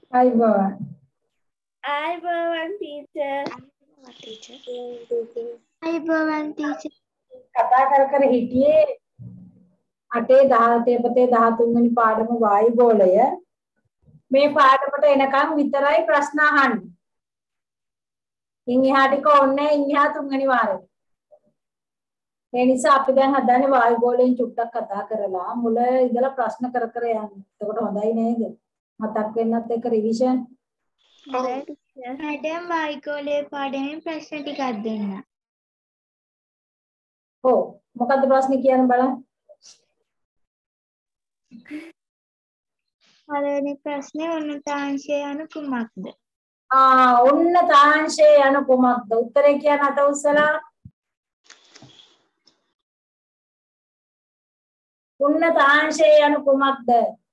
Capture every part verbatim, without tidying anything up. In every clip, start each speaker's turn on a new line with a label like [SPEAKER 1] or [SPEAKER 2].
[SPEAKER 1] අයිබෝවන්.
[SPEAKER 2] අයිබෝවන් ටීචර්.
[SPEAKER 3] අයිබෝවන් ටීචර්.
[SPEAKER 1] කතා කර කර හිටියේ අටේ දහතේ පතේ දහතුන් වෙනි පාඩම වායුගෝලය. මේ පාඩමට එනකන් විතරයි ප්‍රශ්න අහන්නේ. ඉන් එහාට කොන්නේ ඉන් එහා තුන්වෙනි වාරේ. ඒ නිසා අපි දැන් හදන්නේ වායුගෝලයෙන් චුට්ටක් කතා කරලා මුල ඉඳලා ප්‍රශ්න කර කර යන්න. එතකොට හොඳයි නේද? මතක් වෙන්නත් එක්ක රිවිෂන්.
[SPEAKER 3] මැඩම් වායුගෝලයේ පාඩමෙන් ප්‍රශ්න ටිකක් දෙන්න.
[SPEAKER 1] ඔව් මොකද්ද ප්‍රශ්නේ කියන්න බලන්න.
[SPEAKER 3] පළවෙනි ප්‍රශ්නේ උන්නතාංශය යනු කුමක්ද?
[SPEAKER 1] ආ උන්නතාංශය යනු කුමක්ද? උත්තරේ කියන්න අත උස්සලා. උන්නතාංශය යනු කුමක්ද?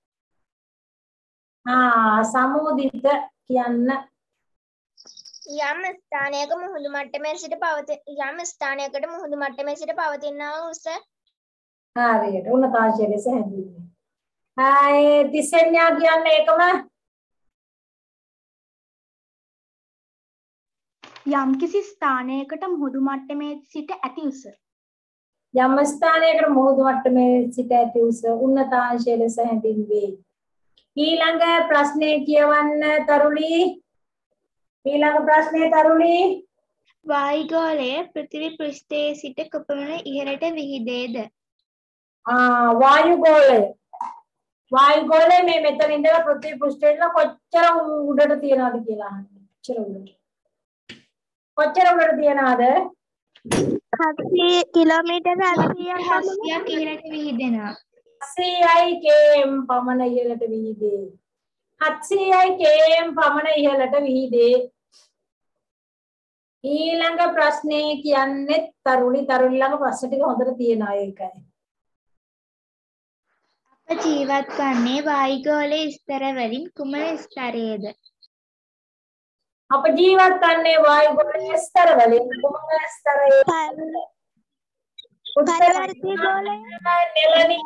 [SPEAKER 1] ආ සමෝදිත කියන්න.
[SPEAKER 4] යම් ස්ථානයක මුහුදු මට්ටමේ සිට පවතින යම් ස්ථානයකට මුහුදු මට්ටමේ සිට පවතිනා වූ උස
[SPEAKER 1] හරියට උන්නතාංශය ලෙස හැඳින්වෙන්නේ. ආයේ තිසෙන්යා කියන්නේ ඒකම
[SPEAKER 3] යම්කිසි ස්ථානයකට මුහුදු මට්ටමේ සිට ඇති උස.
[SPEAKER 1] යම් ස්ථානයකට මුහුදු මට්ටමේ සිට ඇති උස උන්නතාංශය ලෙස හැඳින්වේ. ඊළඟ ප්‍රශ්නේ කියවන්න තරුණි. ඊළඟ ප්‍රශ්නේ තරුණි.
[SPEAKER 3] වායුගෝලය පෘථිවි පෘෂ්ඨයේ සිට කොපමණ ඉහළට විහිදේද?
[SPEAKER 1] ආ වායුගෝලය. වායුගෝලය මේ මෙතන ඉඳලා පෘථිවි පෘෂ්ඨයේ කොච්චර උඩට තියනවද කියලා අහන්නේ. කොච්චර උඩට? කොච්චර උඩට තියනවද?
[SPEAKER 3] හත්සිය කිලෝමීටර හත්සියක් ඉහළට විහිදෙනවා.
[SPEAKER 1] හත්සියයි කේම් පමණ ඉහළට විහිදේ. හත්සියයි කේම් පමණ ඉහළට විහිදේ. ඊළඟ ප්‍රශ්නේ කියන්නේ තරුණි තරුණි ළඟ ප්‍රශ්න ටික හොඳට තියෙනවා ඒකයි.
[SPEAKER 3] අප ජීවත් වන්නේ වායුගෝලයේ ස්තර වලින් කුමන ස්තරයේද?
[SPEAKER 1] අප ජීවත් වන්නේ වායුගෝලයේ ස්තර වලින් කුමන ස්තරයේද?
[SPEAKER 3] පරිවර්තී ගෝලය.
[SPEAKER 1] නෙලනි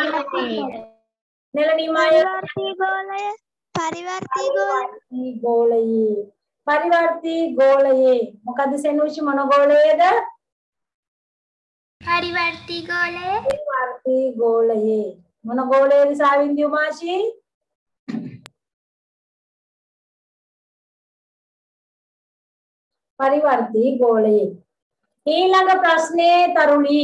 [SPEAKER 1] නෙලනිමය
[SPEAKER 3] පරිවර්තී ගෝලය. පරිවර්තී ගෝලය.
[SPEAKER 1] ගෝලයේ පරිවර්තී ගෝලයේ මොකද සෙනුෂි මොන ගෝලයේද?
[SPEAKER 3] පරිවර්තී ගෝලය.
[SPEAKER 1] පරිවර්තී ගෝලයේ මොන ගෝලයේද සාවින්දි උමාෂි? පරිවර්තී ගෝලයේ. ඊළඟ ප්‍රශ්නේ තරුණි.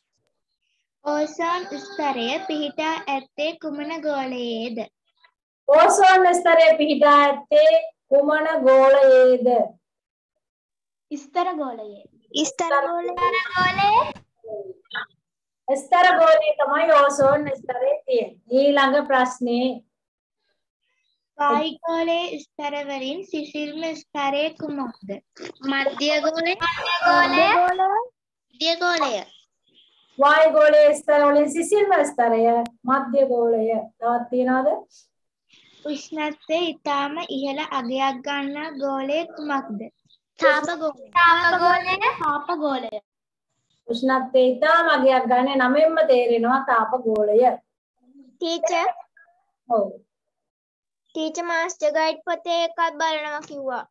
[SPEAKER 3] ඕසෝන් ස්තරය පිහිටා ඇත්තේ කුමන ගෝලයේද?
[SPEAKER 1] ඕසෝන් ස්තරය පිහිටා ඇත්තේ කුමන ගෝලයේද?
[SPEAKER 3] ස්තර ගෝලයේ.
[SPEAKER 4] ස්තර ගෝලයේ
[SPEAKER 1] ස්තර ගෝලයේ තමයි ඕසෝන් ස්තරය තියෙන්නේ. ඊළඟ ප්‍රශ්නේ
[SPEAKER 3] වායුගෝලයේ ස්තර වලින් සිසිල්ම ස්තරය කුමක්ද?
[SPEAKER 4] මධ්‍ය ගෝලය මධ්‍ය ගෝලය
[SPEAKER 1] වායුගෝලයේ ස්තර වලින් සිසිල්ම ස්තරය මධ්‍ය ගෝලය. තවත් තියනවද?
[SPEAKER 3] උෂ්ණත්වය ඉතාම ඉහළ අගයක් ගන්නා ගෝලය කුමක්ද?
[SPEAKER 4] තාප ගෝලය තාප ගෝලය
[SPEAKER 3] තාප ගෝලය.
[SPEAKER 1] උෂ්ණත්වය ඉතාම අගයක් ගන්න නමෙන්ම තේරෙනවා තාප ගෝලය.
[SPEAKER 4] ටීචර්
[SPEAKER 1] ඔව්.
[SPEAKER 4] ටීචර් මාස්ටර් ගයිඩ් පොතේ එකක් බලනවා කිව්වා.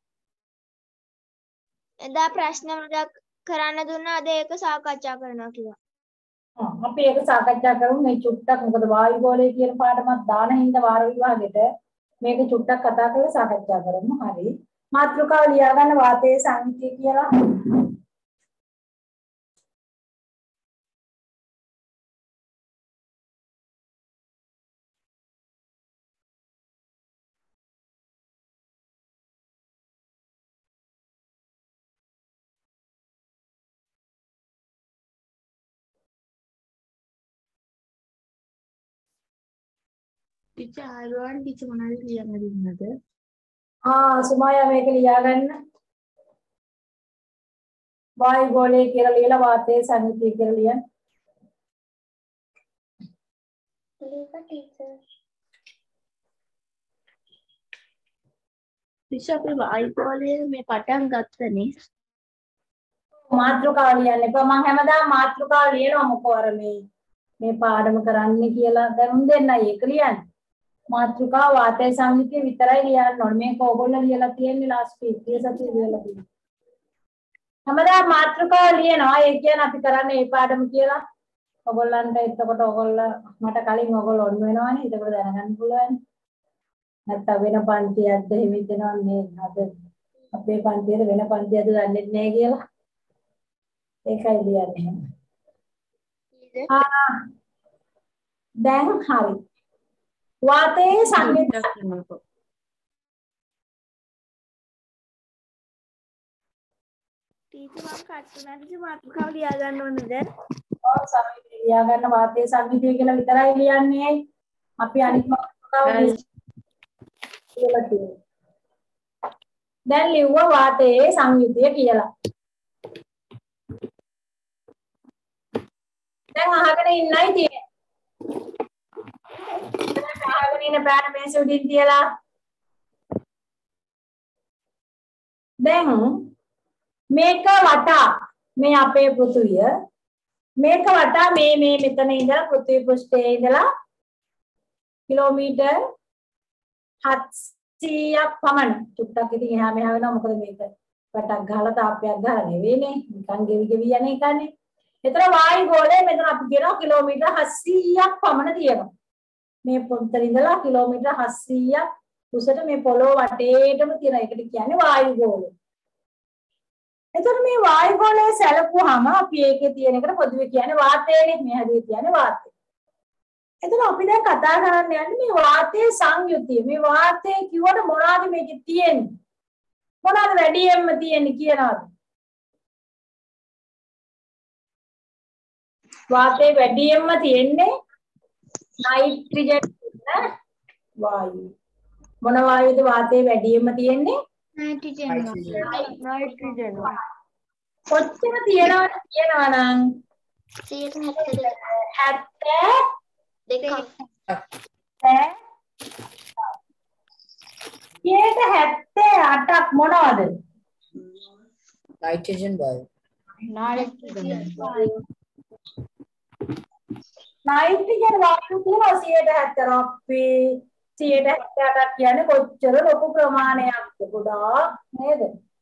[SPEAKER 4] එදා ප්‍රශ්න වලට කරන්න දුන්නා අද ඒක සාකච්ඡා කරනවා කිව්වා.
[SPEAKER 1] ආ අපි ඒක සාකච්ඡා කරමු මේ චුට්ටක් මොකද වායුගෝලය කියන පාඩමක් දාන හින්දා වාර විභාගෙට මේක චුට්ටක් කතා කරලා සාකච්ඡා කරමු. හරි. මාතෘකාව ලියා ගන්න වාතයේ සංහිතිය කියලා.
[SPEAKER 2] ටීචර් ආයුබෝවන් ටීචර් මොනවද ලියන්න දුන්නද?
[SPEAKER 1] ආ සුමායා මේක ලියා ගන්න. වායුගෝලය කියලා ලියලා වාතයේ සංහිතිය කියලා ලියන්න.
[SPEAKER 2] ටීචර් අපි වායුගෝලයේ මේ පටන් ගත්තනේ.
[SPEAKER 1] මාතෘකාව ලියන්න එපා. මම හැමදාම මාතෘකාව ලියනවා මොකෝ අර මේ මේ පාඩම කරන්න කියලා දැනුම් දෙන්නයි ඒක ලියන්නේ. මාත්‍රිකා වාතය සංයුතිය විතරයි ලියන්න ඕනේ. මේක ඕගොල්ලෝ ලියලා තියෙන්නේ ලාස්ට් පීස් සතියේ ලියලා තියෙන්නේ. හැමදාම මාත්‍රිකාව ලියනවා. ඒ කියන්නේ අපි කරන්නේ මේ පාඩම කියලා. ඔයගොල්ලන්ට එතකොට ඔයගොල්ලෝ මට කලින් ඔයගොල්ලෝ ඔන් වෙනවනේ. ඒකවල දැනගන්න පුළුවන්. නැත්නම් වෙන පන්තියක්ද හිමිදෙනවා මේ අද අපේ පන්තියේ වෙන පන්තියක්ද දන්නේ නැහැ කියලා. ඒකයි ලියන්නේ. ආ දැන් හරි. වාතයේ සංයුතිය
[SPEAKER 2] ටීචර් මම කටුනාට මාතෘකාව ලියා ගන්න ඕනද දැන්?
[SPEAKER 1] ඔව් සංයුතිය ලියා ගන්න වාතයේ සංයුතිය කියලා විතරයි ලියන්නේ. අපි අනිත් මාතෘකාව ලියලා තියෙනවා. දැන් ලිව්වා වාතයේ සංයුතිය කියලා. දැන් අහගෙන ඉන්නයි තියෙන්නේ. අහගෙන ඉන්න බෑන මේසෙ උඩින් තියලා. දැන් මේක වටා මේ අපේ පෘථුවිය මේක වටා මේ මේ මෙතන ඉඳලා පෘථිවි පෘෂ්ඨයේ ඉඳලා කිලෝමීටර් හත්සීයක් පමණ චුට්ටක් ඉතින් එහා මෙහා වෙනවා මොකද මේක පැටක් ගහලා තාප්පයක් ගහලා නෙවෙයිනේ නිකන් ගෙවි ගෙවි යන එකනේ. ඒතර වායු ගෝලය මෙතන අපි කියනවා කිලෝමීටර් හත්සීයක් පමණ තියෙනවා. මේ පොත්තර ඉඳලා කිලෝමීටර් හත්සීයක් උසට මේ පොළොව වටේටම තියෙන එකට කියන්නේ වායු ගෝලය. එතකොට මේ වායු ගෝලය සැලකුවාම අපි ඒකේ තියෙන එකට පොදුවේ කියන්නේ වාතයනේ. මේ හැදී කියන්නේ වාතය. එතකොට අපි දැන් කතා කරන්න යන්නේ මේ වාතයේ සංයුතිය. මේ වාතය කිව්වට මොනවද මේකේ තියෙන්නේ? මොනවද වැඩියෙන්ම තියෙන්නේ කියනවාද? වාතයේ වැඩියෙන්ම තියෙන්නේ නයිට්‍රජන් වායුව. මොන වායුවද වාතයේ වැඩියෙන්ම තියෙන්නේ?
[SPEAKER 3] නයිට්‍රජන්
[SPEAKER 2] නයිට්‍රජන්
[SPEAKER 1] කොච්චර තියෙනවද කියනවා නම්
[SPEAKER 4] සියයට හැත්තෑ
[SPEAKER 1] හැත්තෑ
[SPEAKER 4] දෙකක්.
[SPEAKER 1] සියයට හැත්තෑ අටක් මොනවද?
[SPEAKER 5] nitrogen වායු.
[SPEAKER 2] නයිට්‍රජන් වායු.
[SPEAKER 1] නයිට්‍රජන් වායු තියෙනවා සියයට හැත්තෑ. අපි සියයට හැත්තෑ අටක් කියන්නේ කොච්චර ලොකු ප්‍රමාණයක්ද? ගොඩාක් නේද?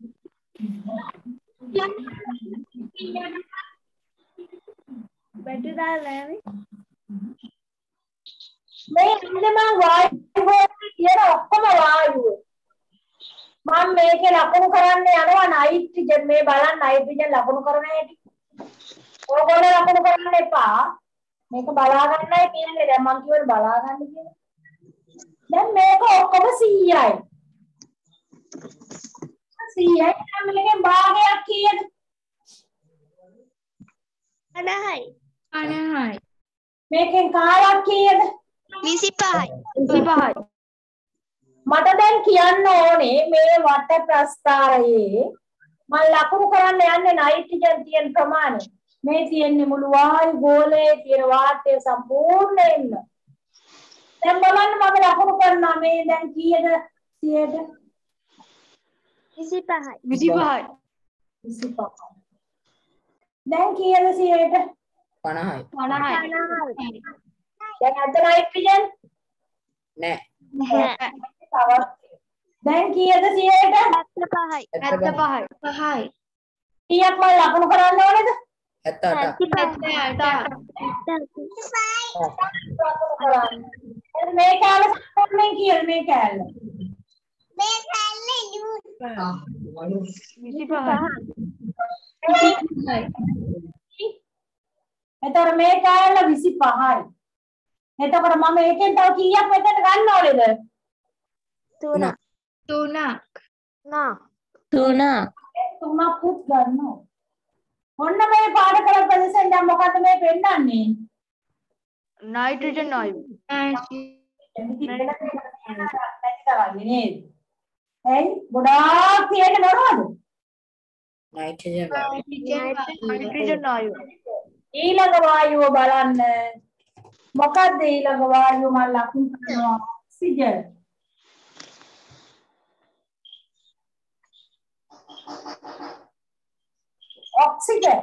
[SPEAKER 2] බැටරි දාලා
[SPEAKER 1] මේ ඉඳම වායු කියන ඔක්කොම වායුව. මම මේකේ ලකුණු කරන්න යනවා නයිට්‍රජන් මේ බලන්න නයිට්‍රජන් ලකුණු කරන හැටි. ඕගොල්ලෝ ලකුණු කරන්න එපා. මේක බලා ගන්නයි කියන්නේ. දැන් මම කියවල බලා ගන්න කියලා. දැන් මේක ඔක්කොම සීයයි. සීයයි නම් මේකේ භාගයක් කීයද?
[SPEAKER 4] අනහයි.
[SPEAKER 3] අනහයි.
[SPEAKER 1] මේකෙන් කාලක් කීයද?
[SPEAKER 4] විසිපහයි.
[SPEAKER 2] විසිපහයි.
[SPEAKER 1] මට දැන් කියන්න ඕනේ මේ වට ප්‍රස්ථාරයේ මම ලකුණු කරන්න යන්නේ නයිට්‍රජන් තියෙන ප්‍රමාණය. මේ තියෙන්නේ මුළු වායු ගෝලයේ තියෙන වාතය සම්පූර්ණයෙන්ම. දැන් බලන්න මම ලකුණු කරනවා මේ දැන් කීයද? සියයට
[SPEAKER 4] විසිපහයි.
[SPEAKER 2] විසිපහයි.
[SPEAKER 1] විසිපහයි. දැන් කීයද සියයට?
[SPEAKER 5] පනහයි.
[SPEAKER 2] පනහයි.
[SPEAKER 1] දැන් අද නයිට්‍රජන්
[SPEAKER 5] නෑ.
[SPEAKER 4] නැහැ.
[SPEAKER 1] තවත් දැන් කීයද සියයට?
[SPEAKER 4] හැත්තෑපහයි.
[SPEAKER 2] හැත්තෑපහයි.
[SPEAKER 3] පහයි.
[SPEAKER 1] කීයක් මම ලකුණු කරන්න ඕනේද?
[SPEAKER 5] හැත්තෑඅටක්.
[SPEAKER 1] මේ කෑල්ල සම්පූර්ණයෙන් කීයද මේ කෑල්ල?
[SPEAKER 4] මේ කැල්ලේ ඉදුත්.
[SPEAKER 2] විසිපහයි.
[SPEAKER 1] එතකොට මේ කෑල්ල විසිපහයි. එතකොට මම ඒකෙන් තව කීයක් මෙතන ගන්න ඕනේද?
[SPEAKER 4] තුනක්.
[SPEAKER 3] තුනක්.
[SPEAKER 4] නා.
[SPEAKER 5] තුනක්.
[SPEAKER 1] තුනක් උත් ගන්නවා. ඔන්න මේ පාඩ කළ ප්‍රදේශයෙන් දැන් මොකද්ද මේ පෙන්නන්නේ?
[SPEAKER 2] නයිට්‍රජන් වායු.
[SPEAKER 1] නේද? එයි ගොඩාක් තියෙන්නේ මොනවද?
[SPEAKER 5] nitrogen වායු.
[SPEAKER 2] නයිට්‍රජන් වායු.
[SPEAKER 1] ඊළඟ වායුව බලන්න. මොකද්ද ඊළඟ වායුව මම ලකුණු කරනවා? ඔක්සිජන්. ඔක්සිජන්.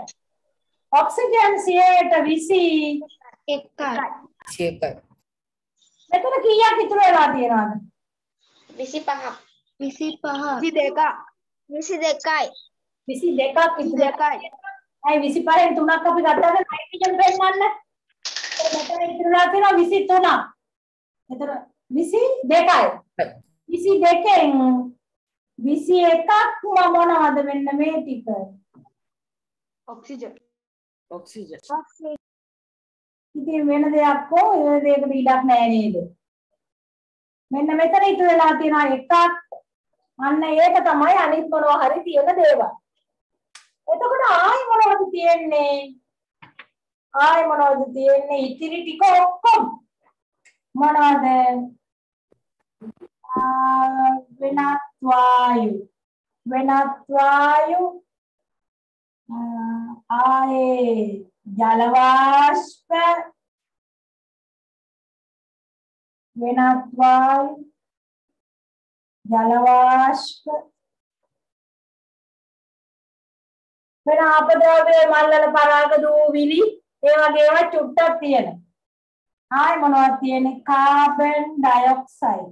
[SPEAKER 1] ඔක්සිජන් සියයට විසි
[SPEAKER 3] එකයි.
[SPEAKER 5] සියයකයි.
[SPEAKER 1] මෙතන කීයක් ඉතුරු වෙලා තියෙනවද?
[SPEAKER 2] විසිපහක්.
[SPEAKER 3] විසිපහ.
[SPEAKER 4] විසි දෙකයි.
[SPEAKER 1] විසි දෙකක් ඉතුරු වෙලා. අය විසිපහෙන් තුනක් අපි ගත්තාද නයිට්‍රජන් පෙන්නන්න. මෙතන ඉතුරුලා තියෙනවා විසි තුනක්. එතන විසි දෙකයි. විසි දෙකෙන් විසි එකක් මොනවද මෙන්න මේ ටික?
[SPEAKER 2] ඔක්සිජන්.
[SPEAKER 5] ඔක්සිජන්.
[SPEAKER 1] ඉතින් වෙන දෙයක් කො වෙන දෙයකට ඉඩක් නැහැ නේද? මෙන්න මෙතන ඉතුරු වෙලා තියෙනවා එකක්. අන්න ඒක තමයි අනිත් මොනවා හරි තියෙන දේවල්. එතකොට ආයි මොනවද තියෙන්නේ? ආයි මොනවද තියෙන්නේ? ඉතිරි ටික ඔක්කොම මොනවද? වෙනත් වායු. වෙනත් වායු ආයේ ජල වාෂ්ප වෙනත් වායු ජල වාෂ්ප වෙන අපද්‍රව්‍ය මල්වල පරාග දූවිලි ඒ වගේ ඒවා චුට්ටක් තියෙනවා. ආයි මොනවද තියෙන්නේ? Carbon dioxide.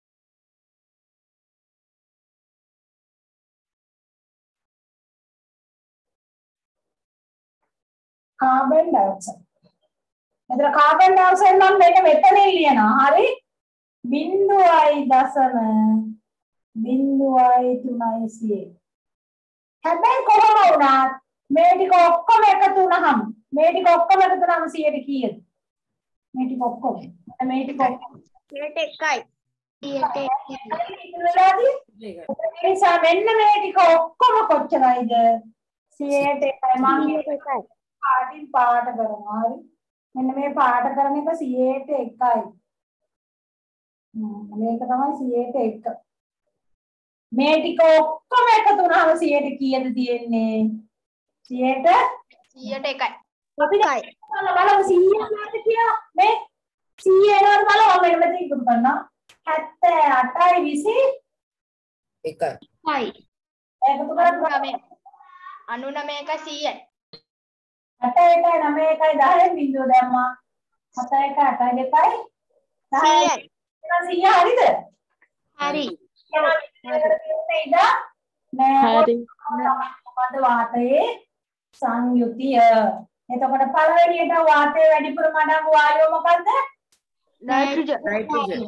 [SPEAKER 1] Carbon dioxide. එතන කාබන් ඩයොක්සයිඩ් නම් මේක මෙතනින් ලියනවා. හරි? බිංදුවයි දශම බිංදුවයි තුනයි සියය. හැබැයි කොහොම වුණත් මේ ටික ඔක්කොම එකතු වුණාම මේ ටික ඔක්කොම එකතු වුණාම සියයට කීයද? මේ ටික ඔක්කොම. මේ ටික ඔක්කොම
[SPEAKER 4] සියයට එකයි.
[SPEAKER 3] සියයට එකයි.
[SPEAKER 1] ඉතිරිලාදී ඒ නිසා මෙන්න මේ ටික ඔක්කොම කොච්චරයිද? සියයට එකයි. මම එකයි. පාටින් පාට කරනවා. හරි? මෙන්න මේ පාට කරන එක සියයට එකයි. මේක තමයි සියයට එක. මේ ටික ඔක්කොම එකතු වුණාම සියයට කීයද තියෙන්නේ? සියයට
[SPEAKER 4] සියයට එකයි.
[SPEAKER 1] අපි බලමු සියය කියලාද කියලා. මේ සියය එනවද බලමු. මම මෙතන ඉක්ුත් කරනවා. හැත්තෑ අටයි විසි
[SPEAKER 5] එකයි.
[SPEAKER 3] හයි.
[SPEAKER 1] එකතු කරලා
[SPEAKER 4] අනූ නවයකයි සීයයි.
[SPEAKER 1] අට එකයි නවය එකයි දහයෙන් බිංදුව දැම්මා. හත එකයි අටයි දෙකයි
[SPEAKER 4] සීයයි.
[SPEAKER 1] සියය හරිද?
[SPEAKER 3] හරි.
[SPEAKER 1] හරි. මොකද වාතයේ සංයුතිය. එතකොට පළවෙනියට වාතයේ වැඩිපුරම අඩංගු වායුව මොකද්ද?
[SPEAKER 4] නයිට්‍රජන්.
[SPEAKER 5] නයිට්‍රජන්.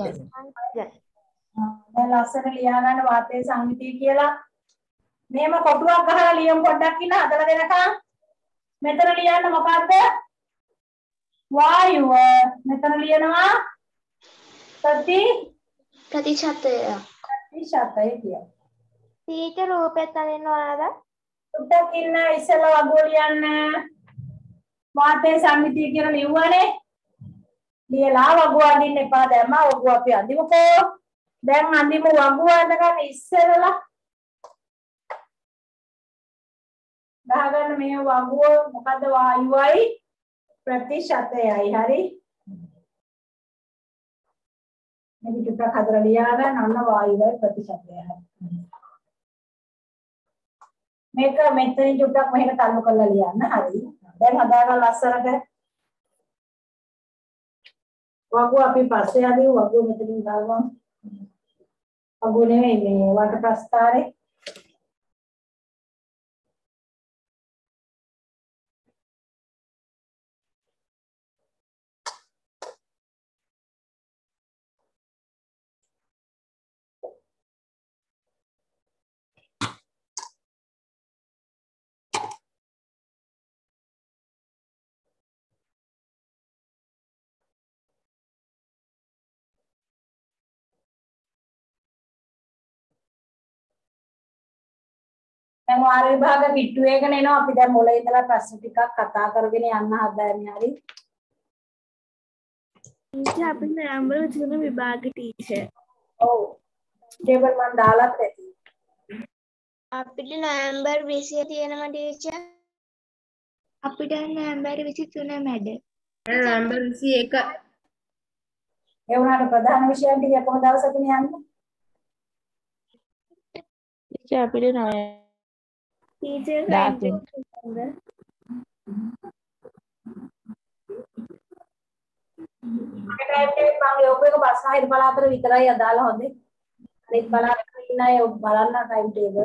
[SPEAKER 1] දැන් ලස්සන ලියා ගන්න වාතයේ සංයුතිය කියලා. මේම කොටුවක් ගහලා ලියමු පොඩ්ඩක් ඉන්න හදලා දෙනකම්. මෙතන ලියන්න මොකද්ද? වායුව. මෙතන ලියනවා ප්‍රති
[SPEAKER 3] ප්‍රතිශතය.
[SPEAKER 1] ප්‍රතිශතය කියලා.
[SPEAKER 3] ටීචර් රූපෙත් අරින්න ඕනද?
[SPEAKER 1] උඩක් ඉන්න ඉස්සෙල්ලා වගුව ලියන්න. වාතයේ සංයුතිය කියලා ලියුවානේ. ලියලා වගුව අඳින්න එපා. දැම්මා වගුව අපි අඳිමුකෝ. දැන් අඳිමු වගුව අඳගන්න ඉස්සෙල්ලා. ගහගන්න මේ වගුව මොකද්ද? වායුවයි ප්‍රතිශතයයි. හරි? මේක ටිකක් හදලා ලියා ගන්න. අන්න වායුවයි ප්‍රතිශතයයි. මේක මෙතනින් ටිකක් මෙහෙට තල්ලු කරලා ලියන්න. හරි? දැන් හදාගන්න ලස්සනට. වගුව අපි පස්සේ අදිමු. වගුව මෙතනින් දාගමු. වගුව නෙවෙයි මේ වට ප්‍රස්ථාරේ. දැන් වාර විභාග පිටු එකගෙන එනවා. අපි දැන් මොළේ ඉඳලා ප්‍රශ්න ටිකක් කතා කරගෙන යන්න හදන්නේ. හරි?
[SPEAKER 2] ටීචර් අපි නවම්බර් තුන විභාග ටීචර්.
[SPEAKER 1] ඔව්. ටේබල් මන් දාලාත් ඇති.
[SPEAKER 4] අපිට නොවැම්බර් විසිය තියෙනවා ටීචර්.
[SPEAKER 3] අපිට නොවැම්බර් විසිතුන මැද.
[SPEAKER 2] නවම්බර් විසි එක.
[SPEAKER 1] ඒ වුණාට ප්‍රධාන විෂයන් ටික කොහොමද දවසකින් යන්නේ?
[SPEAKER 2] ටීචර් අපිට නවය. ටීචර්
[SPEAKER 1] දාතුන්. ටයිම් ටේබල් මම යොපු එක බස්නාහිර පළාතට විතරයි අදාළ හොඳේ. අනිත් පළාතට ඉන්න අය බලන්න ටයිම් ටේබල්.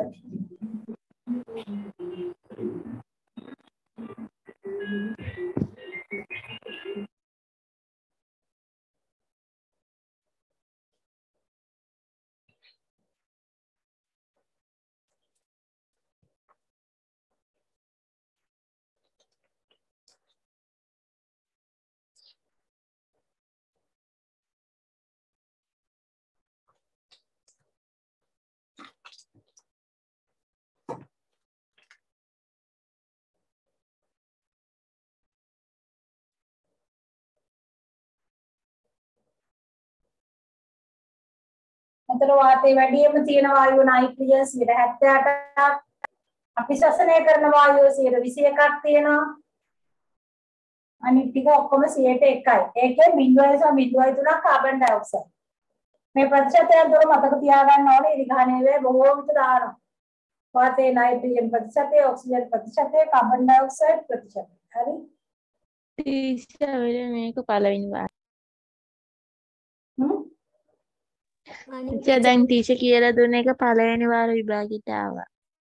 [SPEAKER 1] අතර වාතයේ වැඩිම තියෙන වායුව නයිට්‍රජන් සියයට හැත්තෑටක් අපි ශ්වසනය කරන වායුව සියයට විසි එකක් තියෙනවා අනිත් ටික ඔක්කොම සියයට එකයි ඒකේ බිංදුවයි සහ බිංදුවයි තුනක් කාබන් ඩයොක්සයිඩ් මේ ප්‍රතිශතයන් තුන මතක තියාගන්න ඕනේ ඉරිගහණය වේ බොහෝ විට දානවා වාතයේ නයිට්‍රජන් ප්‍රතිශතය ඔක්සිජන් ප්‍රතිශතය කාබන් ඩයොක්සයිඩ් ප්‍රතිශතය හරි
[SPEAKER 2] ටීචර් වෙලේ මේක පළවෙනි වාර
[SPEAKER 1] හ්ම්
[SPEAKER 2] ටීචර් දැන් ටීචර් කියලා දුන්න එක පළවෙනි වාර විභාගෙට ආවා.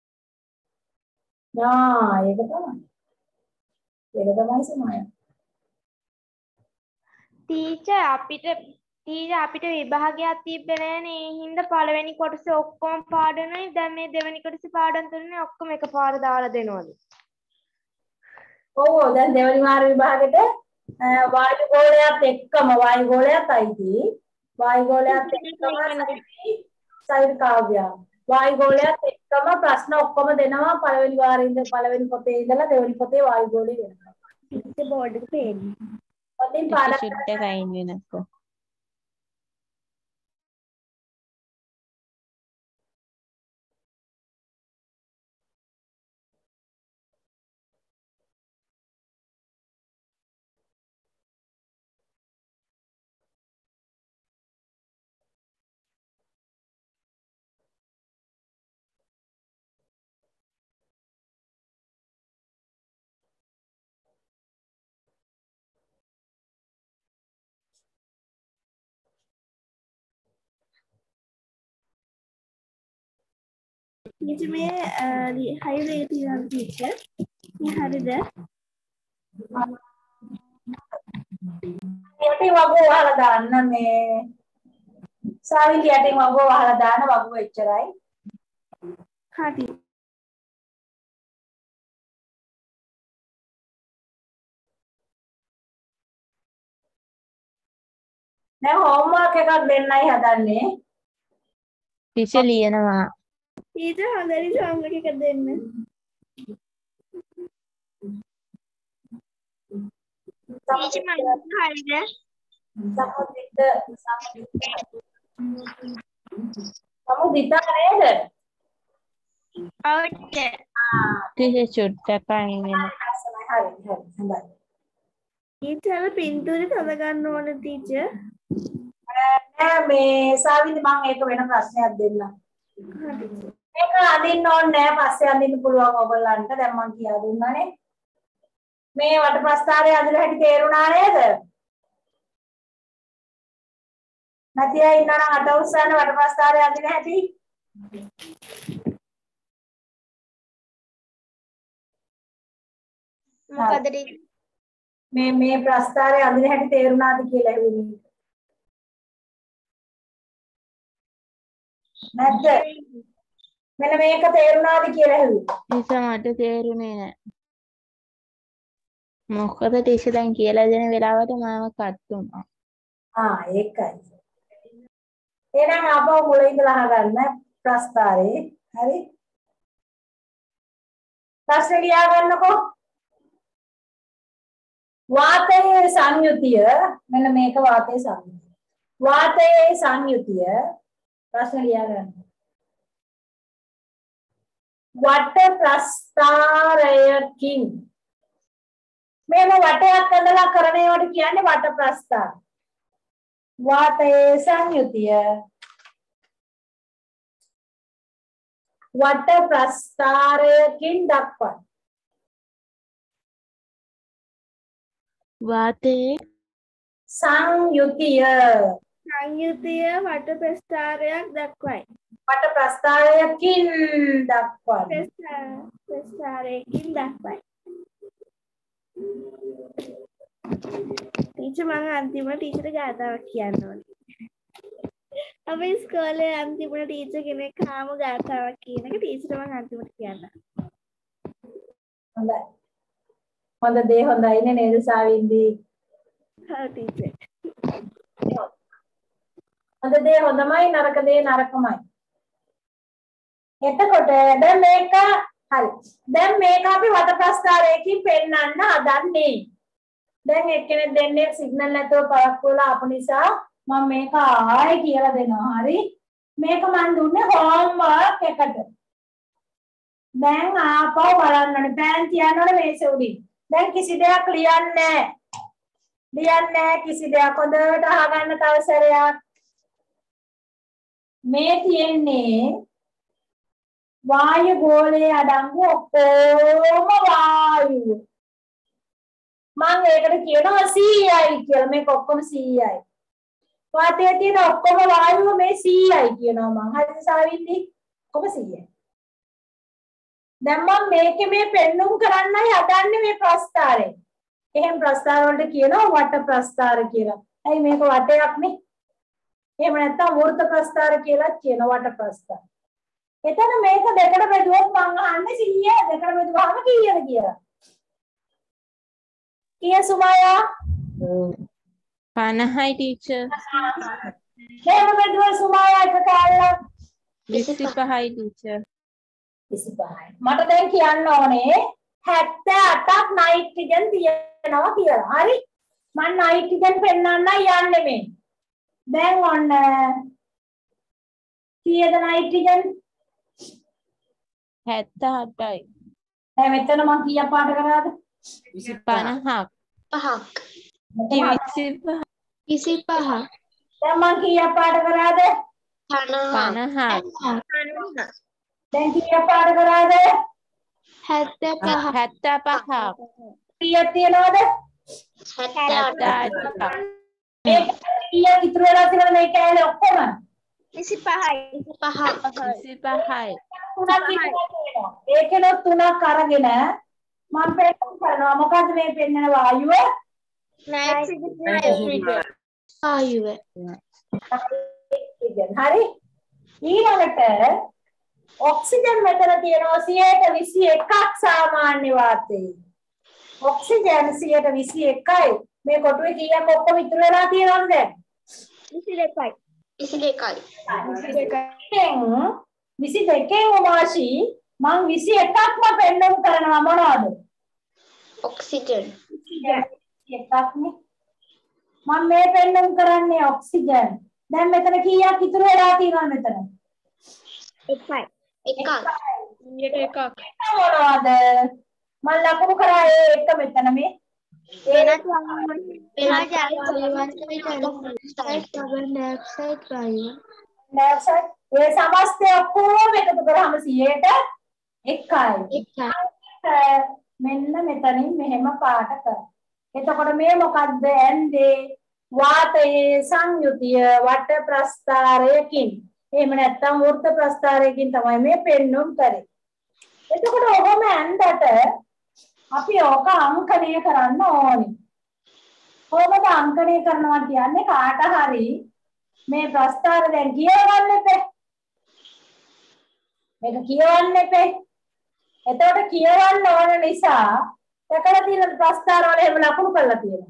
[SPEAKER 1] නා ඒක තමයි. ඒක තමයි සමාය.
[SPEAKER 3] ටීචර් අපිට ටීචර් අපිට විභාගයක් තිබ්බේ නෑනේ. ඒ හින්දා පළවෙනි කොටස ඔක්කොම පාඩනුයි. දැන් මේ දෙවෙනි කොටස පාඩම් තුනේ ඔක්කොම එකපාර දාලා දෙනවලු.
[SPEAKER 1] ඔව් දැන් දෙවෙනි වාර විභාගෙට වායු ගෝලයත් එක්කම වායු ගෝලයත් අයිති. වායු ගෝලයත් එක්කම සයිඩ් කාව්‍ය. වායු ගෝලයත් එක්කම ප්‍රශ්න ඔක්කොම දෙනවා පළවෙනි වාරේ ඉඳලා පළවෙනි පොතේ ඉඳලා දෙවෙනි පොතේ වායු ගෝලය වෙනවා.
[SPEAKER 3] ටීචර් බෝඩ් එක පේන්නේ.
[SPEAKER 1] ඔතින් පාඩම්
[SPEAKER 2] ෂිට් එක අයින් වෙනකෝ.
[SPEAKER 3] ටීචර් මේ හයිවේ තියෙන ටීචර් මේ හරිද?
[SPEAKER 1] යටි වගුව වහලා දාන්න මේ සාවිලි යටි වගුව වහලා දාන වගුව එච්චරයි.
[SPEAKER 3] හරි.
[SPEAKER 1] දැන් හෝම්වර්ක් එකක් දෙන්නයි හදන්නේ.
[SPEAKER 2] ටීචර් ලියනවා.
[SPEAKER 3] ටීචර් හොඳයි හෝම්වර්ක් එක දෙන්න. ටීචර් මම හරිද?
[SPEAKER 1] සමුදිත සමුදිත නේද?
[SPEAKER 3] ඔව් ටීචර්.
[SPEAKER 2] ටීචර් චුට්ටක් අයින් වෙනවා.
[SPEAKER 1] හරි හරි හොඳයි.
[SPEAKER 3] ටීචර් පින්තූරේ තද ගන්න ඕන ටීචර්.
[SPEAKER 1] නෑ මේ සාවිලි මම ඒක වෙන ප්‍රශ්නයක් දෙන්නම්. මේක අඳින්න ඕනේ නෑ පස්සේ අඳින්න පුළුවන් ඔයගොල්ලන්ට දැන් මම කියලා දුන්නානේ. මේ වටපස්තාරේ අඳින හැටි තේරුණා නේද? නැති අය ඉන්නවා නම් අත උස්සන්න වටපස්තාරේ අඳින හැටි.
[SPEAKER 4] මොකද
[SPEAKER 1] මේ මේ ප්‍රස්තාරේ අඳින හැටි තේරුණාද කියලා ඇහුවේ. නැද්ද? මෙන්න මේක තේරුණාද කියලා ඇහුවේ.
[SPEAKER 2] ටීචර් මට තේරුනේ නෑ. මොකද ටීචර් දැන් කියලා දෙන වෙලාවට මම කට් වුණා.
[SPEAKER 1] ආ ඒකයි. එහෙනම් ආපහු මුල ඉඳලා අහගන්න ප්‍රස්තාරේ. හරි? ප්‍රශ්නේ ලියා ගන්නකෝ. වාතයේ සංයුතිය මෙන්න මේක වාතයේ සංයුතිය. වාතයේ සංයුතිය ප්‍රශ්න ලියා ගන්න. වට ප්‍රස්ථාරයකින් මේව වටයක් ඇඳලා කරන ඒවට කියන්නේ වට ප්‍රස්ථාර. වාතයේ සංයුතිය වට ප්‍රස්ථාරයකින් දක්වන.
[SPEAKER 2] වාතයේ
[SPEAKER 1] සංයුතිය
[SPEAKER 2] සංයුතිය වට ප්‍රස්ථාරයක් දක්වයි.
[SPEAKER 1] වට ප්‍රස්ථාරයකින් දක්වන්න.
[SPEAKER 2] ප්‍රස්ථා- ප්‍රස්ථාරයකින් දක්වයි. ටීචර් මම අන්තිමට ටීචර් ගාතාවක් කියන්න ඕනේ. අපි ඉස්කෝලේ අන්තිමට ටීචර් කෙනෙක් ආම ගාතාවක් කියන එක ටීචර් මම අන්තිමට කියන්න.
[SPEAKER 1] හොඳයි. හොඳ දේ හොඳයිනේ නේද සාවින්දි?
[SPEAKER 2] හා ටීචර්.
[SPEAKER 1] හොඳ දේ හොඳමයි නරක දේ නරකමයි. එතකොට දැන් මේක හරි. දැන් මේක අපි වට ප්‍රස්ථාරයකින් පෙන්වන්න හදන්නේ. දැන් එක්කෙනෙක් දෙන්නේ සිග්නල් නැතුව පරක්කු වෙලා අපු නිසා මම මේක ආයෙ කියලා දෙනවා. හරි. මේක මම දුන්නේ හෝම්වර්ක් එකට. දැන් ආපහු බලන්න ඕනේ. පෑන් තියන්න ඕනේ මේසෙ උඩින්. දැන් කිසි දෙයක් ලියන්නේ නැහැ. ලියන්නේ නැහැ කිසි දෙයක්. හොඳට අහගන්න තව සැරයක්. මේ තියෙන්නේ වායු ගෝලයේ අඩංගු ඔක්කොම වායුව. මම ඒකට කියනවා සීයයි කියලා. මේක ඔක්කොම සීයයි. වාතයේ තියෙන ඔක්කොම වායුව මේ සීයයි කියනවා මම. හරිද සාවින්දි? ඔක්කොම සීයයි. දැන් මම මේකේ මේ පෙන්눔 කරන්නයි හදන්නේ මේ ප්‍රස්ථාරය. එහෙන් ප්‍රස්ථාර වලට කියනවා වට ප්‍රස්ථාර කියලා. ඇයි මේක වටයක් නේ? එහෙම නැත්නම් වෘත්ත ප්‍රස්ථාර කියලා කියනවා වට ප්‍රස්ථාර. එතන මේක දෙකට බෙදුවොත් මම අහන්නේ සීය දෙකට බෙදුවාම කීයද කියලා. කීය සුමායා?
[SPEAKER 2] පනහයි ටීචර්.
[SPEAKER 1] දෙකට බෙදුවා සුමායා එක කාලයක්
[SPEAKER 2] විසිපහයි ටීචර්.
[SPEAKER 1] විසිපහයි. මට දැන් කියන්න ඕනේ හැත්තෑ අටක් නයිට්‍රජන් තියෙනවා කියලා. හරි? මම නයිට්‍රජන් පෙන්වන්න යන්නේ මේ. දැන් ඔන්න කීයද නයිට්‍රජන්?
[SPEAKER 2] හැත්තඅටයි.
[SPEAKER 1] දැන් මෙතන මම කීයක් පාඩ කරාද?
[SPEAKER 2] පනහක්.
[SPEAKER 4] පහක්.
[SPEAKER 2] විසිපහ.
[SPEAKER 4] විසිපහ.
[SPEAKER 1] දැන් මම කීයක් පාඩ කරාද?
[SPEAKER 4] පනහ.
[SPEAKER 2] පනහක්.
[SPEAKER 1] දැන් කීයක් පාඩ කරාද?
[SPEAKER 4] හැත්තෑපහ.
[SPEAKER 2] හැත්තපහක්.
[SPEAKER 1] කීයක් තියනවද?
[SPEAKER 2] හැත්තඅටක්.
[SPEAKER 1] මේක කීයක් ඉතුරු වෙලා තියෙනවද මේ කෑල්ල ඔක්කොම?
[SPEAKER 4] විසිපහයි. විසිපහ.
[SPEAKER 2] විසිපහයි.
[SPEAKER 1] තුනක් ඉතුරු වෙනවා. ඒකෙන තුනක් අරගෙන මම පෙන්නන කරනවා. මොකද්ද මේ පෙන්නන වායුව?
[SPEAKER 4] නයිට්‍රජන්. ආයුව.
[SPEAKER 1] හරි. ඊළඟට ඔක්සිජන් මෙතන තියෙනවා සියයට විසි එකක් සාමාන්‍ය වාතයේ. ඔක්සිජන් සියයට විසි එකයි. මේ කොටුවේ කීයක් ඔක්කොම ඉතුරු වෙලා තියෙනවද දැන්?
[SPEAKER 4] විසි දෙකයි. විසි දෙකයි.
[SPEAKER 1] විසි දෙකෙන් විසි දෙකෙන් වාසි මම විසි එකක්ම පෙන්වමු කරනවා මොනවද?
[SPEAKER 4] ඔක්සිජන්.
[SPEAKER 1] එකක් නේ. මම මේ පෙන්වමු කරන්නේ ඔක්සිජන්. දැන් මෙතන කීයක් ඉතුරු වෙලා තියෙනවද මෙතන?
[SPEAKER 4] එකයි. එකක්. එකක්.
[SPEAKER 1] මොනවද? මම ලකුණු කරා ඒ එක මෙතන මේ
[SPEAKER 4] වෙනත් වෙනත් කාබන් ඩයොක්සයිඩ් වායුව.
[SPEAKER 1] ඩයොක්සයිඩ් ඒ සමස්තය ඔක්කොම එකතු කරාම සියයට එකයි.
[SPEAKER 4] එකයි.
[SPEAKER 1] මෙන්න මෙතනින් මෙහෙම පාට කර. එතකොට මේ මොකද්ද? ඇන්දේ වාතයේ සංයුතිය වට ප්‍රස්ථාරයකින්. එහෙම නැත්නම් වෘත්ත ප්‍රස්ථාරයකින් තමයි මේ පෙන්눔 කරේ. එතකොට ඔහොම ඇන්දට අපි ඕක අංකණය කරන්න ඕනේ. කොහොමද අංකණය කරනවා කියන්නේ කාට හරි මේ ප්‍රස්ථාර දැන් කියවන්න එපේ. මේක කියවන්න එපේ. එතකොට කියවන්න ඕන නිසා දැකලා තියෙන ප්‍රස්ථාර වල එහෙම ලකුණු කරලා තියෙනවා.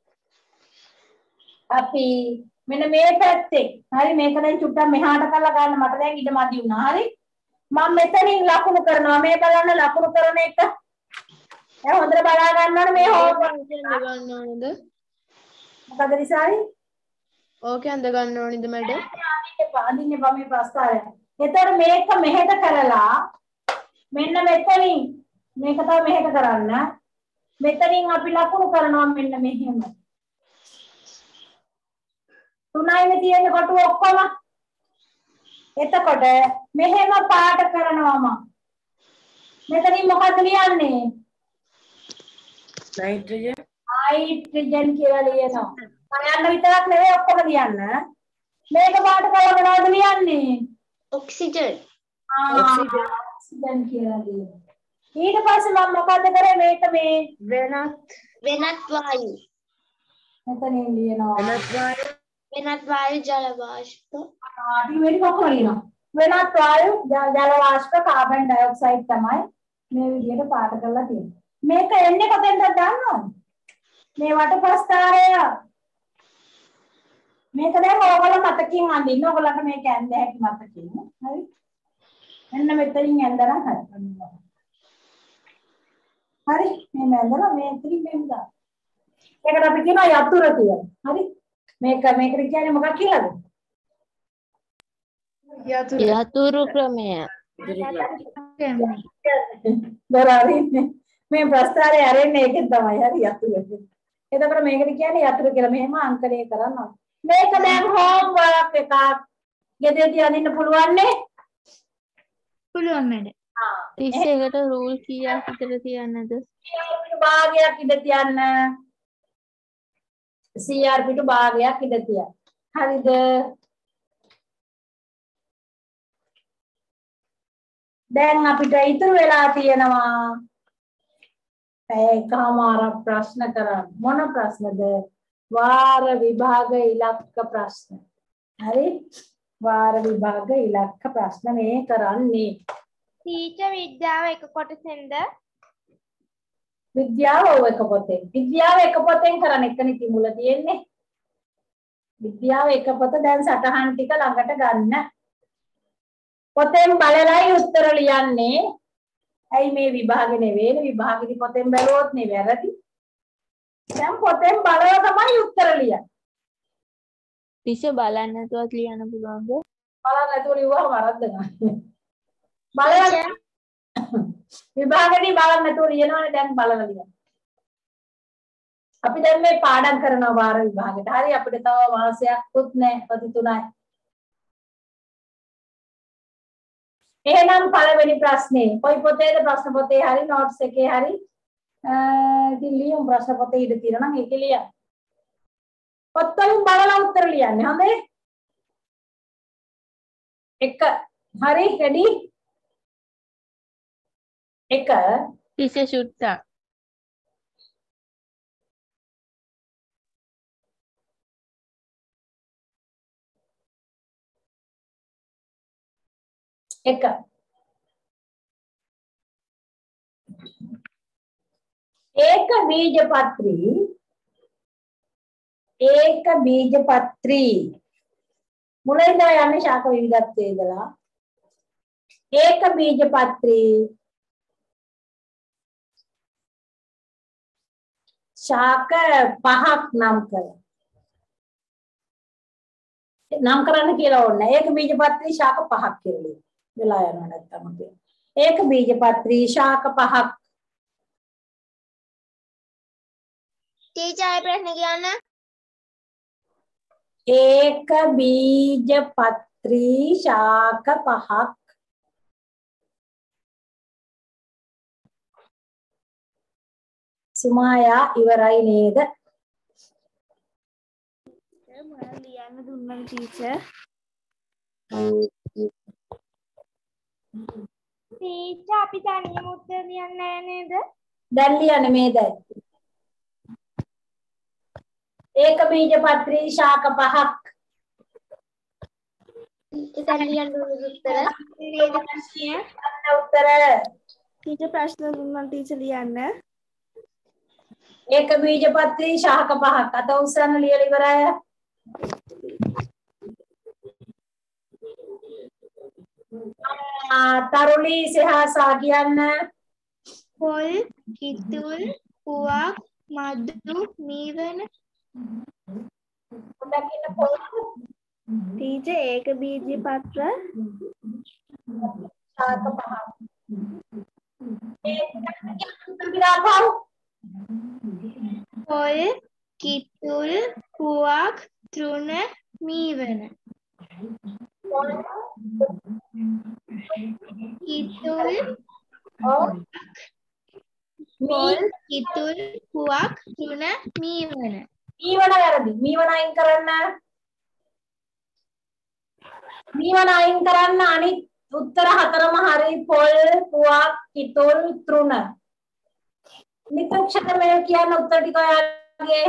[SPEAKER 1] අපි මෙන්න මේ පැත්තේ හරි මේක දැන් චුට්ටක් මෙහාට කරලා ගන්න මට දැන් ඉඩ මදි වුණා. හරි මම මෙතනින් ලකුණු කරනවා. මේ බලන්න ලකුණු කරන එක. දැන් හොඳට බලා ගන්න ඕනේ මේ හෝම්වර්ක්
[SPEAKER 2] ගන්න ඕනේද?
[SPEAKER 1] මොකද නිසායි?
[SPEAKER 2] ඕකේ අඳ ගන්න ඕනේද මැඩම්?
[SPEAKER 1] අඳින්න එපා මේ ප්‍රස්ථාරය. එතකොට මේක මෙහෙට කරලා මෙන්න මෙතනින් මේක තමයි මෙහෙට කරන්න. මෙතනින් අපි ලකුණු කරනවා මෙන්න මෙහෙම. තුනයිනේ තියෙන්නේ කොටු ඔක්කොම. එතකොට මෙහෙම පාට කරනවා මම. මෙතනින් මොකද්ද ලියන්නේ?
[SPEAKER 5] නයිට්‍රජන්
[SPEAKER 1] නයිට්‍රජන් කියලා ලියනවා. යන්න විතරක් නෙවෙයි ඔක්කොම ලියන්න. මේක පාට කරලා මොනවද ලියන්නේ?
[SPEAKER 4] ඔක්සිජන්.
[SPEAKER 1] ඔක්සිජන් කියලා ලියනවා. ඊට පස්සේ මම මොකද කරේ මේක මේ
[SPEAKER 4] වෙනත් වෙනත් වායු.
[SPEAKER 1] මෙතනින් ලියනවා.
[SPEAKER 5] වෙනත් වායු
[SPEAKER 4] වෙනත් වායු ජල වාෂ්ප.
[SPEAKER 1] ආ ඊ වෙලි කොහොමද ලියනවා? වෙනත් වායු ජල වාෂ්ප කාබන් ඩයොක්සයිඩ් තමයි මේ විදිහට පාට කරලා තියෙන්නේ. මේක එන්නේ කොතෙන්ද දන්නවද? මේ වටපස්තාරය. මේක දැන් ඕගොල්ලෝ මතකින් අඳින්න. ඕගොල්ලන්ට මේක ඇඳ හැකි මතකින්. හරි. මෙන්න මෙතනින් ඇඳලා හරි. හරි. මේ ඇඳලා මේ ඉතින් මෙන්න දාන්න. ඒකට අපි කියනවා යතුර කියලා. හරි. මේක මේකට කියන්නේ මොකක් කියලාද?
[SPEAKER 6] යතුරු ක්‍රමය.
[SPEAKER 1] දරාරින් මේ ප්‍රස්තාරේ ඇරෙන්නේ ඒකෙන් තමයි. හරි යතුර. එතකොට මේකට කියන්නේ යතුර කියලා. මෙහෙම අංකණය කරනවා. මේක දැන් හෝම්වර්ක් එකක්. ගෙදරදී අදින්න පුළුවන් නේ?
[SPEAKER 4] පුළුවන් මැඩම්.
[SPEAKER 1] ආ.
[SPEAKER 6] තිස් එකට රූල් කීයක් විතර තියන්නද?
[SPEAKER 1] පිටු භාගයක් ඉඳ තියන්න. සී ආර් පිටු භාගයක් ඉඳ තියන්න. හරිද? දැන් අපිට ඉතුරු වෙලා තියෙනවා ඒකමාර ප්‍රශ්න කරන්න. මොන ප්‍රශ්නද? වාර විභාග ඉලක්ක ප්‍රශ්න. හරි? වාර විභාග ඉලක්ක ප්‍රශ්න මේ කරන්නේ.
[SPEAKER 3] ටීචර් විද්‍යාව එක කොටසෙන්ද?
[SPEAKER 1] විද්‍යාව ඔය එක පොතෙන්. විද්‍යාව එක පොතෙන් කරන්න එක නිති මුල තියෙන්නේ. විද්‍යාව එක පොත දැන් සටහන් ටික ළඟට ගන්න. පොතෙන් බලලයි උත්තර ලියන්නේ. ඇයි මේ විභාගේ නෙවෙයි විභාගෙදි පොතෙන් බැලුවොත් නේ වැරදි. දැන් පොතෙන් බලලා තමයි උත්තර ලියන්නේ.
[SPEAKER 6] තිස් බලන්න නැතුවත් ලියන්න පුළුවන්ද?
[SPEAKER 1] බලන්න නැතුව ලිව්වම වරද්ද ගන්න. බලලා විභාගෙදි බලන්න නැතුව ලියනවනේ දැන් බලලා ලියන්න. අපි දැන් මේ පාඩම් කරනවා වාර විභාගෙට. හරි අපිට තව මාසයක්වත් නැහැ. ප්‍රති තුනයි. එහෙනම් පළවෙනි ප්‍රශ්නේ කොයි පොතේද? ප්‍රශ්න පොතේ හරි නෝට්ස් එකේ හරි ඉතින් ලියමු. ප්‍රශ්න පොතේ ඉඳ තියෙනවා නම් ඒක ලියන්න. පොත්වලින් බලලා උත්තර ලියන්න. හොඳේ? එක හරි රෙඩි? එක
[SPEAKER 6] තිස් ෂුට්ටා.
[SPEAKER 1] එක ඒක බීජපත්‍රී ඒක බීජපත්‍රී මුලින් ඉඳලා යන්නේ ශාක විවිධත්වයේ ඉඳලා ඒක බීජපත්‍රී ශාක පහක් නම් කර නම් කරන්න කියලා ඕනේ. ඒක බීජපත්‍රී ශාක පහක් කියලා වෙලා යනවා නැත්තම් අපේ. ඒක බීජපත්‍රී ශාක පහක්.
[SPEAKER 4] ටීචර් ආයෙ ප්‍රශ්න කියන්න.
[SPEAKER 1] ඒක බීජපත්‍රී ශාක පහක්. සුමායා ඉවරයි නේද?
[SPEAKER 2] මොනවද ලියන්න දුන්නම ටීචර්?
[SPEAKER 3] ටීචර් අපි තනියම උත්තර ලියන්නේ නැහැ නේද?
[SPEAKER 1] දැන් ලියන්නේ මේ දැන්. ඒක බීජපත්‍රී ශාක පහක්.
[SPEAKER 4] ඉතින් ලියන්න උත්තර
[SPEAKER 3] නේද ප්‍රශ්නය?
[SPEAKER 1] උත්තර
[SPEAKER 2] ටීචර් ප්‍රශ්න දුන්නා ටීචර් ලියන්න.
[SPEAKER 1] ඒක බීජපත්‍රී ශාක පහක්. අත උස්සන්න ලියලා ඉවරයි. තරුලි සහසා කියන්න.
[SPEAKER 4] පොල් කිතුල් පුවක් මදු මීවන.
[SPEAKER 1] පොඩ්ඩක් ඉන්න පොල්
[SPEAKER 2] ටීචර් ඒක බීජපත්‍ර
[SPEAKER 1] ශාක පහක්. ඒක විලාපම්
[SPEAKER 4] පොල් කිතුල් පුවක් තෘණ මීවන. කිතුල් පොල් කිතුල් පුවක් තෘණ මීවන.
[SPEAKER 1] මීවන වැරදි. මීවන අයින් කරන්න. මීවන අයින් කරන්න අනිත් උත්තර හතරම හරි. පොල්, පුවක්, කිතුල්, තෘණ. නිතක්ෂර මේ කියන උත්තර ටික ඔයාලගේ.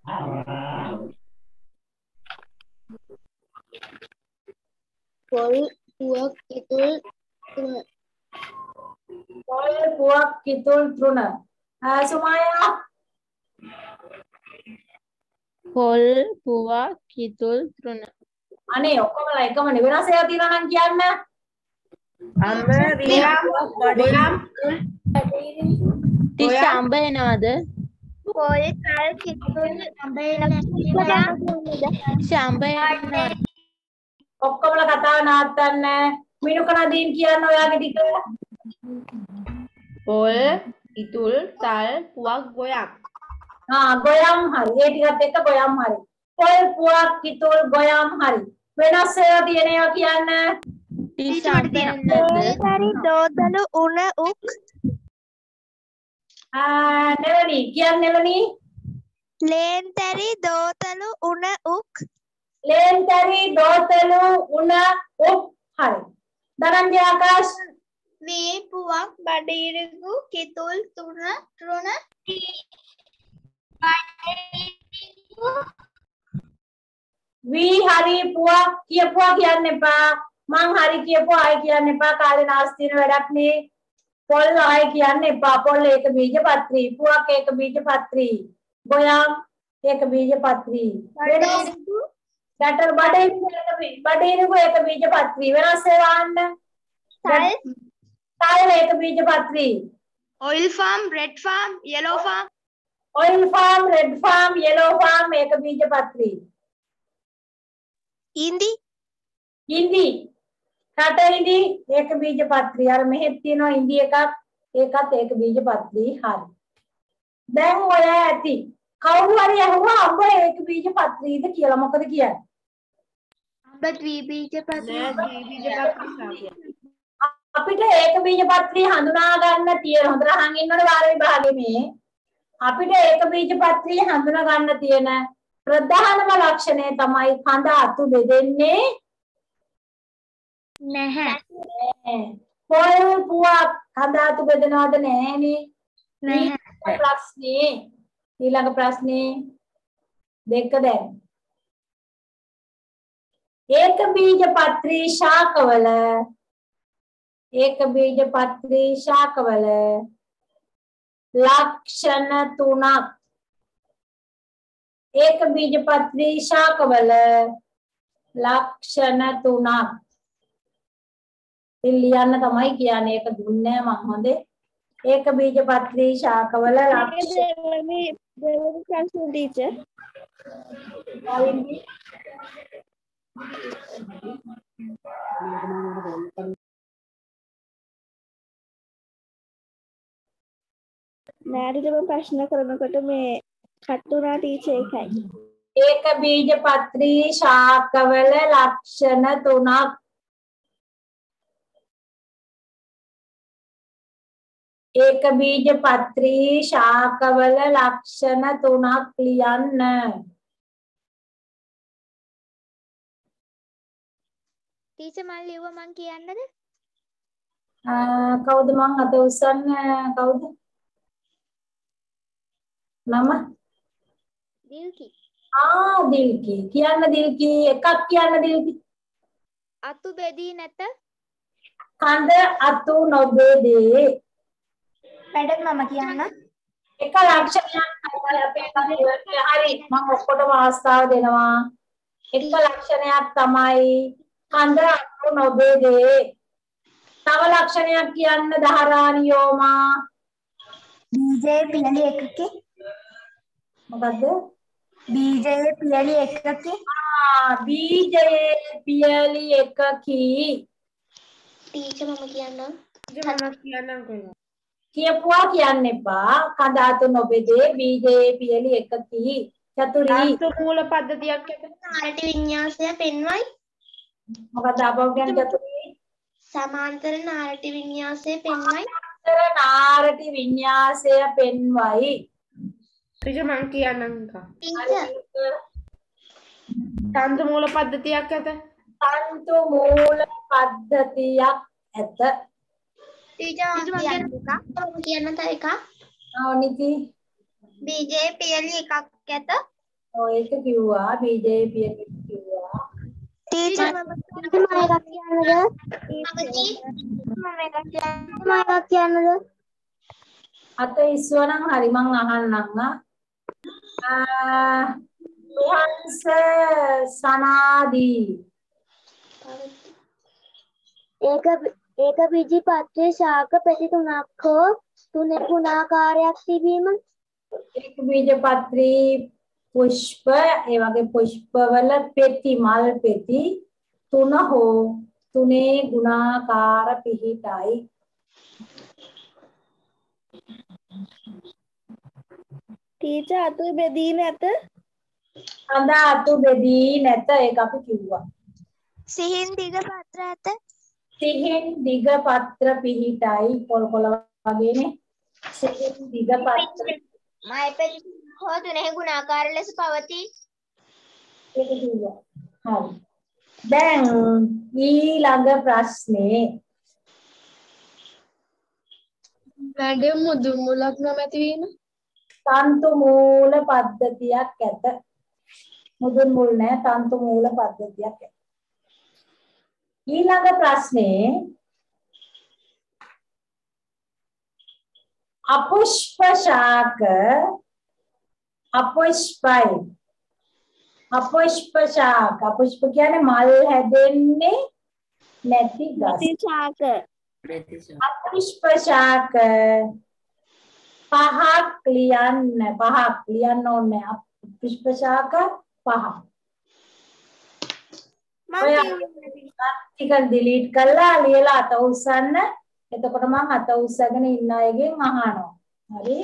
[SPEAKER 2] පොල් පුවක් කිතුල් තෘණ.
[SPEAKER 1] පොල්, පුවක්, කිතුල්, තෘණ. සුමායා
[SPEAKER 6] පොල් පුවක් කිතුල් තෘණ.
[SPEAKER 1] අනේ ඔක්කොමලා එකමනේ. වෙනස් ඒවා තියෙනවා නම් කියන්න.
[SPEAKER 5] අම්බ රියම් ගොයම්
[SPEAKER 6] ටිස් අඹ එනවද?
[SPEAKER 4] පොල් කල් කිතුල් අඹ එන
[SPEAKER 6] ටිස් අඹ එනවද?
[SPEAKER 1] ඔක්කොමලා කතාව නවත්තන්න. මිනුක නදීන් කියන්න ඔයාගේ ටික.
[SPEAKER 3] පොල් ඉතුල් තල් පුවක් ගොයක්.
[SPEAKER 1] ආ ගොයම් හරි. ඒ ටිකත් එක්ක ගොයම් හරි. පොල්, පුවක්, කිතුල්, ගොයම් හරි. වෙනස් ඒවා තියෙන ඒවා කියන්න.
[SPEAKER 6] ටිස් අඹ එනවද?
[SPEAKER 2] හරි දෝතලු උණ උක්.
[SPEAKER 1] ආ නෙවනි කියන්න නෙවනි.
[SPEAKER 2] ලේන්තරි දෝතලු උණ උක්.
[SPEAKER 1] ලේන්තරි දෝතලු උණ උක් හරි. ධනංජය ආකාශ
[SPEAKER 4] වේ පුවක් බඩිරගු කිතුල් තුන තෘණ
[SPEAKER 1] වී හරි පුවක් කියපුවා කියන්න එපා. මං හරි කියපුවා ආයි කියන්න එපා. කාලේ නාස්ති වෙන වැඩක් නේ. පොල් ආයි කියන්න එපා. පොල් ඒක බීජපත්‍රී. පුවක් ඒක බීජපත්‍රී. ගොයම් ඒක බීජපත්‍රී. වෙනස් ඩටර් බඩේරිගු ඒක බඩේරිගු ඒක බීජපත්‍රී. වෙනස් ඒවා අහන්න.
[SPEAKER 4] තල්
[SPEAKER 1] තල් ඒක බීජපත්‍රී.
[SPEAKER 4] oil farm red farm yellow farm
[SPEAKER 1] oil farm, red farm, yellow farm ඒක බීජපත්‍රී.
[SPEAKER 2] ඉන්දි
[SPEAKER 1] ඉන්දි රට ඉන්දි ඒක බීජපත්‍රී. අර මෙහෙත් තියෙනවා ඉන්දි එකක්. ඒකත් ඒක බීජපත්‍රී. හරි. දැන් ඔය ඇති. කවුරු හරි අහුවා අඹ ඒක බීජපත්‍රීද කියලා මොකද කියන්නේ?
[SPEAKER 4] අඹ ද්විබීජපත්‍රී
[SPEAKER 1] අපිට ඒක බීජපත්‍රී හඳුනා ගන්න තියෙන හොඳට අහන් ඉන්නවනේ වාර විභාගෙ මේ. අපිට ඒක බීජපත්‍රී හඳුනා ගන්න තියෙන ප්‍රධානම ලක්ෂණය තමයි කඳ අතු බෙදෙන්නේ
[SPEAKER 4] නැහැ.
[SPEAKER 1] පොල් පුවක් කඳ අතු බෙදනවද නැහැනේ.
[SPEAKER 4] නැහැ.
[SPEAKER 1] ප්‍රශ්නේ ඊළඟ ප්‍රශ්නේ දෙක දැන්. ඒක බීජපත්‍රී ශාකවල ඒක බීජපත්‍රී ශාකවල ලක්ෂණ තුනක්. ඒක බීජපත්‍රී ශාකවල ලක්ෂණ තුනක්. ලියන්න තමයි කියන්නේ. ඒක දුන්නේ මම හොඳේ. ඒක බීජපත්‍රී ශාකවල ලක්ෂණ
[SPEAKER 2] දෙවනි දෙවනි ප්‍රශ්න ටීචර්. නෑරිටම ප්‍රශ්න කරනකොට මේ කට්ටුනා ටීචර් එකයි.
[SPEAKER 1] ඒක බීජපත්‍රී ශාකවල ලක්ෂණ තුනක්. ඒක බීජපත්‍රී ශාකවල ලක්ෂණ තුනක් ලියන්න.
[SPEAKER 4] ටීචර් මම ලිව්වා මං කියන්නද?
[SPEAKER 1] කවුද මං අත උස්සන්න කවුද? නම?
[SPEAKER 4] දිල්කි.
[SPEAKER 1] ආ දිල්කි. කියන්න දිල්කි. එකක් කියන්න දිල්කි.
[SPEAKER 4] අතු බෙදී නැත.
[SPEAKER 1] කඳ අතු නොබෙදේ.
[SPEAKER 4] මැඩම් මම කියන්න.
[SPEAKER 1] එක ලක්ෂණයක් තමයි අපේ කඳේ හරි මම ඔක්කොටම අවස්ථාව දෙනවා. එක ලක්ෂණයක් තමයි කඳ අතු නොබෙදේ. තව ලක්ෂණයක් කියන්න දහරානියෝමා.
[SPEAKER 4] බීජයේ පියලි එකකේ
[SPEAKER 1] මොකද්ද?
[SPEAKER 4] බීජයේ පියලි එකකේ
[SPEAKER 1] ආ බීජයේ පියලි එකකී.
[SPEAKER 4] ටීචර් මම කියන්නම්.
[SPEAKER 3] මම කියන්නම් කොහෙද?
[SPEAKER 1] කියපුවා කියන්න එපා. කඳ අතු නොබෙදේ බීජයේ පියලි එකකී. චතුරී
[SPEAKER 3] ධාතු මූල පද්ධතියක් එක.
[SPEAKER 4] නාරටි විඤ්ඤාසය පෙන්වයි.
[SPEAKER 1] මොකද අපව කියන්නේ චතුරී?
[SPEAKER 4] සමාන්තර නාරටි විඤ්ඤාසය පෙන්වයි.
[SPEAKER 1] සමාන්තර නාරටි විඤ්ඤාසය පෙන්වයි.
[SPEAKER 5] ටීචර් මං කියන්නම්කෝ.
[SPEAKER 4] ටීචර්
[SPEAKER 5] තන්තු මූල පද්ධතියක් ඇත.
[SPEAKER 1] තන්තු මූල පද්ධතියක් ඇත.
[SPEAKER 4] ටීචර් මම කියන්න එකක් මම කියන්න තව එකක්
[SPEAKER 1] නෝනිති
[SPEAKER 4] බීජේ පියලි එකක් ඇත
[SPEAKER 1] ඔය එක කිව්වා බීජේ පිය කිව්වා.
[SPEAKER 4] ටීචර් මම එකක් කියන්නද අවදි මම එකක් කියන්න මම එකක් කියන්නද
[SPEAKER 1] අත ඉස්සුවනම් හරි මං අහන්නම් ආ රුහංස සනාදී
[SPEAKER 7] ඒක ඒක බීජ පත්‍රයේ ශාක පෙති තුනක් හෝ තුනේ ගුණාකාරයක් තිබීම
[SPEAKER 1] ඒක බීජපත්‍රී පුෂ්ප ඒ වගේ පුෂ්පවල පෙති මල් පෙති තුන හෝ තුනේ ගුණාකාර පිහිටයි.
[SPEAKER 2] ටීචර් අතු බෙදී නැත.
[SPEAKER 1] අඳ අතු බෙදී නැත ඒක අපි කිව්වා.
[SPEAKER 4] සිහින් දිග පත්‍ර ඇත
[SPEAKER 1] සිහින් දිග පත්‍ර පිහිටයි පොල් කොළ වගේනේ. සිහින් දිග පත්‍ර
[SPEAKER 4] මල් පෙති හෝ තුනේ ගුණාකාර ලෙස පවතී
[SPEAKER 1] ඒක කිව්වා. හරි. දැන් ඊළඟ ප්‍රශ්නේ
[SPEAKER 6] මැඩම් මුදු මුලක් නොමැති වීම.
[SPEAKER 1] තන්තු මූල පද්ධතියක් ඇත. මුදුන් මුල් නැහැ තන්තු මූල පද්ධතියක් ඇත. ඊළඟ ප්‍රශ්නේ අපුෂ්ප ශාක අපුෂ්පයි අපුෂ්ප ශාක අපුෂ්ප කියන්නේ මල් හැදෙන්නේ නැති ගස්.
[SPEAKER 2] ශාක
[SPEAKER 1] අපුෂ්ප ශාක පහක් ලියන්න පහක් ලියන්න ඕනේ. අපුෂ්ප ශාක පහ. ටික ඩිලීට් කරලා ලියලා අත උස්සන්න. එතකොට මම අත උස්සගෙන ඉන්න අයගෙන් අහනවා. හරි?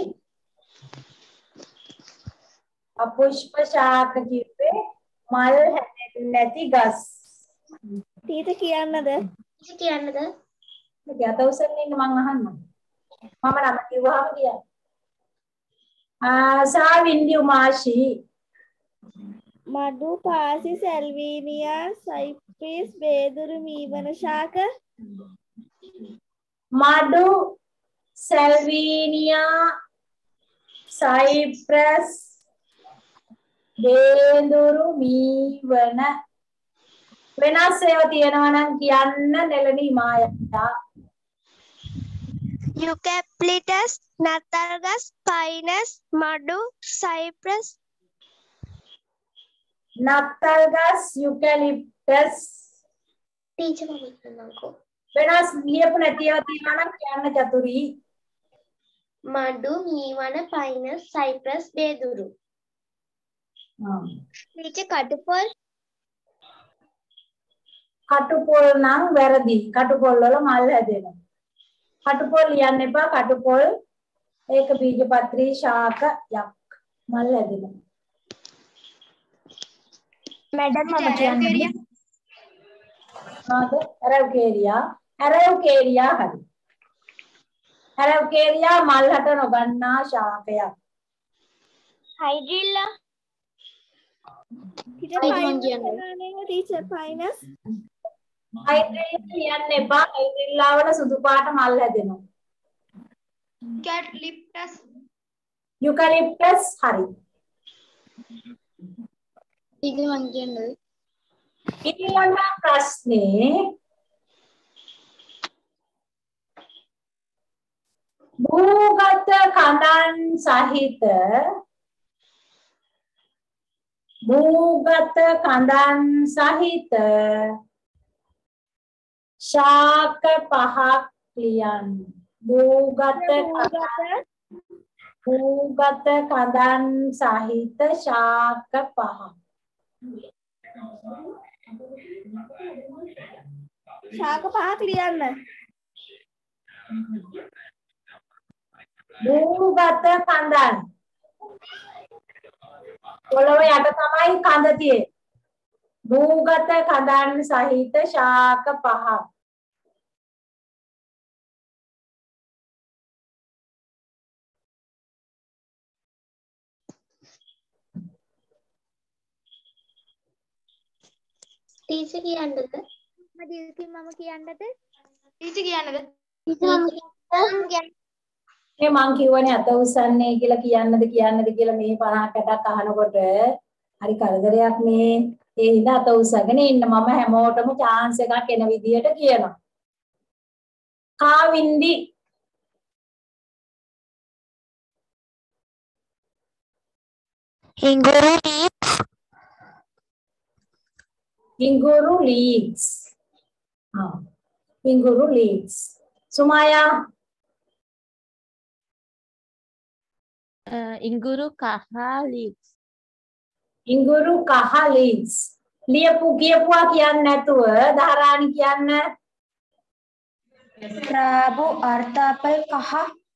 [SPEAKER 1] අපුෂ්ප ශාක කිව්වේ මල් හැදෙන්නේ නැති ගස්.
[SPEAKER 2] ටීචර් කියන්නද?
[SPEAKER 4] ටීචර් කියන්නද
[SPEAKER 1] මේක අත උස්සගෙන ඉන්න මං අහන්නම්. මම නම කිව්වහම කියන්න. ආ සාවින්දි උමාෂි
[SPEAKER 2] මඩු පාසි සැල්වීනියා සයිප්‍රස් බේදුරු මීවන ශාක
[SPEAKER 1] මඩු සැල්වීනියා සයිප්‍රස් බේදුරු මීවන වෙනස් ඒවා තියෙනවා නම් කියන්න නෙළනි මායා.
[SPEAKER 4] යුකැප්ලිටස් නතරගස් පයිනස් මඩු සයිප්‍රස්
[SPEAKER 1] නත්තල් ගස් යුකැලිප්ටස්
[SPEAKER 4] ටීචර් මම කියන්නම්කෝ
[SPEAKER 1] වෙනස් ලියපු නැති ඒවා තියෙනවා නම් කියන්න චතුරි.
[SPEAKER 4] මඩු මීවන පයිනස් සයිප්‍රස් බේදුරු ටීචර් කටුපොල්
[SPEAKER 1] කටුපොල් නම් වැරදි. කටුපොල් වල මල් හැදෙනවා. කටුපොල් ලියන්න එපා. කටුපොල් ඒක බීජපත්‍රී ශාකයක් මල් හැදෙනවා.
[SPEAKER 4] මැඩම් මම කියන්නේ
[SPEAKER 1] මොනවද? ඇරව්කේරියා. ඇරව්කේරියා හරි. ඇරව්කේරියා මල් හට නොගන්නා ශාකයක්.
[SPEAKER 4] හයිඩ්‍රිල්ලා
[SPEAKER 2] ටීචර් පයිනස්
[SPEAKER 1] හයිඩ්‍රිල්ලා ලියන්න එපා. හයිඩ්‍රිල්ලා වල සුදු පාට මල් හැදෙනවා.
[SPEAKER 4] යුකැලිප්ටස්
[SPEAKER 1] යුකලිප්ටස් හරි.
[SPEAKER 6] ඊළඟ මං කියන්නේ
[SPEAKER 1] ඊළඟ ප්‍රශ්නේ භූගත කඳන් සහිත භූගත කඳන් සහිත ශාක පහක් ලියන්න. භූගත භූගත කඳන් සහිත ශාක පහක්.
[SPEAKER 2] ශාක පහක් ලියන්න.
[SPEAKER 1] භූගත කඳන් පොළොව යට තමයි කඳ තියෙන්නේ. භූගත කඳන් සහිත ශාක පහක්.
[SPEAKER 7] ටීචර් කියන්නද?
[SPEAKER 2] මදිල්කි මම කියන්නද?
[SPEAKER 4] ටීචර් කියන්නද?
[SPEAKER 7] ටීචර් මම කියන්න.
[SPEAKER 1] මේ මං කිව්වනේ අත උස්සන්නේ කියලා කියන්නද කියන්නද කියලා මේ පනහකටක් අහනකොට හරි කරදරයක් නේ. ඒ හින්දා අත උස්සගෙන ඉන්න මම හැමෝටම chance එකක් එන විදියට කියනවා. Kavindi
[SPEAKER 8] Inguru leaves.
[SPEAKER 1] Inguru leaves. Ah, Inguru leaves. Sumaya.
[SPEAKER 8] Uh, Inguru kaha leaves.
[SPEAKER 1] Inguru kaha leaves. ලියපු කියපුවා කියන්නේ නැතුව ධාරානි කියන්න.
[SPEAKER 3] රාබු අර්ථාපල් කහ.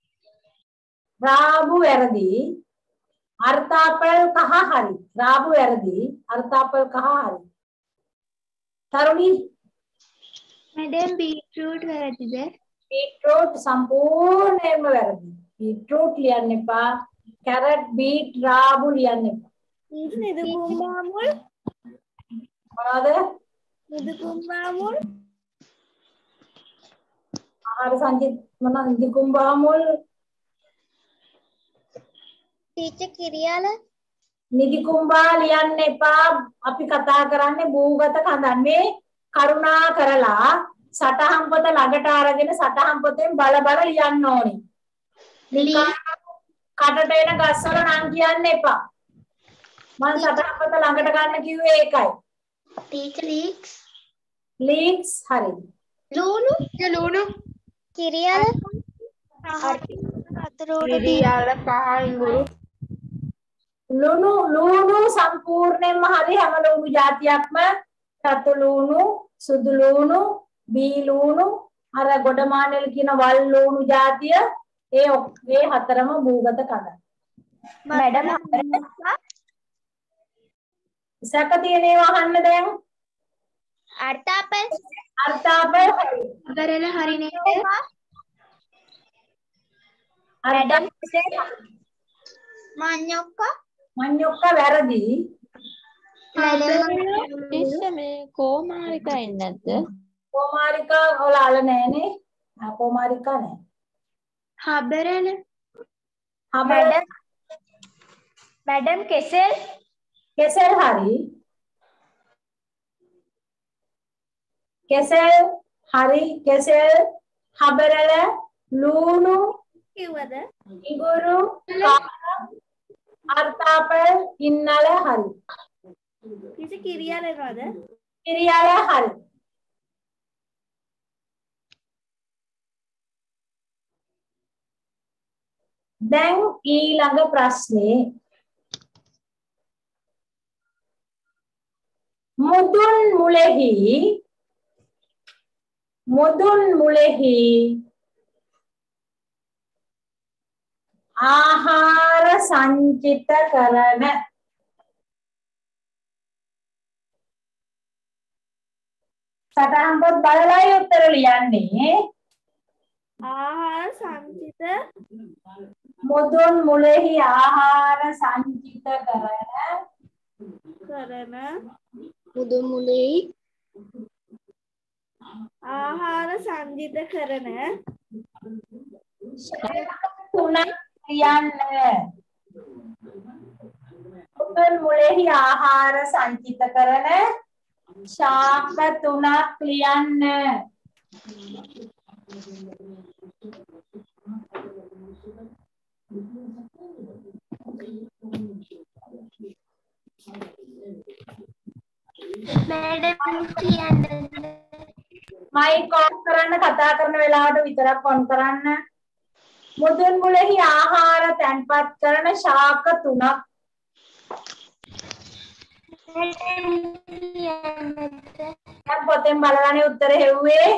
[SPEAKER 1] රාබු වැරදි. අර්ථාපල් කහ හරි. රාබු වැරදි. අර්ථාපල් කහ හරි. තරුණි
[SPEAKER 2] මැඩම් බීට්‍රූට් වැරදිද?
[SPEAKER 1] බීට්‍රූට් සම්පූර්ණයෙන්ම වැරදි. බීට්‍රූට් ලියන්න එපා. කැරට් බීට් රාබු ලියන්න එපා.
[SPEAKER 2] නිදුකුම්බා මුල්.
[SPEAKER 1] මොනවද?
[SPEAKER 2] නිදුකුම්බා මුල්.
[SPEAKER 1] ආහාර සංජිත් මොනවද නිදුකුම්බා මුල්?
[SPEAKER 7] ටීචර් කිරියාල
[SPEAKER 1] නිදිකුම්බා ලියන්න එපා. අපි කතා කරන්නේ භූගත කඳන්. මේ කරුණා කරලා සටහන් පොත ළඟට අරගෙන සටහන් පොතෙන් බල බල ලියන්න ඕනේ. කටට එන ගස්වල නම් කියන්න එපා. මම සටහන් පොත ළඟට ගන්න කිව්වේ ඒකයි.
[SPEAKER 7] ටීචර් ලීක්ස්
[SPEAKER 1] ලීක්ස් හරි.
[SPEAKER 7] ලූණු
[SPEAKER 3] ලුණු
[SPEAKER 7] කිරියාල
[SPEAKER 5] කිරියාල කහ ඉඟුරු
[SPEAKER 1] ලුණු ලුණු සම්පූර්ණයෙන්ම හරි. හැම ලුණු જાතියක්ම රතු ලුණු, සුදු ලුණු, බී ලුණු, අර ගොඩමානෙල් කියන වල් ලුණු જાතිය ඒ ඒ හතරම භූගත කඳ.
[SPEAKER 3] මැඩම්
[SPEAKER 1] සැක තියෙන ඒවා අහන්න දැන්.
[SPEAKER 7] අර්ථාපල්
[SPEAKER 1] අර්ථාපල් හරි.
[SPEAKER 7] අගරල හරි නේද?
[SPEAKER 1] මැඩම්
[SPEAKER 7] මඤ්ඤොක්ක
[SPEAKER 1] මඤ්ඤොක්ක වැරදි.
[SPEAKER 8] ටීචර් මේ කෝමාරිකා ඉන්නේ නැද්ද?
[SPEAKER 1] කොමාරිකා ඔයාල නෑනේ. ආ කොමාරිකා නෑ.
[SPEAKER 7] හබරල
[SPEAKER 1] හබල
[SPEAKER 3] මැඩම් කෙසෙල්
[SPEAKER 1] කෙසෙල් හරි. කෙසෙල් හරි. කෙසෙල් හබරල ලුණු
[SPEAKER 2] කිව්වද?
[SPEAKER 1] ඉඟුරු අර්ථාපල් ඉන්නල හරි.
[SPEAKER 2] ටීචර් කිරියාල එනවද?
[SPEAKER 1] කිරියාල හරි. දැන් ඊළඟ ප්‍රශ්නේ මුදුන් මුලෙහි මුදුන් මුලෙහි ආහාර සංචිත කරන සටහන් පොත් බලලායි උත්තර ලියන්නේ.
[SPEAKER 2] ආහාර සංචිත
[SPEAKER 1] මුදුන් මුලෙහි ආහාර සංචිත කරන
[SPEAKER 2] කරන
[SPEAKER 7] මුදුන් මුලෙහි
[SPEAKER 2] ආහාර සංචිත කරන
[SPEAKER 1] තුනක් ලියන්න. මුදුන් මුලෙහි ආහාර සංචිත කරන ශාක තුනක් ලියන්න.
[SPEAKER 7] මැඩම් කියන්නද?
[SPEAKER 1] මයික් ඔන් කරන්න. කතා කරන වෙලාවට විතරක් ඔන් කරන්න. මුදුන් මුලෙහි ආහාර තැන්පත් කරන ශාක තුනක්. දැන් පොතෙන් බලලානේ උත්තර හෙව්වේ.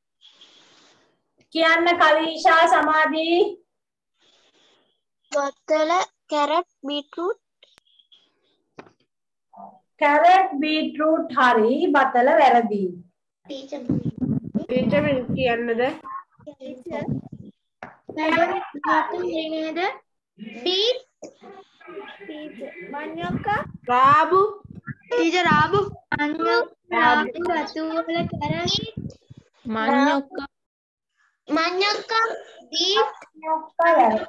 [SPEAKER 1] කියන්න කවිෂා සමාධි.
[SPEAKER 7] බත්තල කැරට් බීට්‍රූට්
[SPEAKER 1] කැරට් බීට්රූට් හරි. බතල වැරදි.
[SPEAKER 7] ටීචර්
[SPEAKER 5] ටීචර් මේ කියන්නද?
[SPEAKER 2] ටීචර්
[SPEAKER 7] මැඩම් බත්තල නේද? බීට්
[SPEAKER 2] ටීචර් මඤ්ඤොක්ක
[SPEAKER 5] රාබු
[SPEAKER 7] ටීචර් රාබු මඤ්ඤොක්ක
[SPEAKER 6] රතු වල කැරට්
[SPEAKER 8] මඤ්ඤොක්ක
[SPEAKER 6] මඤ්ඤොක්ක beet
[SPEAKER 1] මඤ්ඤොක්ක වැරදි.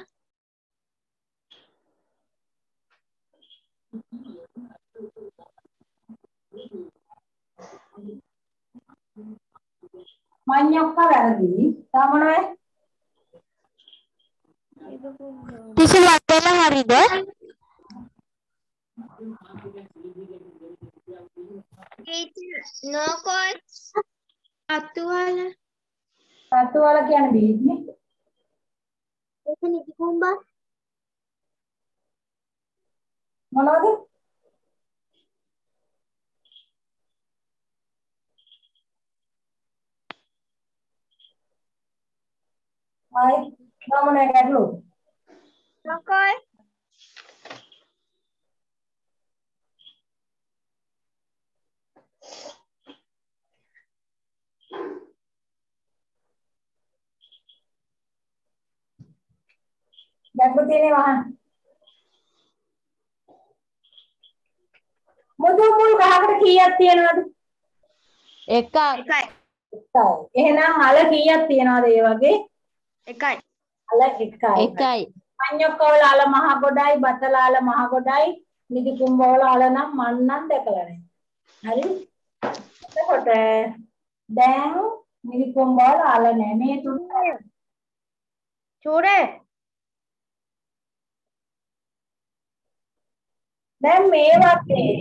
[SPEAKER 1] මඤ්ඤොක්ක වැරදි. තව මොනවද?
[SPEAKER 7] කිසි වටේල හරිද?
[SPEAKER 4] no coach
[SPEAKER 6] රතු වල
[SPEAKER 1] රතු වල කියන්නේ බීට් නේ.
[SPEAKER 7] ඒක නිදි කුඹා.
[SPEAKER 1] මොනවද? ආයි මොනවද ගැටලු?
[SPEAKER 4] no coach
[SPEAKER 1] ගැටලු තියෙන්නේ වහන්න. මුදු මුල් ගහකට කීයක් තියෙනවද?
[SPEAKER 8] එකක්
[SPEAKER 1] එකයි. එහෙනම් අල කීයක් තියෙනවද ඒ වගේ?
[SPEAKER 4] එකයි
[SPEAKER 1] අල එකයි.
[SPEAKER 8] එකයි
[SPEAKER 1] මඤ්ඤොක්ක වල අල මහ ගොඩයි, බතල අල මහ ගොඩයි, නිදි කුඹ වල අල නම් මන් නම් දැකලා නැහැ. හරි? එතකොට දැන් නිදි කුඹ වල අල නැහැ. මේ තුන චූරේ. දැන් මේ වගේ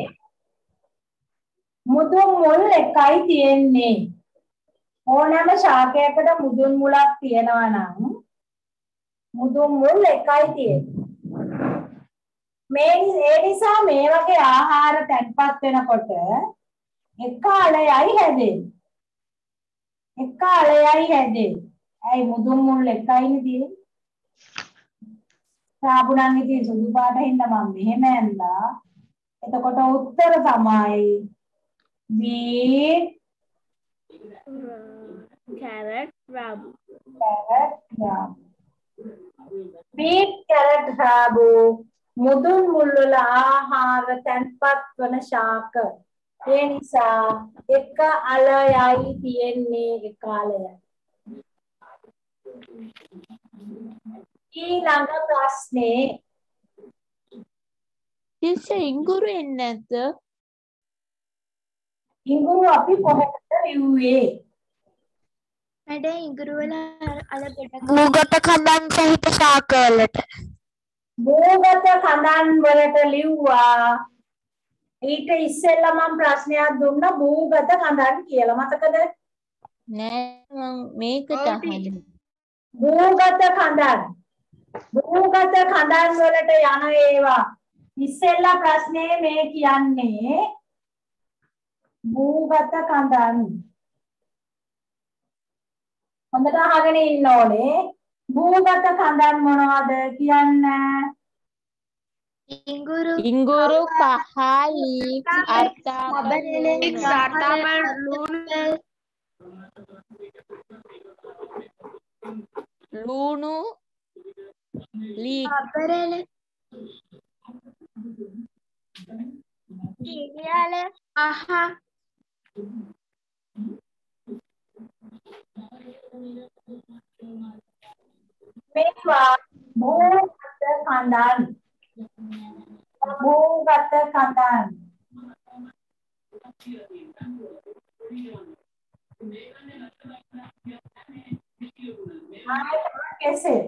[SPEAKER 1] මුදුන් මුල් එකයි තියෙන්නේ. ඕනෑම ශාකයකට මුදුන් මුලක් තියෙනවා නම් මුදුන් මුල් එකයි තියෙන්නේ. මේ ඒ නිසා මේ වගේ ආහාර තැන්පත් වෙනකොට එක අලයයි හැදෙන්නේ. එක අලයයි හැදෙන්නේ. ඇයි මුදුන් මුල් එකයිනේ තියෙන්නේ. සාබුණන්ගේ තියෙන සුදු පාට හින්දා මම මෙහෙම ඇන්දා. එතකොට උත්තර තමයි beet
[SPEAKER 2] carrot rabu
[SPEAKER 1] carrot rabu. beet carrot rabu මුදුන් මුල් වල ආහාර තැන්පත් වන ශාක. ඒ නිසා එක අලයයි තියෙන්නේ එක අලයයි. ඊළඟ ප්‍රශ්නේ
[SPEAKER 8] තිස්ස ඉඟුරු එන්නේ නැද්ද?
[SPEAKER 1] ඉඟුරු අපි කොහෙද ලිව්වේ?
[SPEAKER 6] වැඩ ඉඟුරු වල අල ගොඩක්
[SPEAKER 7] භූගත කඳන් සහිත ශාකවලට.
[SPEAKER 1] භූගත කඳන් වලට ලිව්වා. ඊට ඉස්සෙල්ලා මම ප්‍රශ්නයක් දුන්නා භූගත කඳන් කියලා. මතකද?
[SPEAKER 8] නෑ මං මේකට අහන්නේ.
[SPEAKER 1] භූගත කඳන්. භූගත කඳන් වලට යන ඒවා. ඉස්සෙල්ලා ප්‍රශ්නේ මේ කියන්නේ භූගත කඳන්. හොඳට අහගෙන ඉන්න ඕනේ. භූගත කඳන් මොනවද කියන්න?
[SPEAKER 6] ඉඟුරු
[SPEAKER 8] ඉඟුරු කහ ලීක්ස් අර්තාපල් ලුණු ලීක්
[SPEAKER 6] අපරල
[SPEAKER 4] කීරියාල
[SPEAKER 6] අහ
[SPEAKER 1] මේවා භූගත කඳන්. භූගත කඳන්. ආයෙත් කෙසේ?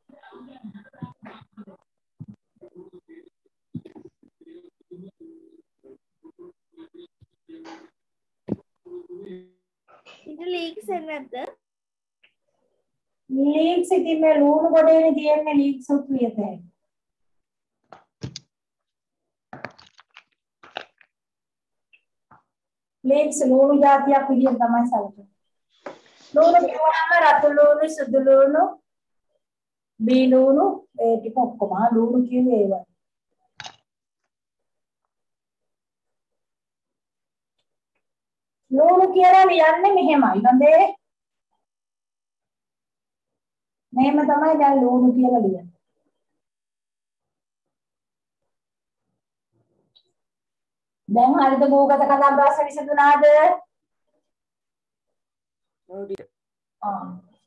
[SPEAKER 2] ඉතින් leaks එන්නේ නැද්ද?
[SPEAKER 1] ලීක්ස් ඉතින් මේ ලුණු ගොඩේනේ තියෙන්නේ ලීක්ස් උත් වියතේ. ලීක්ස් ලුණු జాතියක් විදියට තමයි සැලකෙන්නේ. ලුණු කියවම රතු ලුණු, සුදු ලුණු, බී ලුණු ඒ ටික ඔක්කොම ලුණු කියන්නේ ඒවා. ලුණු කියලා ලියන්නේ මෙහෙමයි නේද? මෙහෙම තමයි දැන් ලුණු කියලා ලියන්නේ. දැන් හරිද භූගත කතා ප්‍රශ්න විසඳුණාද? ආ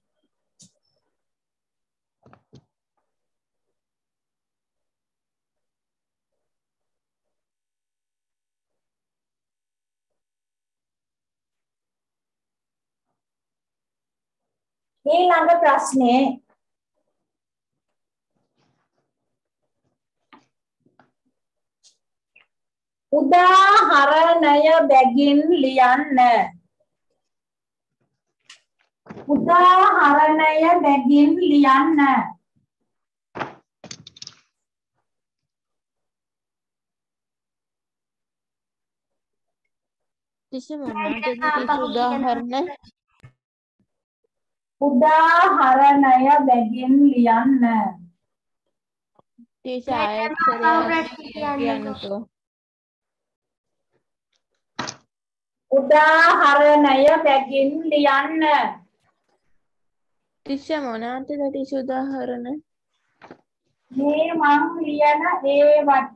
[SPEAKER 1] ඊළඟ ප්‍රශ්නේ උදාහරණය බැගින් ලියන්න. උදාහරණය බැගින් ලියන්න.
[SPEAKER 8] ටීචර් මොනවද ටීචර් උදාහරණ?
[SPEAKER 1] උදාහරණය බැගින් ලියන්න.
[SPEAKER 8] ටීචර් ආයෙත් සරයක් කියන්නකෝ.
[SPEAKER 1] උදාහරණය බැගින් ලියන්න.
[SPEAKER 8] ටීචර් මොනවද ටීචර් උදාහරණ?
[SPEAKER 1] මේ මං ලියන ඒවට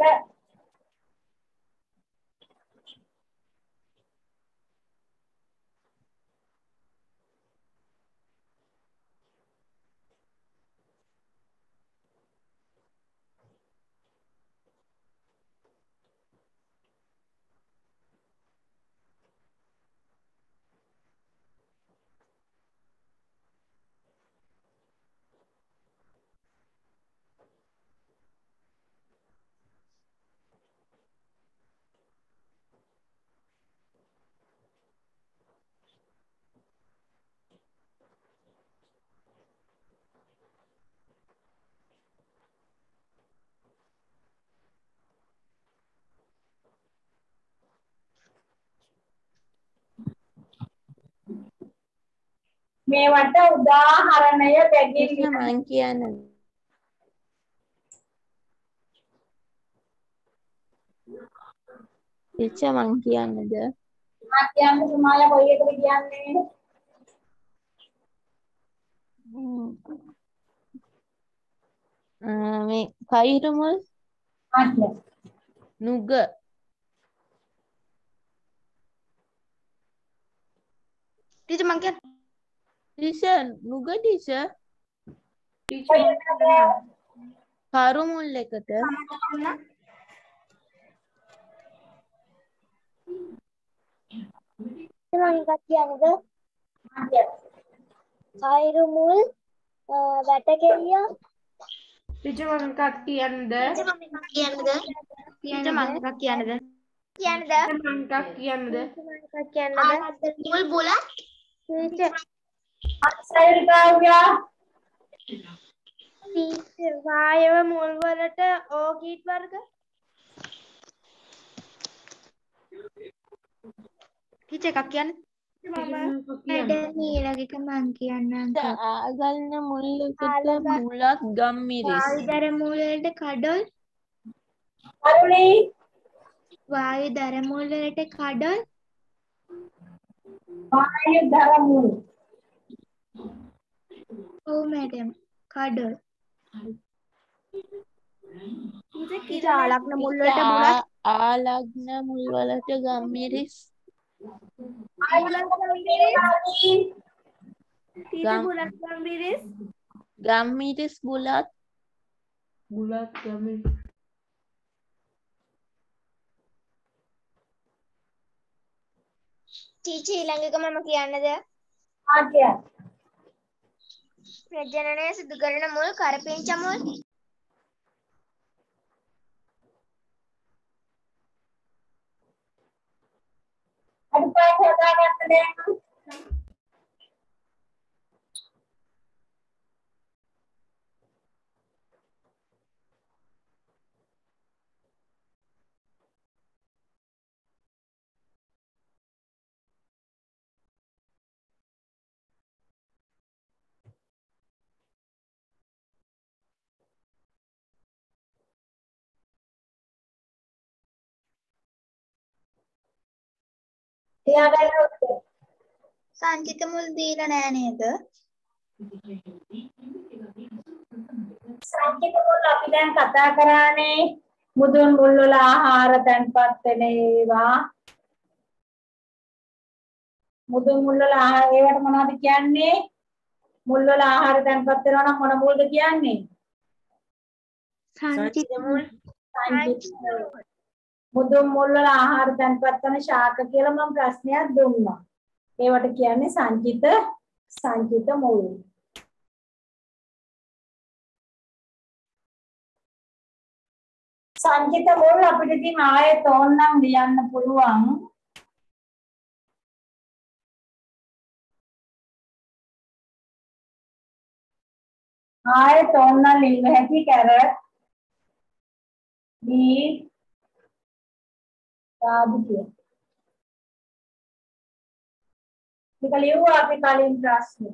[SPEAKER 1] මේවට උදාහරණය බැගින්
[SPEAKER 8] ටීචර් මං කියන්න. ටීචර් මං කියන්නද?
[SPEAKER 1] ආ කියන්න සුමාලා කොයි එකද කියන්නේ?
[SPEAKER 8] මේ කයිරුමුල්
[SPEAKER 1] ආ
[SPEAKER 8] නුග
[SPEAKER 4] ටීචර් මං කියන්න.
[SPEAKER 8] ටීචර් නුග ටීචර්
[SPEAKER 5] ටීචර්
[SPEAKER 8] කරුමුල් එකට
[SPEAKER 7] මම එකක් කියන්නද? කයිරුමුල් වැටකෙලිය
[SPEAKER 5] ටීචර් මම එකක් කියන්නද?
[SPEAKER 4] ටීචර් මම එකක් කියන්නද? ටීචර් මං එකක් කියන්නද? කියන්නද?
[SPEAKER 5] මම එකක් කියන්නද?
[SPEAKER 4] එකක් කියන්නද? මුල් බුලත් ටීචර්
[SPEAKER 1] අක්ෂර කාව්‍යා
[SPEAKER 3] ටීචර් වායව මුල් වලට ඕකීඩ් වර්ග.
[SPEAKER 4] ටීචර් එකක් කියන්න.
[SPEAKER 5] මම
[SPEAKER 4] ඊළඟ එක මං කියන්නම්.
[SPEAKER 8] ආගල්න මුල් එකට බුලත් ගම්මිරිස්
[SPEAKER 4] වායුදර මුල් වලට කඩොල්.
[SPEAKER 1] අරුණි
[SPEAKER 4] වායුදර මුල් වලට කඩොල්.
[SPEAKER 1] වායු ධරමුල්
[SPEAKER 4] ඔව් මැඩම් කඩොල්.
[SPEAKER 3] ටීචර් ආලග්න මුල් වලට බුලත්.
[SPEAKER 8] ආලග්න මුල් වලට ගම්මිරිස්
[SPEAKER 3] ටීචර් බුලත් ගම්බිරිස්.
[SPEAKER 8] ගම්මිරිස් බුලත්
[SPEAKER 5] බුලත් ගමි
[SPEAKER 4] ටීචර් ඊළඟ එක මම කියන්නද?
[SPEAKER 1] ආ කියන්න.
[SPEAKER 4] ප්‍රජනනය සිදු කරන මුල් කරපිංච මුල්.
[SPEAKER 1] අඩුපාඩු හදාගන්න දැන්. තියාගන්න උත්තර.
[SPEAKER 4] සංචිත මුල් දීලා නෑ නේද?
[SPEAKER 1] සංකේත මුල් අපි දැන් කතා කරානේ. මුදුන් මුල් වල ආහාර තැන්පත් වෙන ඒවා මුදුන් මුල් වල ආහාර ඒවට මොනවද කියන්නේ? මුල් වල ආහාර තැන්පත් වෙනවා නම් මොන මුල්ද කියන්නේ?
[SPEAKER 2] සංචිත මුල්.
[SPEAKER 1] මුදුන් මුල් වල ආහාර තැන්පත් කරන ශාක කියලා මම ප්‍රශ්නයක් දුන්නා. ඒවට කියන්නේ සංචිත සංචිත මුල්. සංචිත මුල් අපිට ඉතින් ආයෙත් ඕනනම් ලියන්න පුළුවන්. ආයෙත් ඕනනම් ලියන්න හැකි කැරට් beet සාදු කියන. මේක ලියුවා අපි කලින් ප්‍රශ්නේ.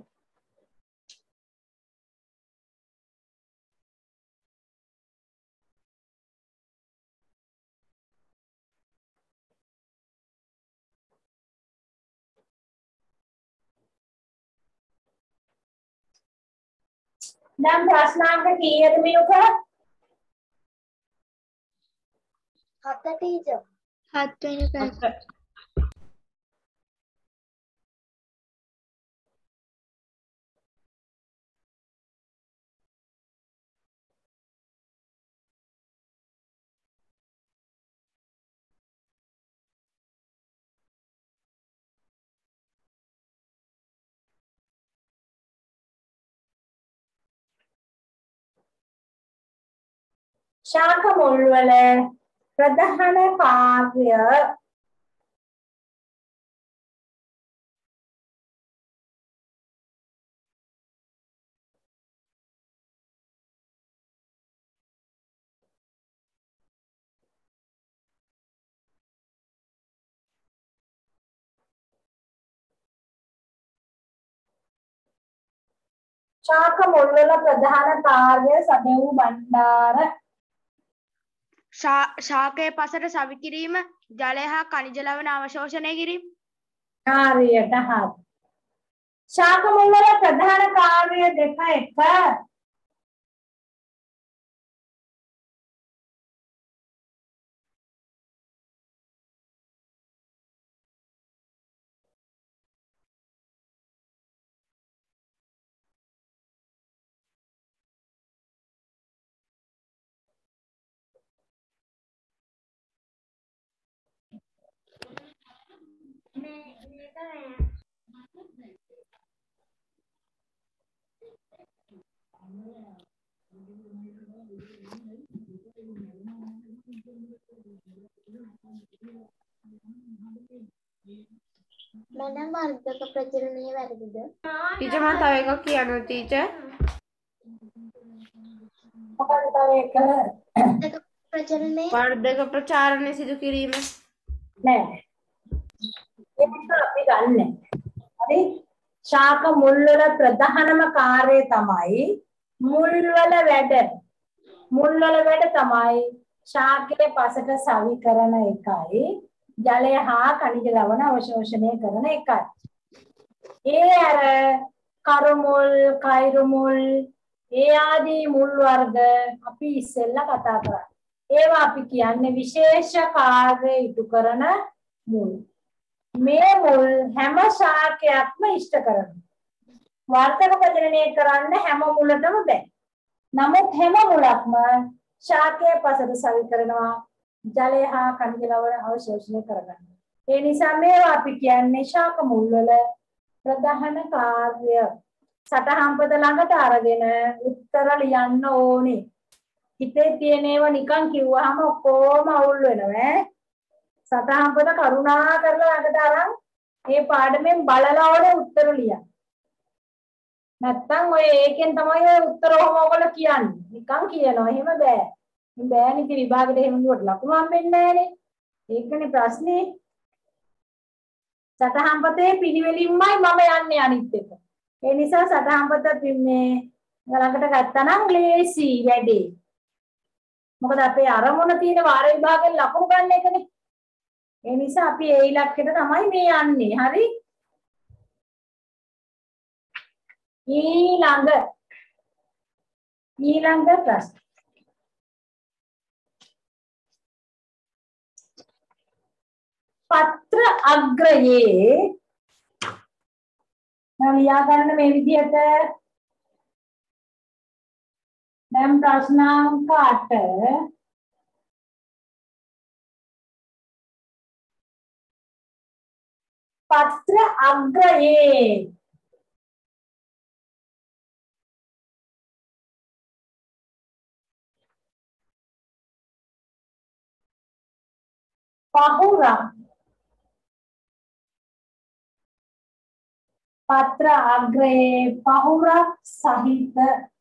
[SPEAKER 1] දැන් ප්‍රශ්නාංක කීයද මේක?
[SPEAKER 7] හත ටීචර්.
[SPEAKER 2] හත් වෙනි ප්‍රශ්න.
[SPEAKER 1] ශාක මුල් වල ප්‍රධාන කාර්ය ශාක මුල් වල ප්‍රධාන කාර්ය සදෙව් බණ්ඩාර
[SPEAKER 3] ශාකයේ පසට සවි කිරීම, ජලය හා ඛනිජ ලවණ අවශෝෂණය කිරීම.
[SPEAKER 1] කාර්යයට හත්. ශාක මුල් වල ප්‍රධාන කාර්ය දෙක එක.
[SPEAKER 7] මනම් වර්ධක ප්‍රචලනය වැරදිද?
[SPEAKER 5] ටීචර් මම තව එකක් කියනවා ටීචර්.
[SPEAKER 1] මොකද තව එක
[SPEAKER 7] වර්ධක ප්‍රචලනය
[SPEAKER 5] වර්ධක ප්‍රචාරණය සිදු කිරීම.
[SPEAKER 1] නෑ. ඒක අපි ගන්නෑ. හරි? ශාක මුල් වල ප්‍රධානම කාර්යය තමයි මුල් වල වැඩ. මුල් වල වැඩ තමයි ශාකයේ පසට සවි කරන එකයි ජලය හා ඛනිජ ලවණ අවශෝෂණය කරන එකයි. ඒ අර කරු මුල්, කෛරු මුල්, ඒ ආදී මුල් වර්ග අපි ඉස්සෙල්ලා කතා කරා. ඒවා අපි කියන්නේ විශේෂ කාර්ය ඉටු කරන මුල්. මේ මුල් හැම ශාකයක්ම ඉෂ්ට කරනවා. වර්ධක ප්‍රජනනය කරන්න හැම මුලටම බෑ. නමුත් හැම මුලක්ම ශාකයේ පසට සවි කරනවා ජලය හා ඛනිජ ලවණ අවශෝෂණය කරගන්න. ඒ නිසා මේවා අපි කියන්නේ ශාක මුල් වල ප්‍රධාන කාර්ය. සටහන් පද ළඟට අරගෙන උත්තර ලියන්න ඕනේ. හිතේ තියෙන ඒවා නිකන් කිව්වහම ඔක්කොම අවුල් වෙනවා ඈ. සටහන් පද කරුණා කරලා ළඟට අරන් මේ පාඩමෙන් බලලා ඕනේ උත්තර ලියන්න. නැත්තම් ඔය ඒකෙන් තමයි ඔය උත්තර ඔහොම ඔයගොල්ලෝ කියන්නේ. නිකන් කියනවා. එහෙම බෑ. මේ බෑනේ ඉතින් විභාගෙට එහෙම නුවට ලකුණු හම්බෙන්නේ නැහනේ. ඒකනේ ප්‍රශ්නේ. සටහන් පතේ පිළිවෙලින්මයි මම යන්නේ අනිත් එක. ඒ නිසා සටහන් පත මේ ළඟට ගත්තා නම් ලේසි වැඩේ. මොකද අපේ අරමුණ තියෙන වාර විභාගයෙන් ලකුණු ගන්න එකනේ. ඒ නිසා අපි ඒ ඉලක්කයට තමයි මේ යන්නේ. හරි? ඊළඟ ඊළඟ ප්‍රශ්න පත්‍ර අග්‍රයේ දැන් ලියා ගන්න මේ විදිහට දැන් ප්‍රශ්නාංක අට පත්‍ර අග්‍රයේ පහුරක් පත්‍ර අග්‍රයේ පහුරක් සහිත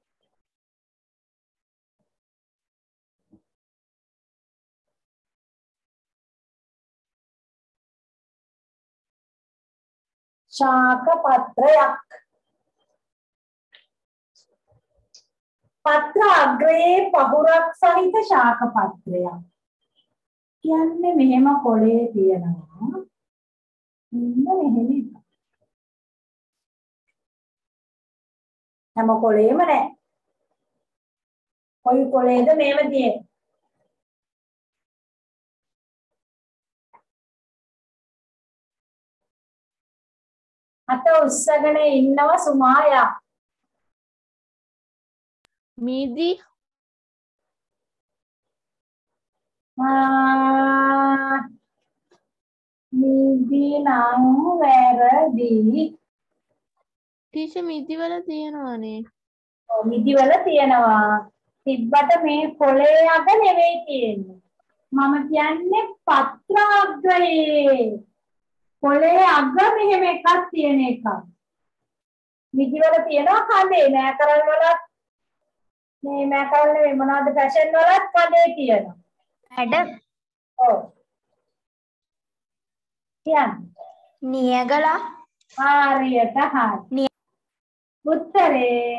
[SPEAKER 1] ශාක පත්‍රයක් පත්‍ර අග්‍රයේ පහුරක් සහිත ශාක පත්‍රයක් කියන්නේ මෙහෙම කොලේ තියෙනවා මෙන්න මෙහෙම එකක් හැම කොලේම නැහැ කොයි කොලේද මේව තියෙන්නේ අත උස්සගෙන ඉන්නව සුමායා
[SPEAKER 8] මීදි
[SPEAKER 1] ආ මීදි නම් වැරදි
[SPEAKER 8] ටීචර් මිදි වල තියෙනවානේ.
[SPEAKER 1] ඔව් මිදි වල තියෙනවා තිබ්බට මේ කොලේ අග නෙවෙයි තියෙන්නේ මම කියන්නේ පත්‍ර අග්‍රයේ කොලේ අග මෙහෙම එකක් තියෙන එකක් මිදි වල තියෙනවා කඳේ නෑ කරල් වලත් මේ මෑකවල නෙවෙයි මොනවද ෆැෂන් වලත් කඳේ තියෙනවා
[SPEAKER 4] මැඩම්
[SPEAKER 1] ඔව් කියන්නේ
[SPEAKER 4] නියගලා
[SPEAKER 1] හරියට හරි උත්තරේ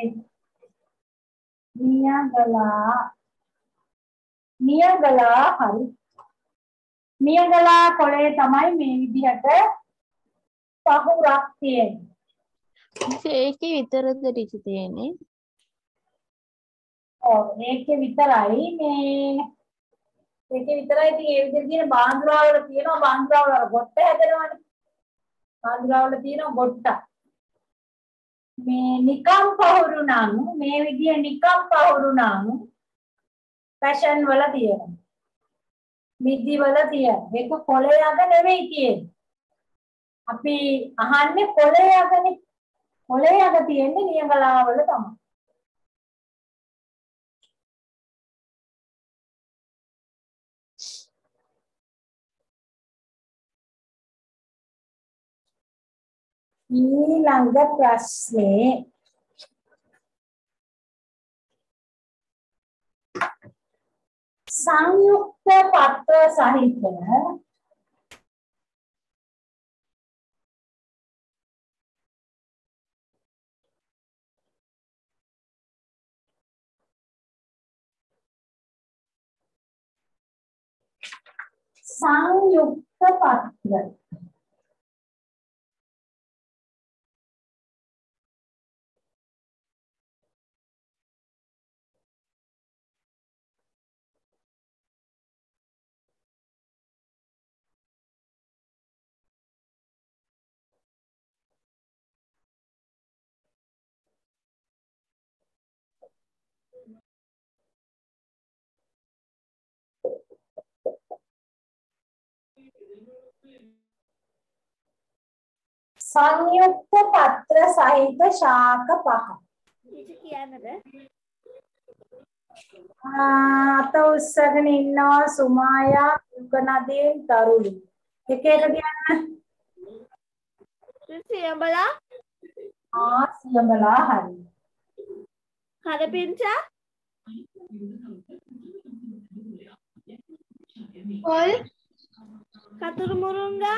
[SPEAKER 1] නියගලා නියගලා හරි නියගලා කොලේ තමයි මේ විදිහට පහුරක් තියෙන්නේ
[SPEAKER 8] ඒකේ විතරද ටීචර් තියෙන්නේ?
[SPEAKER 1] ඔව් මේකේ විතරයි මේ ඒකේ විතරයි ඉතින් ඒ විදිහට තියෙන බාන්දුරා වල තියෙනවා බාන්දුරා වල ගොට්ට හැදෙනවනේ බාන්දුරා වල තියෙනවා ගොට්ට මේ නිකම් පහුරු නම් මේ විදිහ නිකම් පහුරු නම් ෆැෂන් වල තියෙනවා මිදි වල තියෙනවා ඒක කොලේ අග නෙවෙයි තියෙන්නේ අපි අහන්නේ කොලේ අගනේ කොලේ අග තියෙන්නේ නියගලා වල තමයි ඊළඟ ප්‍රශ්නේ සංයුක්ත පත්‍ර සහිත සංයුක්ත පත්‍ර සංයුක්ත පත්‍ර සහිත ශාක පහ
[SPEAKER 2] ටීචර් කියන්නද?
[SPEAKER 1] අත උස්සගෙන ඉන්නවා සුමායා යුගනදීන් තරුණි එක එක කියන්න
[SPEAKER 2] සියඹලා
[SPEAKER 1] ආ සියඹලා හරි
[SPEAKER 2] කලපිංචා
[SPEAKER 4] පොල්
[SPEAKER 2] කතුරු මුරුංගා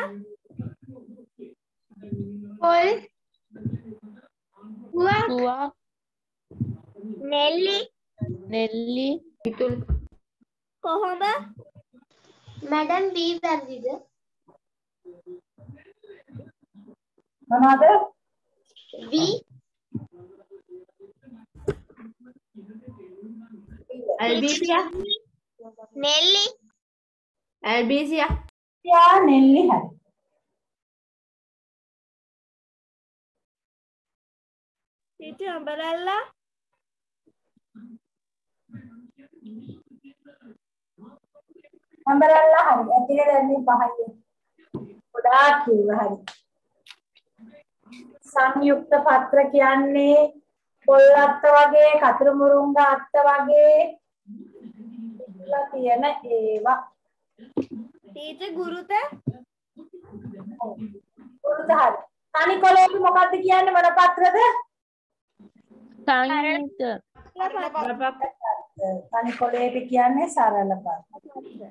[SPEAKER 4] පොල් උවක්
[SPEAKER 8] තුවක්
[SPEAKER 4] නෙල්ලි
[SPEAKER 8] නෙල්ලි
[SPEAKER 5] ඉතුල්
[SPEAKER 2] කොහොඹ
[SPEAKER 4] මැඩම් බී වැරදිද
[SPEAKER 1] මොනවද
[SPEAKER 4] වී
[SPEAKER 5] ඇල්බීසියා
[SPEAKER 4] නෙල්ලි
[SPEAKER 5] ඇල්බීසියා
[SPEAKER 1] යා නෙල්ලි හරි.
[SPEAKER 2] ටීචර් umbrella
[SPEAKER 1] umbrella හරි. ඇතිනේ දැන්නේ පහයි. ගොඩාක් කිව්වා හරි. සංයුක්ත පත්‍ර කියන්නේ පොල්ලත්ත වගේ කතර මුරුංගා අත්ත වගේ ඉස්ලා තියෙන ඒවා.
[SPEAKER 2] ටීචර් ගුරුත
[SPEAKER 1] ගුරුත හරි. තනි කොලේට මොකද්ද කියන්නේ මොන පත්‍රද?
[SPEAKER 8] සංයුක්ත
[SPEAKER 1] තනි කොලේට කියන්නේ සරල පත්‍ර.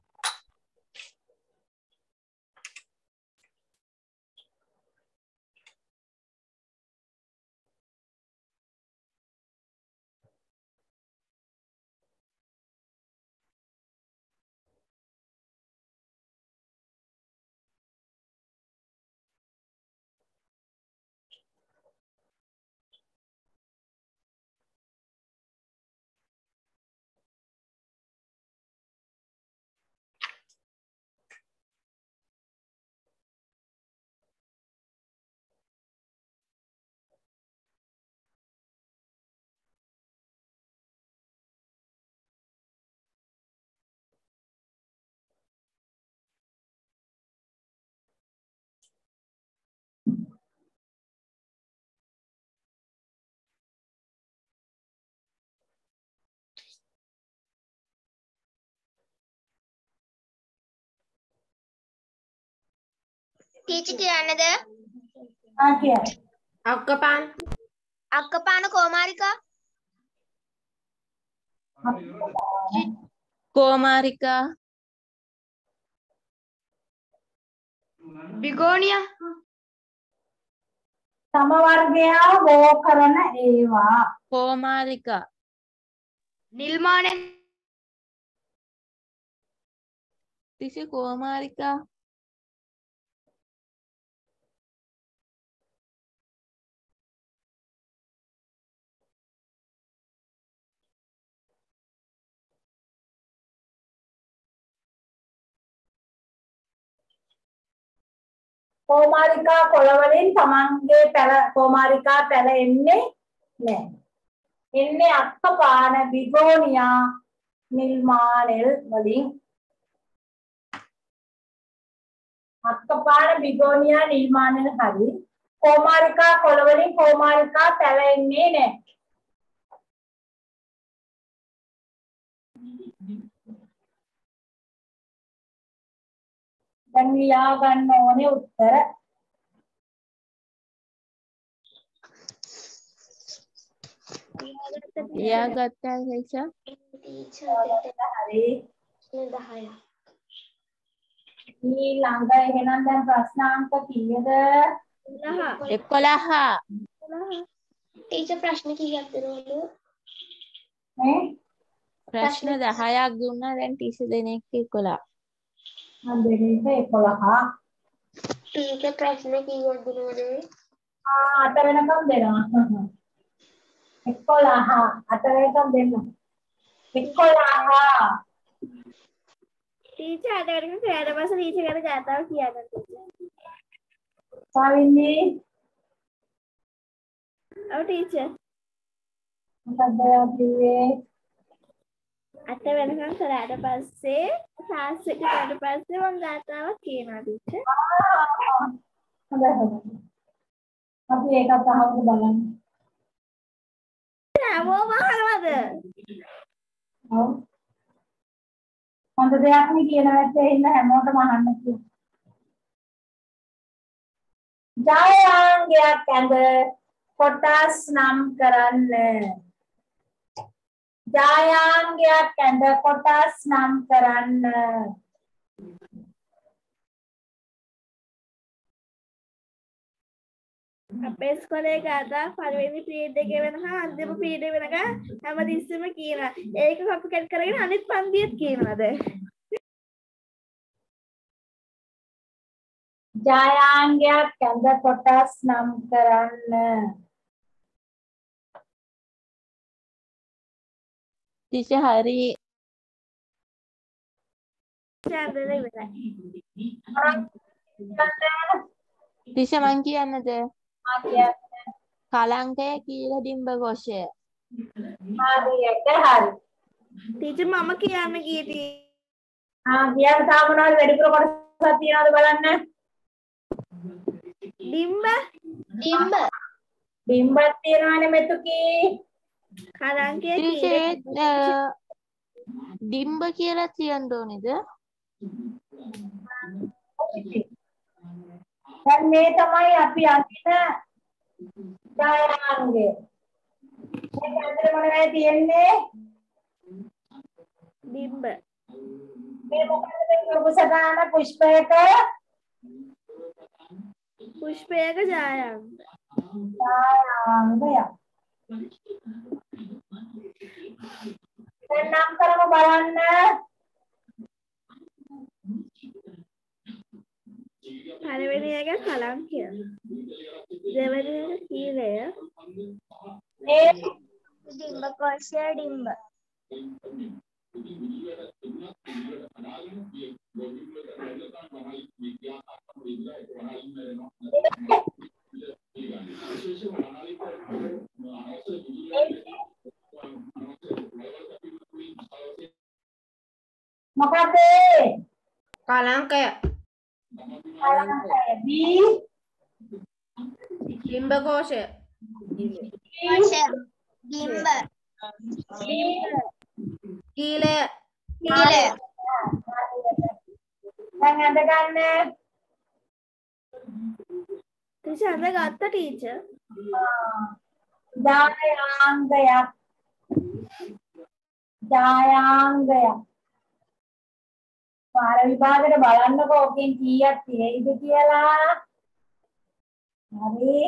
[SPEAKER 4] ටීචර් කියන්නද?
[SPEAKER 1] ආ කියන්න.
[SPEAKER 5] අක්කපාන
[SPEAKER 4] අක්කපාන කෝමාරිකා
[SPEAKER 8] කෝමාරිකා
[SPEAKER 3] බිගෝනියා
[SPEAKER 1] තම වර්ගයා බෝ කරන ඒවා.
[SPEAKER 8] කෝමාරිකා
[SPEAKER 3] නිල්මානේ
[SPEAKER 8] ටීචර් කෝමාරිකා
[SPEAKER 1] කෝමාරිකා කොළ වලින් තමන්ගේ පැල කෝමාරිකා පැල එන්නේ නැහැ. එන්නේ අක්කපාන බිගෝනියා නිල්මානෙල් වලින්. අක්කපාන බිගෝනියා නිල්මානෙල් හරි. කෝමාරිකා කොළ වලින් කෝමාරිකා පැල එන්නේ නැහැ. දැන් ලියා ගන්න ඕනේ උත්තර.
[SPEAKER 8] ලියා ගත්තා ටීචර්
[SPEAKER 1] හරි. ඊළඟ එහෙනම් දැන් ප්‍රශ්නාංක කීයද?
[SPEAKER 8] එකොළහ
[SPEAKER 4] ටීචර් ප්‍රශ්න කීයක් දෙනවලු?
[SPEAKER 1] මේ
[SPEAKER 8] ප්‍රශ්න දහයක් දුන්නා දැන් ටීචර් දෙනෙක් එකොළහ
[SPEAKER 1] මම දෙන්නේ එකොළහ.
[SPEAKER 4] ටීචර් ප්‍රශ්න කීයක් දෙනවලු?
[SPEAKER 1] ආ අට වෙනකම් දෙනවා. එකොළහ අට වෙනකම් දෙන්න. එකොළහ.
[SPEAKER 2] ටීචර් අද වැඩිම ක්‍රියාවට පස්සේ ටීචර් ගැන ගාතාවක් කියන්න ටීචර්.
[SPEAKER 1] සාවින්දී
[SPEAKER 2] ඔව් ටීචර්.
[SPEAKER 1] මොකක්ද කිව්වේ?
[SPEAKER 2] අට වෙනකම් කරාට පස්සේ ක්ලාස් එක කරාට පස්සේ මම ගාතාවක් කියනවා ටීචර්.
[SPEAKER 1] හොඳයි හොඳයි. අපි ඒකත් අහන්න බලන්න.
[SPEAKER 2] හැමෝම අහනවද?
[SPEAKER 1] ඔව්. හොඳ දෙයක් නේ කියන වැත්තේ ඉන්න හැමෝටම අහන්න කියලා. ජායාංගයක් ඇඳ කොටස් නම් කරන්න. ජායාංගයක් ඇඳ කොටස් නම් කරන්න.
[SPEAKER 2] අපේ ඉස්කෝලේ ගාතා පළවෙනි පීරියඩ් එකේ වෙනකම් අන්තිම පීරියඩ් වෙනකම් හැමතිස්සෙම කියනවා. ඒක කොපි කට් කරගෙන අනිත් පන්තියෙත් කියනවා දැන්.
[SPEAKER 1] ජායාංගයක් ඇඳ කොටස් නම් කරන්න.
[SPEAKER 8] ටීචර් හරි
[SPEAKER 2] චන්ද්‍රලේ ඉවරයි.
[SPEAKER 8] ටීචර් මං කියන්නද?
[SPEAKER 1] ආ කියන්න.
[SPEAKER 8] කලංකය කියලා ඩිම්බ ഘോഷය.
[SPEAKER 1] හරියට හරි.
[SPEAKER 2] ටීචර් මම කියන්න ගියේ
[SPEAKER 1] ආ කියන්න තාම මොනවද වැඩිපුර කොටසක් තියනවද බලන්න.
[SPEAKER 2] ඩිම්බ
[SPEAKER 4] ඩිම්බ
[SPEAKER 1] බිම්බක් තියනවනේ මෙතුකී.
[SPEAKER 2] කලංකය
[SPEAKER 8] ටීචර්
[SPEAKER 2] කීරේ
[SPEAKER 8] ඩිම්බ කියලා කියන්න ඕනේද?
[SPEAKER 1] දැන් මේ තමයි අපි අඳින ඡායාංගය. මේක ඇතුලේ මොනවද තියෙන්නේ?
[SPEAKER 2] ඩිම්බ
[SPEAKER 1] මේ මොකද මේ කරපු සටහන පුෂ්පයක
[SPEAKER 2] පුෂ්පයක ඡායාංග
[SPEAKER 1] ඡායාංගය. දැන් නම් කරමු බලන්න.
[SPEAKER 2] පළවෙනි එක කලංකය දෙවෙනි එක කීරය
[SPEAKER 1] මේ
[SPEAKER 4] ඩිම්බ කෝෂය ඩිම්බ
[SPEAKER 1] මොකද
[SPEAKER 5] කලංකය
[SPEAKER 1] කලංකය බී
[SPEAKER 5] ඩිම්බ ഘോഷය
[SPEAKER 4] කෝෂය ඩිම්බ
[SPEAKER 5] කීලය
[SPEAKER 4] කීලය
[SPEAKER 1] දැන් අඳ ගන්න.
[SPEAKER 2] ටීචර් අඳ ගත්ත ටීචර්
[SPEAKER 1] ඡායාංගයක් ඡායාංගයක්. පාර විභාගෙට බලන්නකෝ ඔකෙන් කීයක් තියෙයිද කියලා. හරි.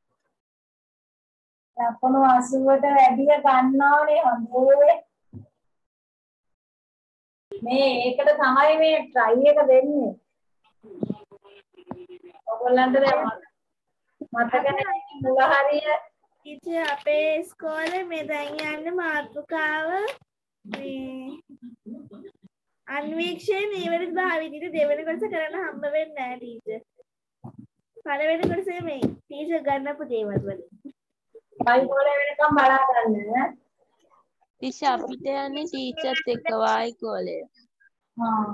[SPEAKER 1] ලකුණු අසූවට වැඩිය ගන්න ඕනේ හොඳේ. මේ ඒකට තමයි මේ try එක දෙන්නේ. ඔයගොල්ලන්ට දැන් මතක නැහැ මුල හරිය.
[SPEAKER 2] ටීචර් අපේ ඉස්කෝලේ මේ දැන් යන්නේ මාතෘකාව මේ අන්වීක්ෂයේ නීවරණ භාවිතීට දෙවෙනි කොටස කරන්න හම්බ වෙන්නේ නැහැ ටීචර්. පළවෙනි කොටසේ මේ ටීචර් ගන්නපු දේවල් වල.
[SPEAKER 1] බයිබෝලේ වෙනකම් බලා ගන්න.
[SPEAKER 8] ටීචර් අපිට යන්නේ ටීචර්ත් එක්ක වායිකෝලේ.
[SPEAKER 1] හා.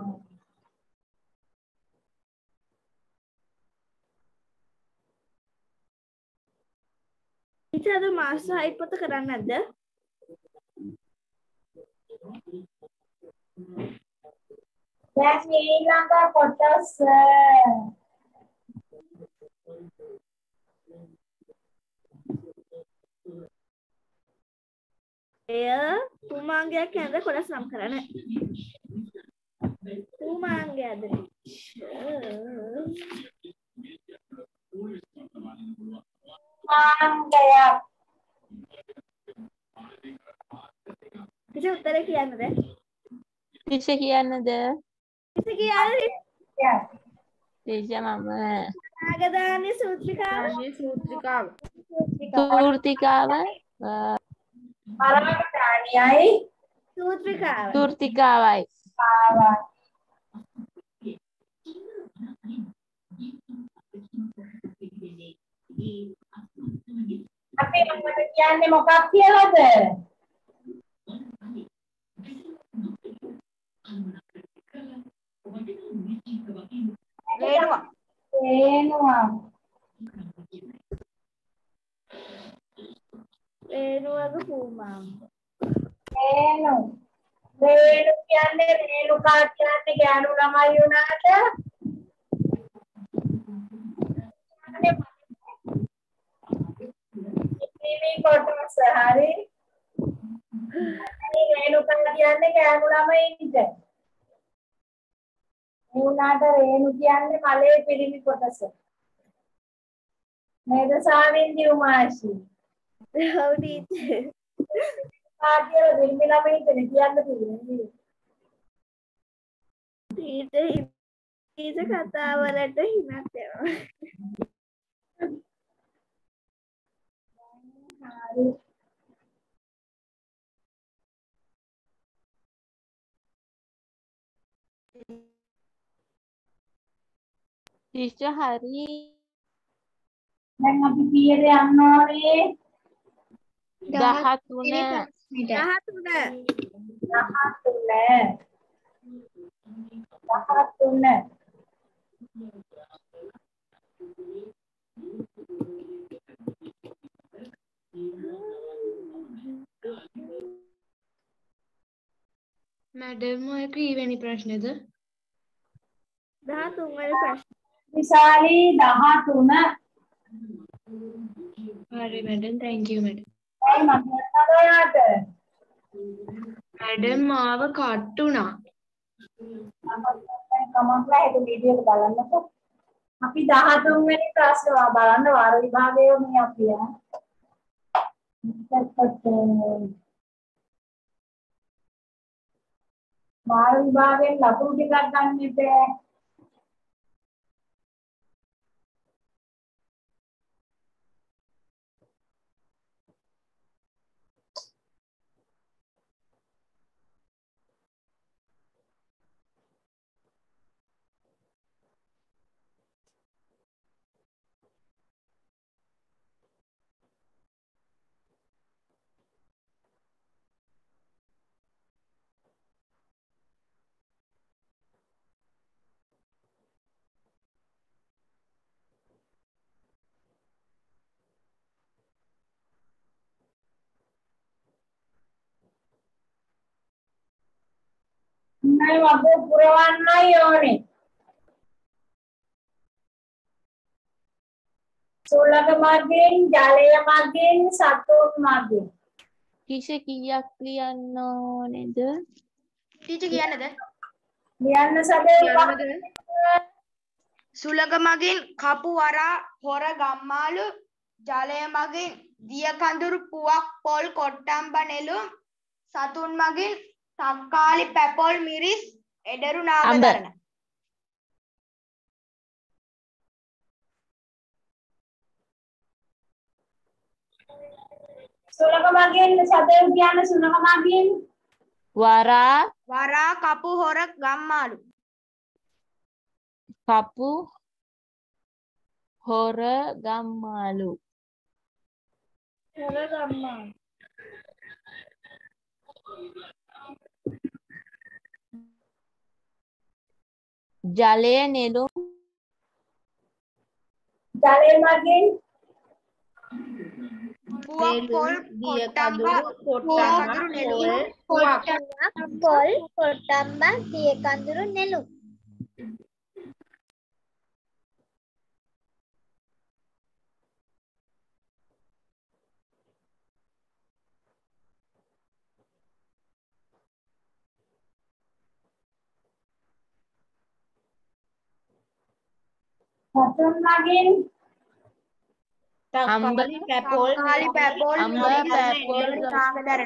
[SPEAKER 2] ටීචර් අද මාස්ටර් හයිට් පොත කරන්නේ නැද්ද?
[SPEAKER 1] දැන් ඊළඟ කොටස
[SPEAKER 2] එය කුමාංගයක් යන කොටස් නම් කරන්න. කුමාංගයද
[SPEAKER 1] ආංගයක්.
[SPEAKER 2] ටීචර් උත්තරේ කියන්නද?
[SPEAKER 8] ටීචර් කියන්නද?
[SPEAKER 2] ටීචර් කියන්නේ
[SPEAKER 8] ටීචර් මම
[SPEAKER 2] නාගදානී සූත්‍රිකාව
[SPEAKER 5] ගාන්ධී සූත්‍රිකාව
[SPEAKER 8] තූර්තිකාව
[SPEAKER 1] පරමදානියයි
[SPEAKER 2] සූත්‍රිකාව
[SPEAKER 8] තූර්තිකාවයි.
[SPEAKER 1] ආවා. අපි මම කියන්නේ මොකක් කියලාද?
[SPEAKER 4] රේණුවා
[SPEAKER 1] රේණුවා.
[SPEAKER 2] රේණුවක කුමාංග.
[SPEAKER 1] රේණු. රේණු කියන්නේ රේණුකා කියන්නේ ගෑනු ළමයි වුණාට මේ කොටස හරි. මේ රේණුකා කියන්නේ ගෑනු ළමයින්ට. උනාට රේණු කියන්නේ මලේ පිරිමි කොටස. නේද සාමින්දි උමාෂි?
[SPEAKER 2] ඔව් ටීචර්.
[SPEAKER 1] ආදියර පිරිමි ළමයින්ට කියන්න තියෙන්නේ.
[SPEAKER 2] ටීචර් ටීචර් කතා වලට හිනක් යනවා.
[SPEAKER 1] හරි.
[SPEAKER 8] ටීචර් හරි.
[SPEAKER 1] දැන් අපි කීයද යන්න ඕනේ?
[SPEAKER 8] දහතුන.
[SPEAKER 2] දහතුන.
[SPEAKER 1] දහතුන. දහතුන.
[SPEAKER 6] මැඩම් ඔය කීවෙනි ප්‍රශ්නේද?
[SPEAKER 2] දහතුන් වෙනි ප්‍රශ්න.
[SPEAKER 1] විශාලි දහතුන.
[SPEAKER 6] හරි මැඩම් thank you මැඩම්.
[SPEAKER 1] ඇයි මම කියන්නද ඔයාට?
[SPEAKER 6] මැඩම් මාව කට් වුණා.
[SPEAKER 1] කමක් නැහැ ඒක වීඩියෝ එක බලන්නකෝ. අපි දහතුන් වෙනි ප්‍රශ්න බලන්න වාර විභාගයේ මේ අපි ඈ. වාර විභාගයෙන් ලකුණු ටිකක් ගන්න ඉපේ. නෑ වගේ පුරවන්නයි ඕනේ. සුළඟ මගින්, ජලය මගින්, සතුන් මගින්.
[SPEAKER 8] ටීචර් කීයක් ලියන්න ඕනේද?
[SPEAKER 3] ටීචර් කියන්නද?
[SPEAKER 1] ලියන්න සබේ.
[SPEAKER 3] සුළඟ මගින් කපු වරා හොර ගම්මාලු, ජලය මගින් දිය කඳුරු පුවක් පොල් කොට්ටම්බ නෙළුම්, සතුන් මගින් තක්කාලි පැපොල් මිරිස් එඩරු නාගදරන.
[SPEAKER 1] සුළඟ මගින් සබේ කියන සුළඟ මගින්
[SPEAKER 8] වරා
[SPEAKER 3] වරා කපු හොර ගම්මාලු.
[SPEAKER 8] කපු හොර ගම්මාලු.
[SPEAKER 2] හොර ගම්මාලු.
[SPEAKER 8] ජලය නෙළුම්.
[SPEAKER 1] ජලය මගින්
[SPEAKER 3] පුවක් පොල් කොට්ටම්බ
[SPEAKER 4] කොට්ටම්බ පොල් කොට්ටම්බ දිය කඳුරු නෙළුම්.
[SPEAKER 1] සතුන් මගින්
[SPEAKER 5] තක්කාලි පැපොල්
[SPEAKER 3] තක්කාලි පැපොල්
[SPEAKER 8] අම්බ
[SPEAKER 3] මිරිස්
[SPEAKER 8] පැපොල්
[SPEAKER 3] එඩරු නාගදරන.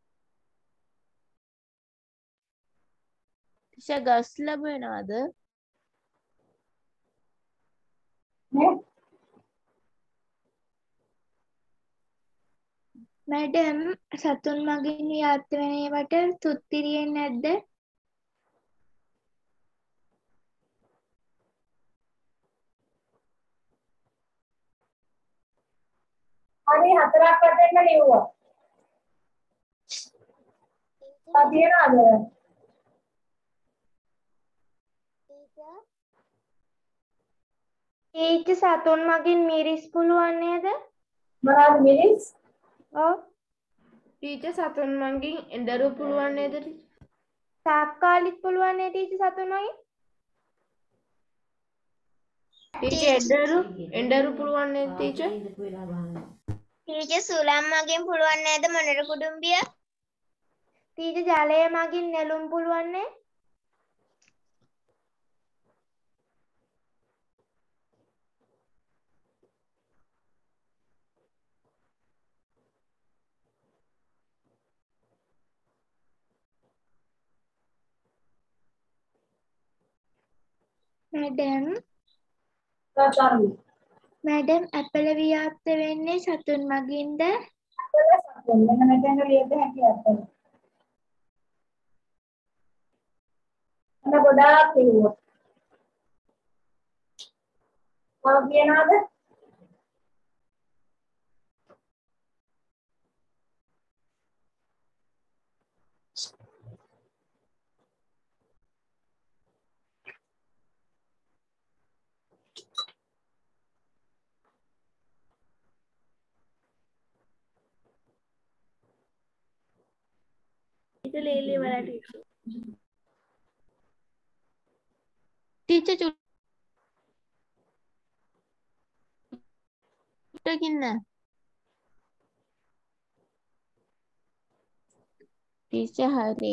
[SPEAKER 8] ටීචර් ගස් ලැබෙනවද?
[SPEAKER 1] නේ
[SPEAKER 2] මැඩම් සතුන් මගින් යාත් වෙන ඒවට තුත්තිරියෙන් නැද්ද?
[SPEAKER 1] හරි හතරක් වටේම ලියුවා. තියනවාද?
[SPEAKER 3] ටීචර් සතුන් මගින් මිරිස් පුළුවන් නේද?
[SPEAKER 1] මොනවද මිරිස්?
[SPEAKER 3] ඔව්.
[SPEAKER 5] ටීචර් සතුන් මගින් එඬරු පුළුවන් නේද?
[SPEAKER 3] තක්කාලිත් පුළුවන් නේ ටීචර් සතුන් මගින්?
[SPEAKER 5] ටීචර් එඬරු එඬරු පුළුවන් නේද ටීචර්?
[SPEAKER 4] ටීචර් සුළං මගින් පුළුවන් නේද මොනර කුඩුම්බිය?
[SPEAKER 3] ටීචර් ජලය මගින් නෙළුම් පුළුවන් නේ?
[SPEAKER 2] මැඩම්
[SPEAKER 1] සතරයි.
[SPEAKER 2] මැඩම් අපල ව්‍යාප්ත වෙන්නේ සතුන් මගින්ද?
[SPEAKER 1] සතුන් මෙන්න මෙතන ලියද හැකියාව. අන්න ගොඩාක් ලියුවා. තව කියනවාද?
[SPEAKER 2] itu lele wala teacher.
[SPEAKER 8] Teacher චුට්ටකින්න ටීචර් හරි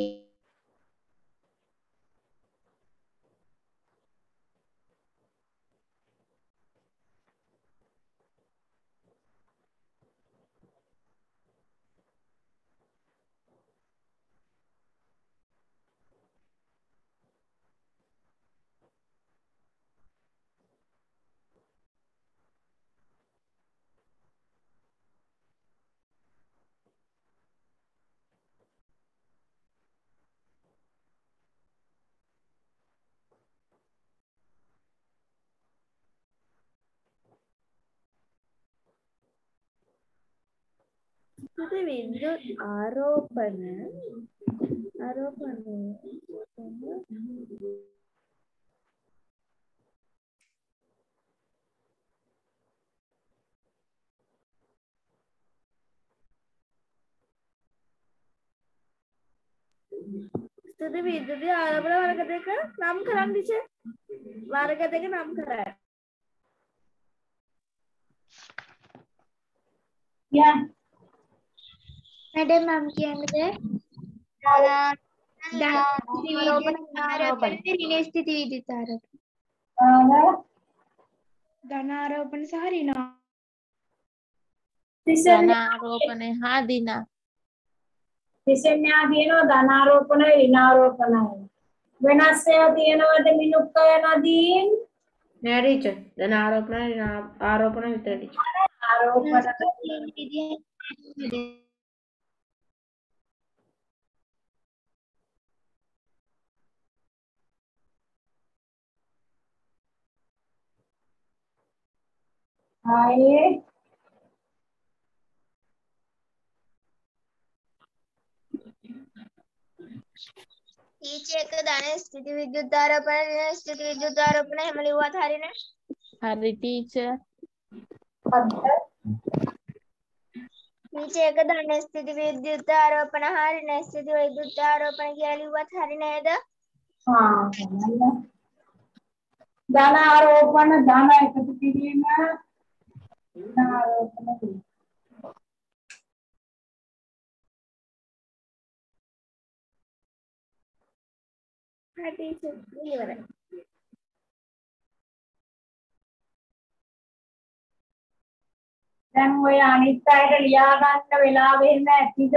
[SPEAKER 2] itu විද්‍යුත් ආරෝපණ ආරෝපණ ස්තුති විද්‍යුත් ආරෝපණ වර්ග දෙක නම් කරන්න ටීචර්. වර්ග දෙක නම් කරන්න.
[SPEAKER 1] Yeah.
[SPEAKER 4] මැඩම් මම කියන්නේ ධනාරෝපණ ඍණ ස්ථಿತಿ විද්‍යුත් ආරෝපණ.
[SPEAKER 1] ආ
[SPEAKER 3] ධනාරෝපණ සහ ඍණ
[SPEAKER 8] ධනාරෝපණය හා දින
[SPEAKER 1] තිසෙන්යා කියනවා ධනාරෝපණය ඍණාරෝපණය. වෙනස් ඒවා තියෙනවද මිනුක්කය නදීන්?
[SPEAKER 5] නෑ ටීචර්. දැන් ආරෝපණ ආරෝපණ විතර ටීචර්.
[SPEAKER 1] ආරෝපණ ආයේ
[SPEAKER 4] ටීචර් එක ධන ස්ථಿತಿ විද්‍යුත් ආරෝපණ ඍණ ස්ථಿತಿ විද්‍යුත් ආරෝපණ හැම ලිව්වත් හරිනේ.
[SPEAKER 8] හරි ටීචර්
[SPEAKER 4] ටීචර් එක ධන ස්ථಿತಿ විද්‍යුත් ආරෝපණ හා ඍණ ස්ථಿತಿ විද්‍යුත් ආරෝපණ කියලා ලිව්වත් හරි නේද?
[SPEAKER 1] हाँ धन आरोपण धन एकत्र किरीम ऋण आरोपण
[SPEAKER 2] හරි ටීචර් ඉවරයි.
[SPEAKER 1] දැන් ඔය අනිත් අයට ලියා ගන්න වෙලාව වෙන්න ඇතිද?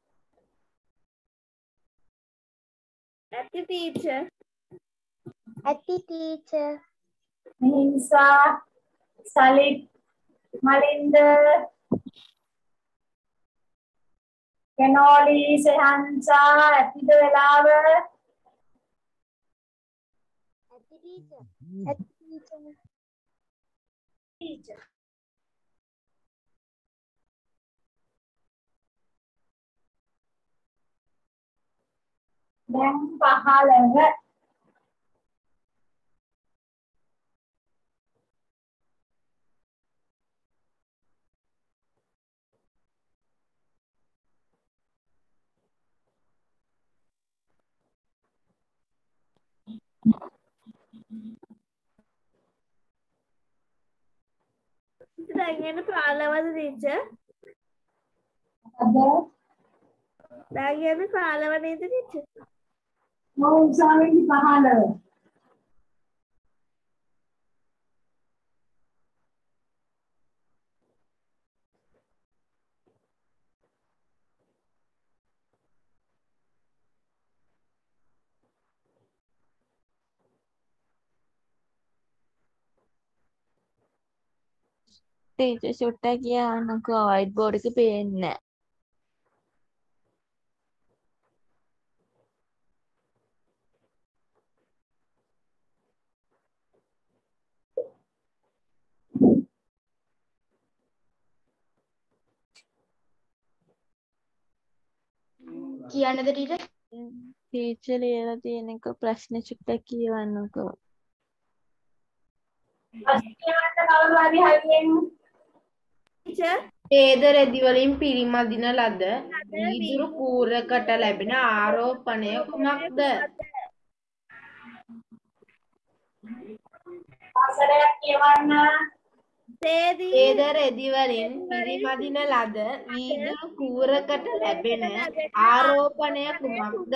[SPEAKER 2] ඇති ටීචර්.
[SPEAKER 4] ඇති ටීචර්.
[SPEAKER 1] හිංසා සලිත් මලින්ද කෙනෝලි සහන්සා ඇතිද වෙලාව?
[SPEAKER 4] ඇති ටීචර්. ඇති ටීචර්.
[SPEAKER 2] ටීචර්.
[SPEAKER 1] දැන් පහළව
[SPEAKER 2] දැන් යන කාලවද ටීචර්?
[SPEAKER 1] අද
[SPEAKER 2] දැන් යන කාලව නේද ටීචර්?
[SPEAKER 1] මොහු උසාවියේ පහළව
[SPEAKER 8] ටීචර් චුට්ටක් කියන්නකෝ වයිට් බෝඩ් එකේ පේන්නේ නැහැ.
[SPEAKER 3] කියන්නද ටීචර්?
[SPEAKER 8] ටීචර් ලියලා තියෙන එක ප්‍රශ්න චුට්ටක් කියවන්නකෝ.
[SPEAKER 1] ප්‍රශ්නයට කවුරු හරි හරියෙන්
[SPEAKER 2] ටීචර්
[SPEAKER 5] වේද රෙදි වලින් පිරිමදින ලද වීදුරු කූරකට ලැබෙන ආරෝපණය කුමක්ද?
[SPEAKER 1] පාසලක් කියවන්න.
[SPEAKER 2] තේදී
[SPEAKER 5] වේද රෙදි වලින් පිරිමදින ලද වීදුරු කූරකට ලැබෙන ආරෝපණය කුමක්ද?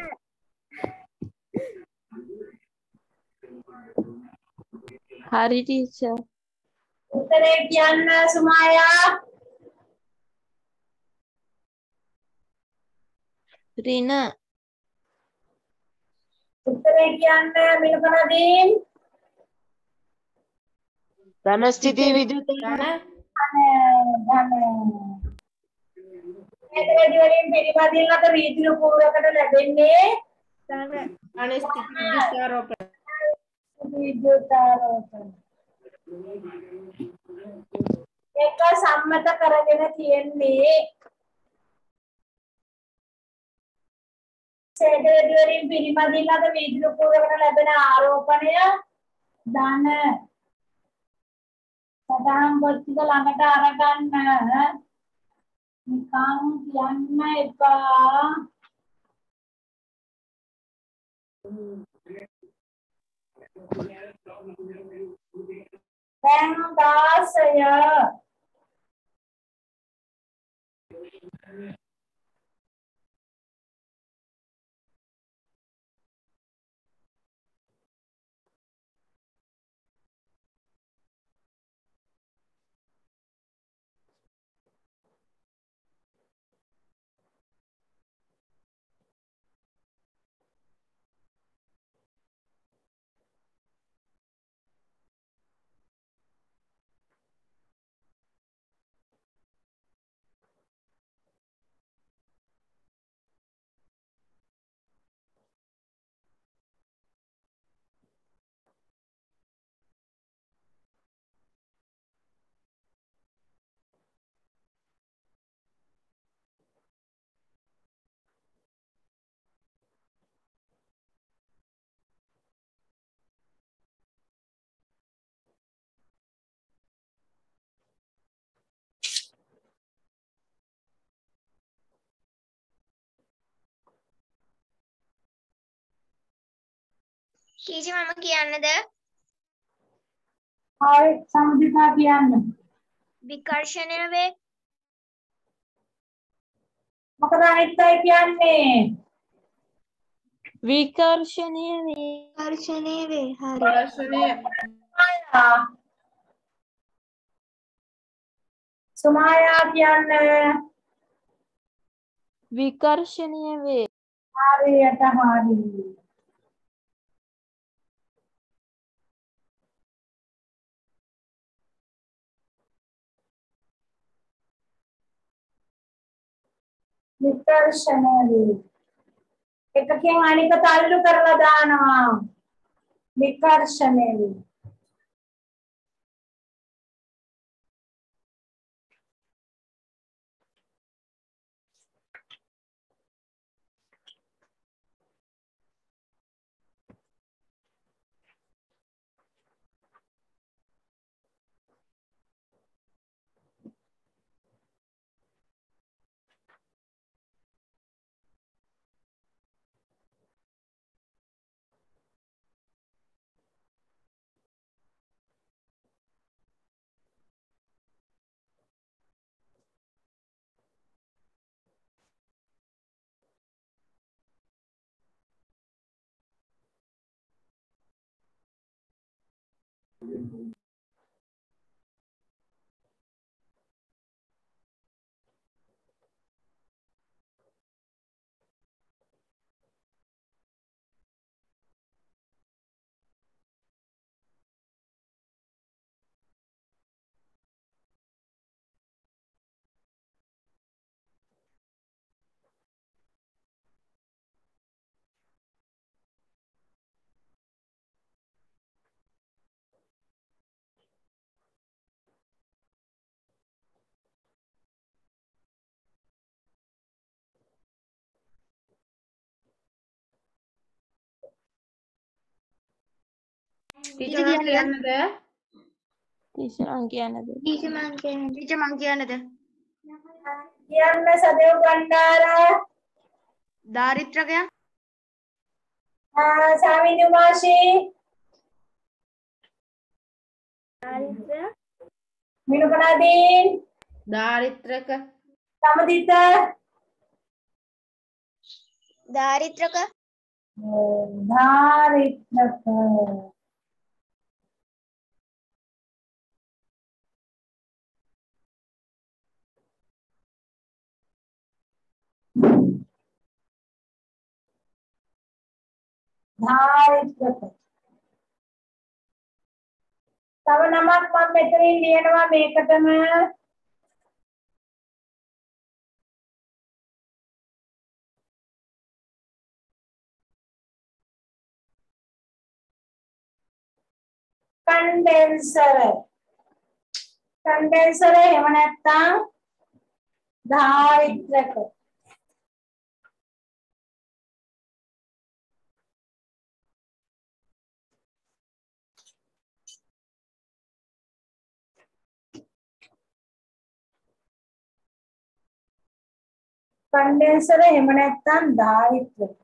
[SPEAKER 8] හරි ටීචර්.
[SPEAKER 1] උත්තරේ කියන්න සුමායා.
[SPEAKER 8] රින.
[SPEAKER 1] උත්තරේ කියන්න මිලකනදීන්.
[SPEAKER 9] ධන ස්ථිති විදුලි
[SPEAKER 5] ධන
[SPEAKER 1] ධන මේකදී වලින් පිළිපදින ලද වීදුරු කූරකට ලැබෙන්නේ
[SPEAKER 5] ධන ස්ථිති විද්‍යාරෝපණ.
[SPEAKER 1] විද්‍යුතාරෝපණ. ඒක සම්මත කරගෙන තියෙන්නේ සේදවැඩි වලින් පිළිපදින ලද වීදුරු කූරකට ලැබෙන ආරෝපණය ධන. සදාම් පොත්තික ළඟට අරගන්න. නිකන් කියන්න එපා. දැන් දාසය.
[SPEAKER 4] ටීචර් මම කියන්නද?
[SPEAKER 1] හරි සම්දිතා කියන්න.
[SPEAKER 4] විකර්ෂණය වේ.
[SPEAKER 1] මොකද අනිත් අය කියන්නේ?
[SPEAKER 8] විකර්ෂණය වේ.
[SPEAKER 2] විකර්ෂණය වේ. හරි.
[SPEAKER 5] ප්‍රශ්නය
[SPEAKER 1] සුමායා. සුමායා කියන්නේ
[SPEAKER 8] විකර්ෂණය වේ.
[SPEAKER 1] හරියට හරි. විකර්ෂණය වේ. එකකින් අනික තල්ලු කරලා දානවා. විකර්ෂණය වේ.
[SPEAKER 5] ටීචර් මං කියන්නද?
[SPEAKER 8] ටීචර් මං කියන්නද?
[SPEAKER 3] ටීචර් මං කියන්නද? ටීචර් මං කියන්නද?
[SPEAKER 1] කියන්න සදේව් බණ්ඩාර
[SPEAKER 3] දාරිත්‍රකයා
[SPEAKER 1] සාමිනි උමාෂී
[SPEAKER 2] ආරිත්‍ර
[SPEAKER 1] මිනුකනාදීන්
[SPEAKER 5] දාරිත්‍රක
[SPEAKER 1] සමදිත
[SPEAKER 4] දාරිත්‍රක
[SPEAKER 1] ධාරිත්‍රක ධාරිත්‍රක තව නමක් මම මෙතනින් ලියනවා මේකටම कंडेंसर कंडेंसर එහෙම නැත්නම් ධාරිත්‍රක कंडेंसर එහෙම නැත්නම් ධාරිත්‍රක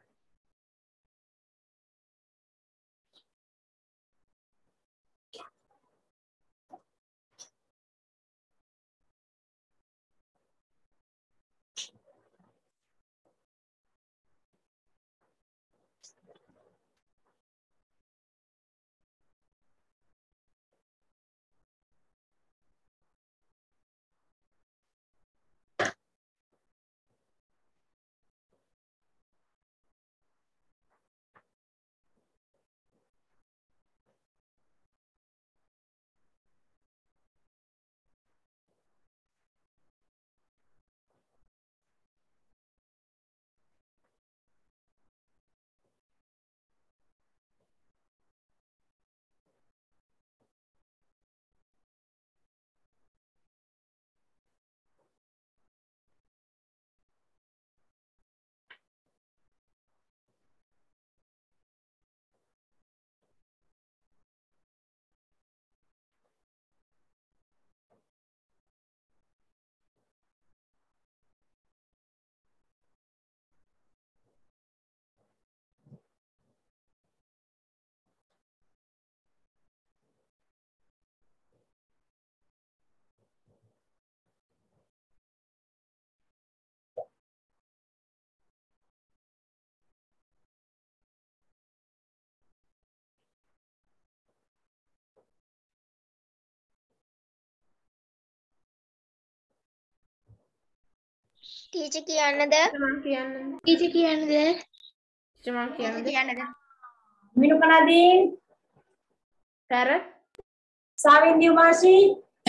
[SPEAKER 4] ටීචර් කියන්නද?
[SPEAKER 5] මං කියන්නද?
[SPEAKER 4] ටීචර් කියන්නද?
[SPEAKER 5] ටීචර් මං කියන්නද?
[SPEAKER 3] කියන්නද?
[SPEAKER 1] මිනුකනාදීන්
[SPEAKER 5] පැරට්
[SPEAKER 1] සාවින්දි උමාෂී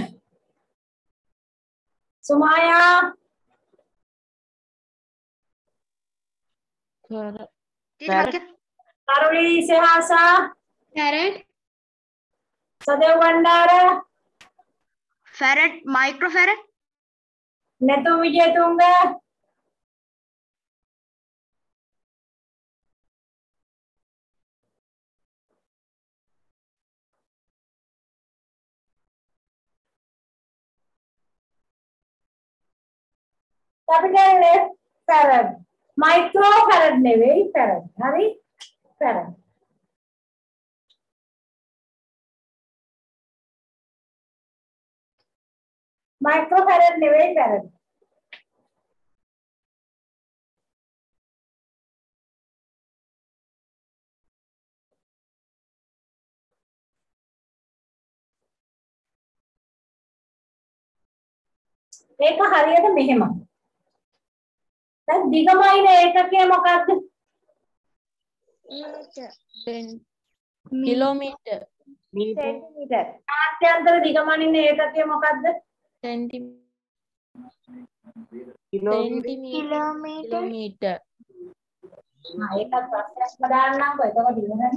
[SPEAKER 1] සුමායා
[SPEAKER 8] කර
[SPEAKER 3] ටීචර්
[SPEAKER 1] තරුලි සහසා
[SPEAKER 3] පැරට්
[SPEAKER 1] Sadev Bandara
[SPEAKER 3] farad microfarad
[SPEAKER 1] Nathum Wijethunga capital F farad micro farad නෙවෙයි farad හරි farad micro farad නෙවෙයි farad ඒක හරියට මෙහෙමයි දැන් දිගමයින ඒකකය මොකක්ද
[SPEAKER 8] කිලෝමීටර්
[SPEAKER 1] සෙන්ටිමීටර් ආත්‍යන්තර දිගමනින ඒකකය මොකක්ද
[SPEAKER 8] සෙන්ටිමීටර් කිලෝමීටර්
[SPEAKER 1] ආ ඒකත් ප්‍රශ්නයක් දාන්නම්කෝ එතකොට ඉවරනේ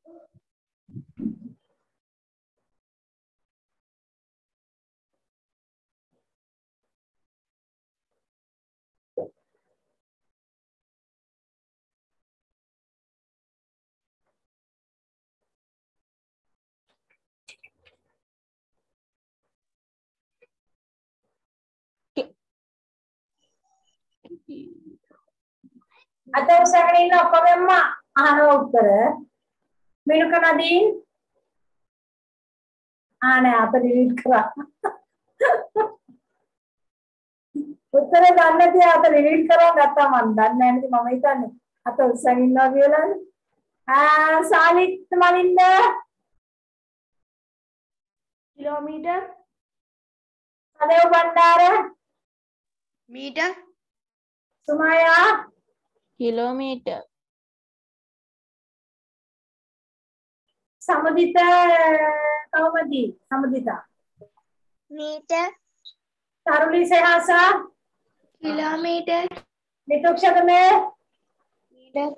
[SPEAKER 1] අත උස්සගෙන ඉන්න ඔක්කොගෙම අහන උත්තර මිනුක නදීන් ආ නෑ අත ඩිලීට් කරා උත්තර ගන්න තියා අත ඩිලීට් කරා ගත්තා මම දන්නේ නැහැ නේද මම හිතන්නේ අත උස්සගෙන ඉන්නවා කියලා ආ Salith Malinda
[SPEAKER 3] kilometre
[SPEAKER 1] Sadeva Bandara
[SPEAKER 3] metre
[SPEAKER 1] Sumaya
[SPEAKER 8] kilometre
[SPEAKER 1] Samaditha කවමදි සමදිතා
[SPEAKER 4] මීටර්
[SPEAKER 1] තරුලි සහසා
[SPEAKER 4] කිලෝමීටර්
[SPEAKER 1] නිතුක්ෂකමේ
[SPEAKER 4] metre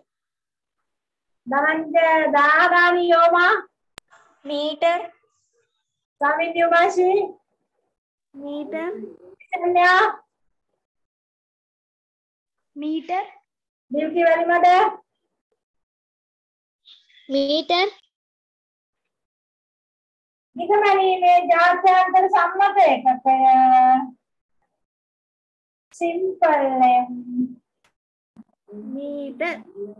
[SPEAKER 1] Daranja Dagani Yoma
[SPEAKER 4] metre
[SPEAKER 1] Samindi Umashi
[SPEAKER 2] metre
[SPEAKER 1] Sanya
[SPEAKER 4] metre
[SPEAKER 1] Divki Welimada
[SPEAKER 4] metre
[SPEAKER 1] නිගමනීමේ ජාත්‍යන්තර සම්මත ඒකකය සිම්පල්
[SPEAKER 2] මීටර්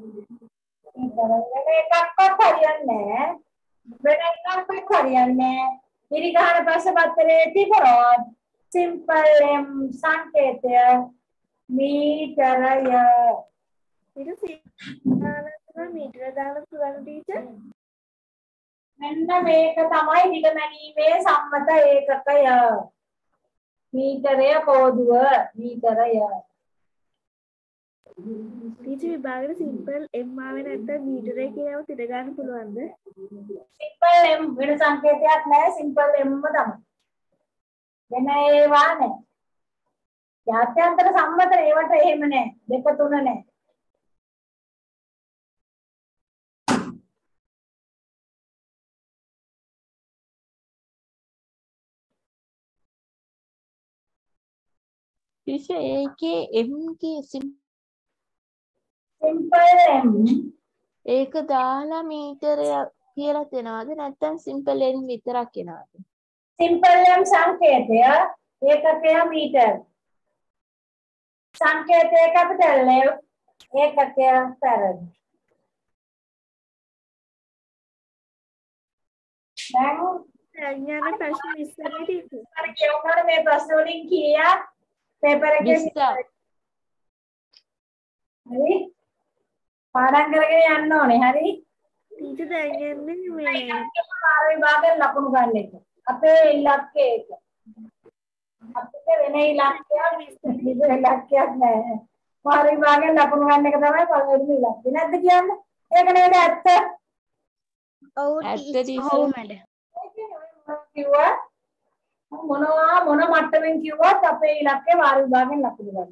[SPEAKER 1] එකක්වත් හරියන්නේ වෙන එකක්වත් හරියන්නේ ඉරි ගහන පස්සේ පත්තරේ තිබරොත් සිම්පල් එම් සංකේතය මීටරය
[SPEAKER 2] ඊට පස්සේ මීටර දාලා පුළුවන් ටීචර්
[SPEAKER 1] මෙන්න මේක තමයි නිගමනීමේ සම්මත ඒකකය මීටරය කෝදුව මීටරය
[SPEAKER 2] ටීචර් විභාගෙට සිම්පල් එම් ආවේ නැත්නම් මීටරේ කියලාම තිර ගන්න පුළුවන්ද
[SPEAKER 1] සිම්පල් එම් වෙන සංකේතයක් නැහැ සිම්පල් එම්ම තමයි වෙන ඒවා නැහැ ජාත්‍යන්තර සම්මත ඒවට එහෙම නැහැ දෙක තුන නැහැ
[SPEAKER 8] ටීචර් ඒකේ M කී
[SPEAKER 1] සිම්පල් එම්
[SPEAKER 8] ඒක දාලා මීටරය කියලා දෙනවද නැත්නම් සිම්පල් එන් විතරක් එනවද
[SPEAKER 1] සිම්පල් එම් සංකේතය ඒකකය මීටර සංකේතය කැපිටල් එම් ඒකකය ෆැරඩ් දැන්
[SPEAKER 2] සංඥාන ප්‍රශ්න විස්තරේ ටීචර්
[SPEAKER 1] අර කියවුණාට මේ ප්‍රශ්න වලින් කීයක් පේපර් එකේ
[SPEAKER 8] විස්ස
[SPEAKER 1] හරි පාඩම් කරගෙන යන්න ඕනේ හරි
[SPEAKER 2] ටීචර් දැන් යන්නේ මේ
[SPEAKER 1] ආර විභාගයෙන් ලකුණු ගන්න එක අපේ ඉලක්කය ඒක අපිට වෙන ඉලක්කයක් විතර ඉලක්කයක් නැහැ ආර විභාගයෙන් ලකුණු ගන්න එක තමයි පළවෙනි ඉලක්කය නැද්ද කියන්නේ ඒක නේද ඇත්ත
[SPEAKER 4] ඔව්
[SPEAKER 8] ඇත්ත
[SPEAKER 4] ටීචර්
[SPEAKER 8] ටීචර්
[SPEAKER 4] ඔව් මැඩම්
[SPEAKER 1] කිව්වා මොනවා මොන මට්ටමින් කිව්වත් අපේ ඉලක්කය වාර විභාගයෙන් ලකුණු ගන්න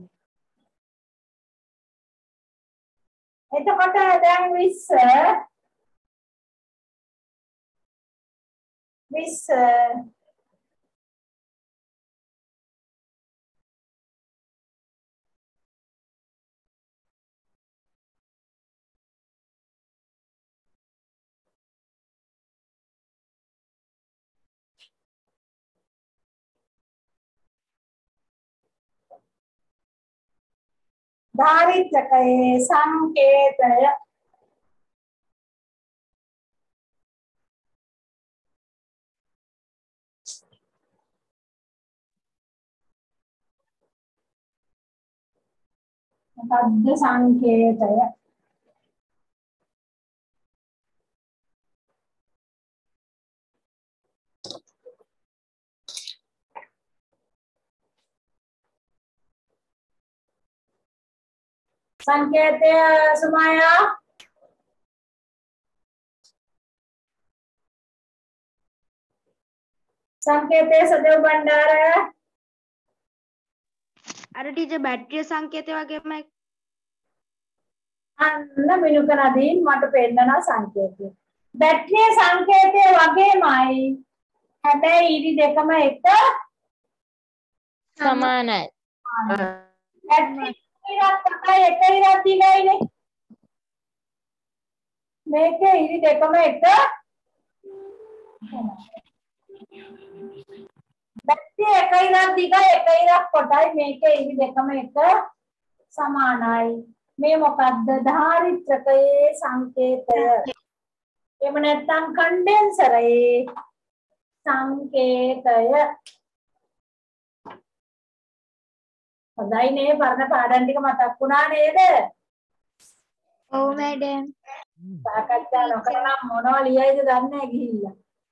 [SPEAKER 1] එතකොට දැන් විස්ස විස්ස ධාරිත්‍රකයේ සංකේතය මොකද්ද සංකේතය संकेतය සුමායා සංකේතය සදේව බණ්ඩාර
[SPEAKER 3] අර ටීචර් බැටරිය සංකේතය වගේමයි
[SPEAKER 1] අන්න මිනුක නදීන් මට පෙන්නන සංකේතය බැටරියේ සංකේතය වගේමයි. හැබැයි ඉරි දෙකම එක
[SPEAKER 8] සමානයි.
[SPEAKER 1] බැටරි ඉරක් තමයි එක ඉරක් දිගයිනේ. මේකේ ඉරි දෙකම එක බැටරි එක ඉරක් දිගයි එක ඉරක් කොටයි. මේකේ ඉරි දෙකම එක සමානයි. මේ මොකද්ද? ධාරිත්‍රකයේ සංකේතය. එහෙම නැත්නම් කන්ඩෙන්සරයේ සංකේතය. හොඳයි නේ පරණ පාඩම් ටික මතක් වුණා නේද?
[SPEAKER 4] ඔව් මැඩම්.
[SPEAKER 1] සාකච්ඡා නොකරනම් මොනවා ලියයිද දන්නේ නැහැ ගිහිල්ලා.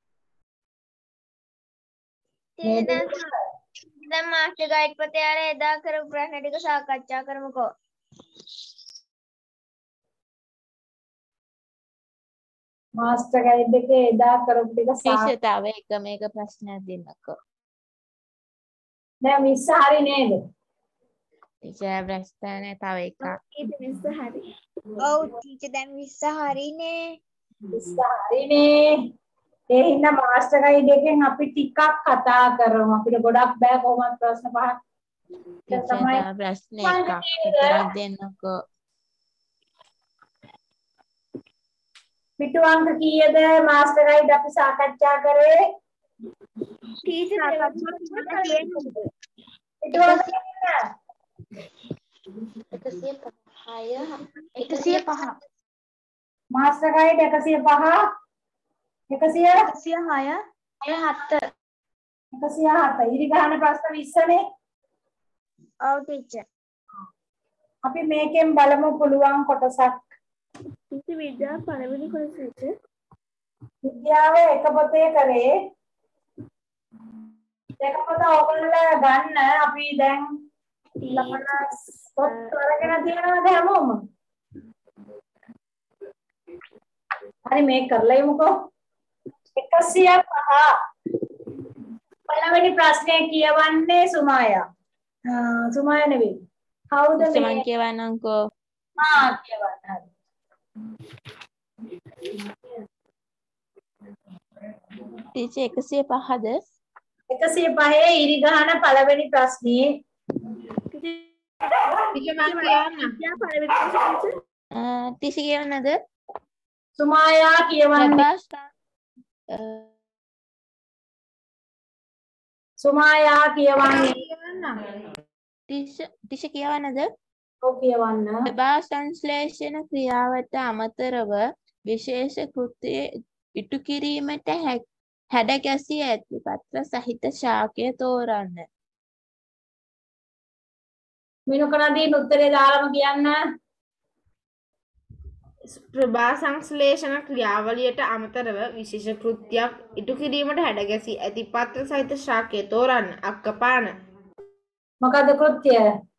[SPEAKER 4] දැන් දැන් මාස්ටර් ගයිඩ් පොතේ අර එදා කරපු ප්‍රශ්න ටික සාකච්ඡා කරමුකෝ.
[SPEAKER 1] මාස්ටර් ගයිඩ් එකේ එදා කරපු ටික
[SPEAKER 8] ටීචර් තව එක මේක ප්‍රශ්නයක් දෙන්නකෝ.
[SPEAKER 1] දැන් විස්ස හරි නේද?
[SPEAKER 8] ටීචර් ප්‍රශ්න තව එකක්.
[SPEAKER 2] ඊට විස්ස හරි.
[SPEAKER 4] ඔව් ටීචර් දැන් විස්ස හරිනේ.
[SPEAKER 1] විස්ස හරිනේ. ඒ හින්දා මාස්ටර් ගයිඩ් එකෙන් අපි ටිකක් කතා කරමු. අපිට ගොඩක් බෑ කොහොමද ප්‍රශ්න පහක්.
[SPEAKER 8] ටීචර් තව ප්‍රශ්න එකක් විතරක් දෙන්නකෝ.
[SPEAKER 1] පිටු අංක කීයද මාස්ටර් ගයිඩ් අපි සාකච්ඡා කරේ?
[SPEAKER 2] ටීචර්
[SPEAKER 1] පිටු අංක කීයද?
[SPEAKER 4] එකසිය පහ.
[SPEAKER 1] මාස්ටර් ගයිඩ් එකසිය පහ එකසිය
[SPEAKER 4] එකසිය හය හත.
[SPEAKER 1] එකසිය හත. ඉරි ගහන ප්‍රශ්න විස්ස නේ.
[SPEAKER 4] ඔව් ටීචර්.
[SPEAKER 1] අපි මේකෙන් බලමු පුළුවන් කොටසක්.
[SPEAKER 2] ටීචර් විද්‍යාව පළවෙනි කොටස ටීචර්.
[SPEAKER 1] විද්‍යාව එක පොතේ කරේ. දෙක පොත ඔයගොල්ලෝ ගන්න. අපි දැන් ලබන පොත් අරගෙන තියනවාද හැමෝම? හරි මේක කරලා යමුකෝ. එකසිය පහ පළවෙනි ප්‍රශ්නේ කියවන්නේ සුමායා. සුමායා නෙවෙයි. කවුද
[SPEAKER 8] මම
[SPEAKER 1] මේ?
[SPEAKER 8] කියවන්නම්කෝ.
[SPEAKER 1] ආ කියවන්න. හරි.
[SPEAKER 8] ටීචර් එකසිය පහද?
[SPEAKER 1] එකසිය පහේ ඉරි ගහන පළවෙනි ප්‍රශ්නේ.
[SPEAKER 5] ටීචර් මම කියවන්න.
[SPEAKER 2] විද්‍යාව පළවෙනි කොටස ටීචර්.
[SPEAKER 8] ටීචර් කියවන්නද?
[SPEAKER 1] සුමායා කියවන්නේ. සුමායා කියවන්නේ.
[SPEAKER 8] ටීචර් ටීචර් කියවන්නද?
[SPEAKER 1] ඔව් කියවන්න.
[SPEAKER 8] ප්‍රභා සංශ්ලේෂණ ක්‍රියාවට අමතරව විශේෂ කෘත්‍ය ඉටු කිරීමට හැඩ ගැසී ඇති පත්‍ර සහිත ශාකය තෝරන්න.
[SPEAKER 1] මිනුකනදීන් උත්තරේ දාලම කියන්න.
[SPEAKER 5] ප්‍රභා සංශ්ලේෂණ ක්‍රියාවලියට අමතරව විශේෂ කෘත්‍යයක් ඉටු කිරීමට හැඩගැසී ඇති පත්‍ර සහිත ශාකය තෝරන්න. අක්කපාන.
[SPEAKER 1] මොකද කෘත්‍ය?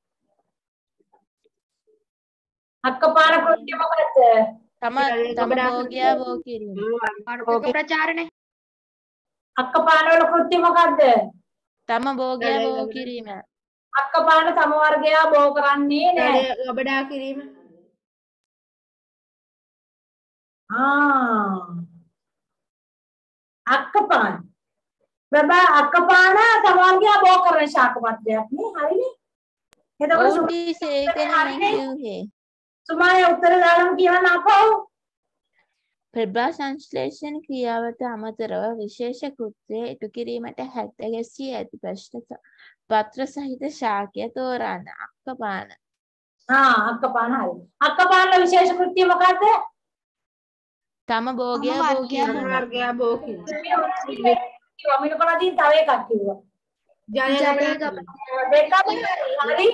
[SPEAKER 1] අක්කපාන කෘත්‍ය මොකද්ද?
[SPEAKER 8] තම තම භෝගයා භෝග කිරීම.
[SPEAKER 3] භෝග ප්‍රචාරණය.
[SPEAKER 1] අක්කපාන වල කෘත්‍ය මොකද්ද?
[SPEAKER 8] තම භෝගයා භෝග කිරීම.
[SPEAKER 1] අක්කපාන තම වර්ගයා බෝ කරන්නේ නැහැ.
[SPEAKER 5] ගබඩා කිරීම.
[SPEAKER 1] ආ අක්කපාන ප්‍රභා අක්කපාන තම වර්ගයා බෝ කරන ශාක පත්‍රයක් නේ. හරිනේ. එතකොට සුමායා උත්තර දාලම කියවන්න අපෝ.
[SPEAKER 8] ප්‍රභා සංශ්ලේෂණ ක්‍රියාවට අමතරව විශේෂ කෘත්‍ය ඉටු කිරීමට හැඩ ගැසී ඇති ප්‍රශ්න පත්‍ර සහිත ශාකය තෝරන්න. අක්කපාන.
[SPEAKER 1] ආ අක්කපාන හරි. අක්කපාන විශේෂ කෘත්‍ය මොකද්ද?
[SPEAKER 8] තම භෝගයා භෝග කිරීම.
[SPEAKER 5] වර්ගයා භෝග කිරීම.
[SPEAKER 1] මිනුකනදී තව එකක් කිව්වා.
[SPEAKER 5] ජලය ගබඩා
[SPEAKER 1] දෙකම හරි.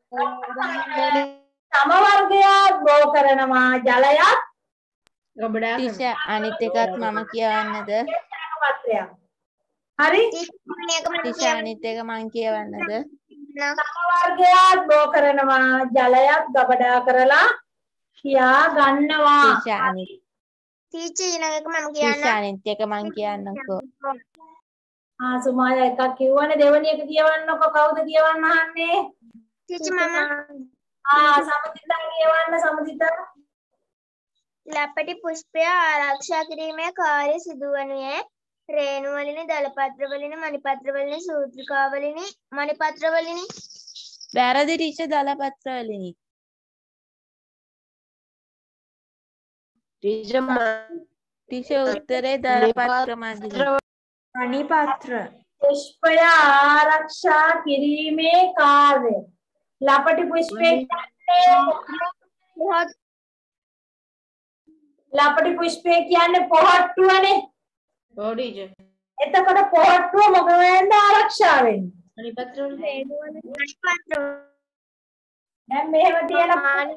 [SPEAKER 1] තම වර්ගයා බෝ කරනවා ජලයක්
[SPEAKER 5] ගබඩා
[SPEAKER 8] ටීචර් අනිත් එකත් මම කියවන්නද?
[SPEAKER 1] පත්‍රයක්. හරි.
[SPEAKER 8] ටීචර් අනිත් එක මම කියවන්නද?
[SPEAKER 1] තම වර්ගයා බෝ කරනවා ජලයක් ගබඩා කරලා කියා ගන්නවා.
[SPEAKER 8] ටීචර් අනිත්
[SPEAKER 4] ටීචර් ඊළඟ එක මම
[SPEAKER 8] ටීචර්
[SPEAKER 4] කියන්නම්.
[SPEAKER 8] අනිත් එක මම කියන්නම්කෝ.
[SPEAKER 1] ආ සුමායා එකක් කිව්වනේ දෙවෙනි එක කියවන්නකො. කවුද කියවන්න අහන්නේ?
[SPEAKER 4] ටීචර් මම
[SPEAKER 1] ආ සමතිතා කියවන්න. සමතිතා
[SPEAKER 4] ලපටි පුෂ්පය ආරක්ෂා කිරීමේ කාර්ය සිදුවනුයේ රේණු වලිනි, දලපත්‍ර වලිනි, මණිපත්‍ර වලිනි, සූත්‍රිකා වලිනි, මණිපත්‍ර වලිනි.
[SPEAKER 8] වැරදි ටීචර් දලපත්‍ර වලිනි.
[SPEAKER 9] ටීචර්
[SPEAKER 8] ටීචර් උත්තරේ දලපත්‍ර මගිනි.
[SPEAKER 5] මණිපත්‍ර.
[SPEAKER 1] පුෂ්පය ආරක්ෂා කිරීමේ කාර්ය. ලපටි පුෂ්පය කියන්නේ ලපටි පුෂ්පය කියන්නේ පොහට්ටුවනේ.
[SPEAKER 5] ඔව් ටීචර්.
[SPEAKER 1] එතකොට පොහට්ටුව මොකෙන්ද ආරක්ෂා වෙන්නේ?
[SPEAKER 5] මණිපත්‍ර වලින්.
[SPEAKER 1] දැන් මෙහෙම තියෙන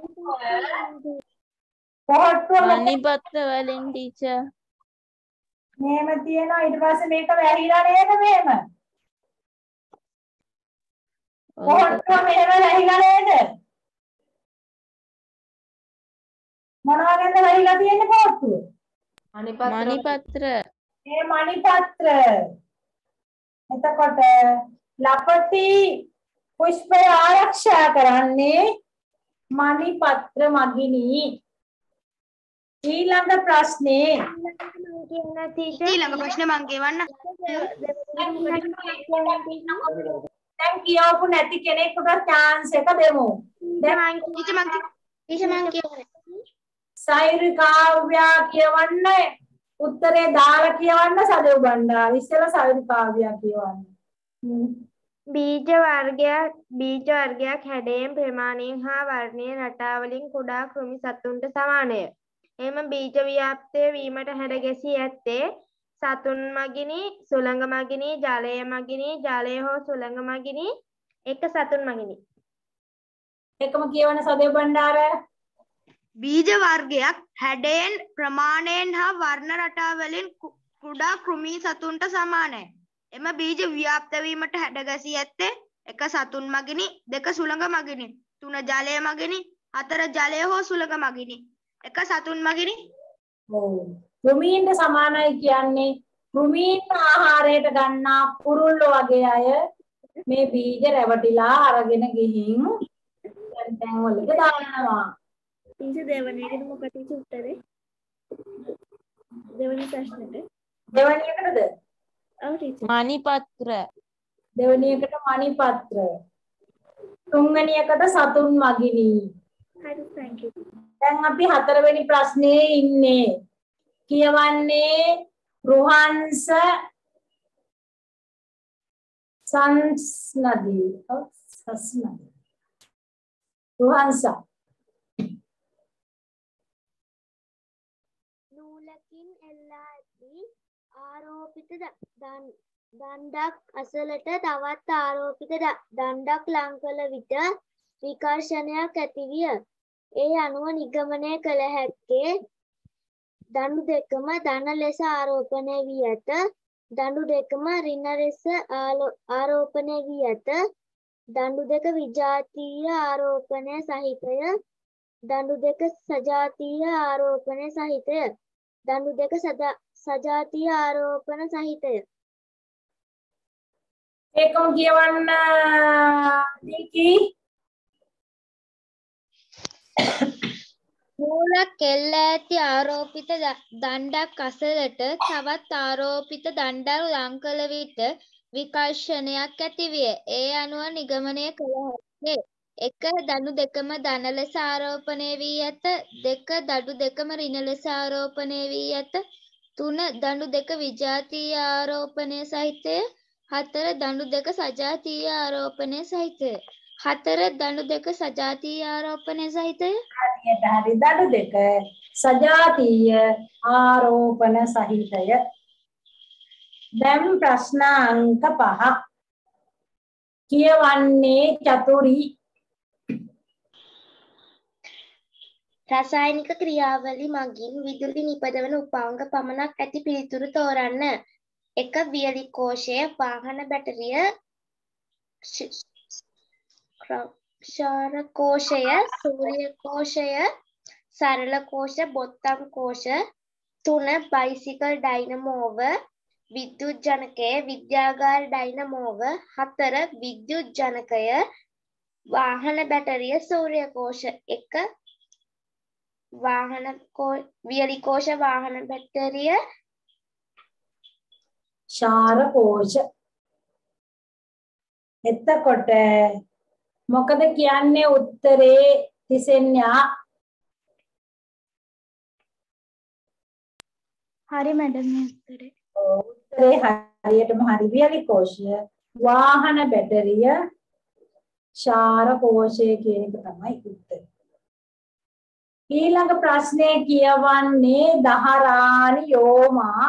[SPEAKER 1] පොහට්ටුව
[SPEAKER 8] මණිපත්‍ර වලින් ටීචර්.
[SPEAKER 1] මෙහෙම තියෙනවා ඊට පස්සේ මේක වැහිලා නේද මෙහෙම? පොහට්ටුව මෙහෙම වැහිලා නේද? මොන වගේද වැහිලා තියෙන්නේ පොහට්ටුව?
[SPEAKER 5] මණිපත්‍ර.
[SPEAKER 8] මණිපත්‍ර.
[SPEAKER 1] මේ මණිපත්‍ර. එතකොට ලපටි පුෂ්පය ආරක්ෂා කරන්නේ මණිපත්‍ර මගිනි. ඊළඟ ප්‍රශ්නේ
[SPEAKER 3] ඊළඟ ප්‍රශ්නේ මං කියවන්න.
[SPEAKER 1] දැන් කියවපු නැති කෙනෙකුට chance එක දෙමු. දැන්
[SPEAKER 3] ටීචර් මං ටීචර් මං කියවන්න.
[SPEAKER 1] සෛර කාව්‍යා කියවන්න උත්තරේ දාලා කියවන්න සදෙව් බණ්ඩාර ඉස්සෙල්ලා සෛර කාව්‍යා කියවන්න.
[SPEAKER 10] බීජ වර්ගයක් බීජ වර්ගයක් හැඩයෙන් ප්‍රමාණයෙන් හා වර්ණයේ රටාවලින් කුඩා කෘමි සතුන්ට සමානය. එම බීජ ව්‍යාප්තය වීමට හැඩ ගැසී ඇත්තේ සතුන් මගිනි, සුළඟ මගිනි, ජලය මගිනි, ජලය හෝ සුළඟ මගිනි, එක සතුන් මගිනි.
[SPEAKER 1] එකම කියවන සදෙව් බණ්ඩාර.
[SPEAKER 3] බීජ වර්ගයක් හැඩයෙන් ප්‍රමාණයෙන් හා වර්ණ රටාවලින් කුඩා කෘමි සතුන්ට සමානයි. එම බීජ ව්‍යාප්ත වීමට හැඩ ගැසී ඇත්තේ එක සතුන් මගිනි, දෙක සුළඟ මගිනි, තුන ජලය මගිනි, හතර ජලය හෝ සුළඟ මගිනි, එක සතුන් මගිනි.
[SPEAKER 1] ඔව්. කෘමීන්ට සමානයි කියන්නේ කෘමීන් ආහාරයට ගන්නා කුරුල්ලෝ වගේ අය මේ බීජ රැවටිලා අරගෙන ගිහින් දැන් තැන් වලට දානවා.
[SPEAKER 2] ටීචර් දෙවණියකට මොකද ටීචර් උත්තරේ? දෙවණි ප්‍රශ්නෙට.
[SPEAKER 1] දෙවැනි එකටද?
[SPEAKER 2] ඔව් ටීචර්.
[SPEAKER 8] මණිපත්‍ර.
[SPEAKER 1] දෙවැනි එකට මණිපත්‍ර. තුන්වෙනි එකට සතුන් මගිනි.
[SPEAKER 2] හරි thank you.
[SPEAKER 1] දැන් අපි හතරවෙනි ප්‍රශ්නේ ඉන්නේ. කියවන්නේ රුහංස සංස්නදී. ඔව් සංස්නදී. රුහංස
[SPEAKER 7] නූලකින් එල්ලා ඇති ආරෝපිත දණ්ඩක් අසලට තවත් ආරෝපිත දණ්ඩක් ලං කළ විට විකර්ෂණයක් ඇතිවිය. ඒ අනුව නිගමනය කළ හැක්කේ දඬු දෙකම ධන ලෙස ආරෝපණය වී ඇත. දඬු දෙකම ඍණ ලෙස ආරෝපණය වී ඇත. දඬු දෙක විජාතීය ආරෝපණය සහිතය. දඬු දෙක සජාතීය ආරෝපණය සහිතය. දඬු දෙක සජාතීය ආරෝපණ සහිතය.
[SPEAKER 1] ඒකම කියවන්න දීකි.
[SPEAKER 7] නූලක් එල්ලා ඇති ආරෝපිත දණ්ඩක් අසලට තවත් ආරෝපිත දණ්ඩක් ලං කළ විට විකර්ෂණයක් ඇතිවිය. ඒ අනුව නිගමනය කළ හැක්කේ එක දඬු දෙකම ධන ලෙස ආරෝපණය වී ඇත. දෙක දඬු දෙකම ඍණ ලෙස ආරෝපණය වී ඇත. තුන දඬු දෙක විජාතීය ආරෝපණය සහිතය. හතර දඬු දෙක සජාතීය ආරෝපණය සහිතය. හතර දඬු දෙක සජාතීය ආරෝපණය සහිතය.
[SPEAKER 1] හරියට හරි දඬු දෙක සජාතීය ආරෝපණ සහිතය. දැන් ප්‍රශ්න අංක පහ. කියවන්නේ චතුරි.
[SPEAKER 7] රසායනික ක්‍රියාවලි මගින් විදුලි නිපදවන උපාංග පමණක් ඇති පිළිතුරු තෝරන්න. එක වියලි කෝෂය, වාහන බැටරිය, ක්ෂාර කෝෂය, සූර්ය කෝෂය, සරල කෝෂ, බොත්තම් කෝෂ. තුන බයිසිකල් ඩයිනමෝව, විද්‍යුත් ජනකය, විද්‍යාගාර ඩයිනමෝව. හතර විද්‍යුත් ජනකය, වාහන බැටරිය, සූර්ය කෝෂ. එක
[SPEAKER 4] වාහන වියලි කෝෂ වාහන බැටරිය
[SPEAKER 1] ශාර කෝෂ. එතකොට මොකද කියන්නේ උත්තරේ තිසෙන්යා?
[SPEAKER 2] හරි මැඩම් උත්තරේ.
[SPEAKER 1] උත්තරේ හරියටම හරි. වියලි කෝෂය වාහන බැටරිය ශාර කෝෂය කියන එක තමයි උත්තරේ. ඊළඟ ප්‍රශ්නේ කියවන්නේ දහරානි යෝමා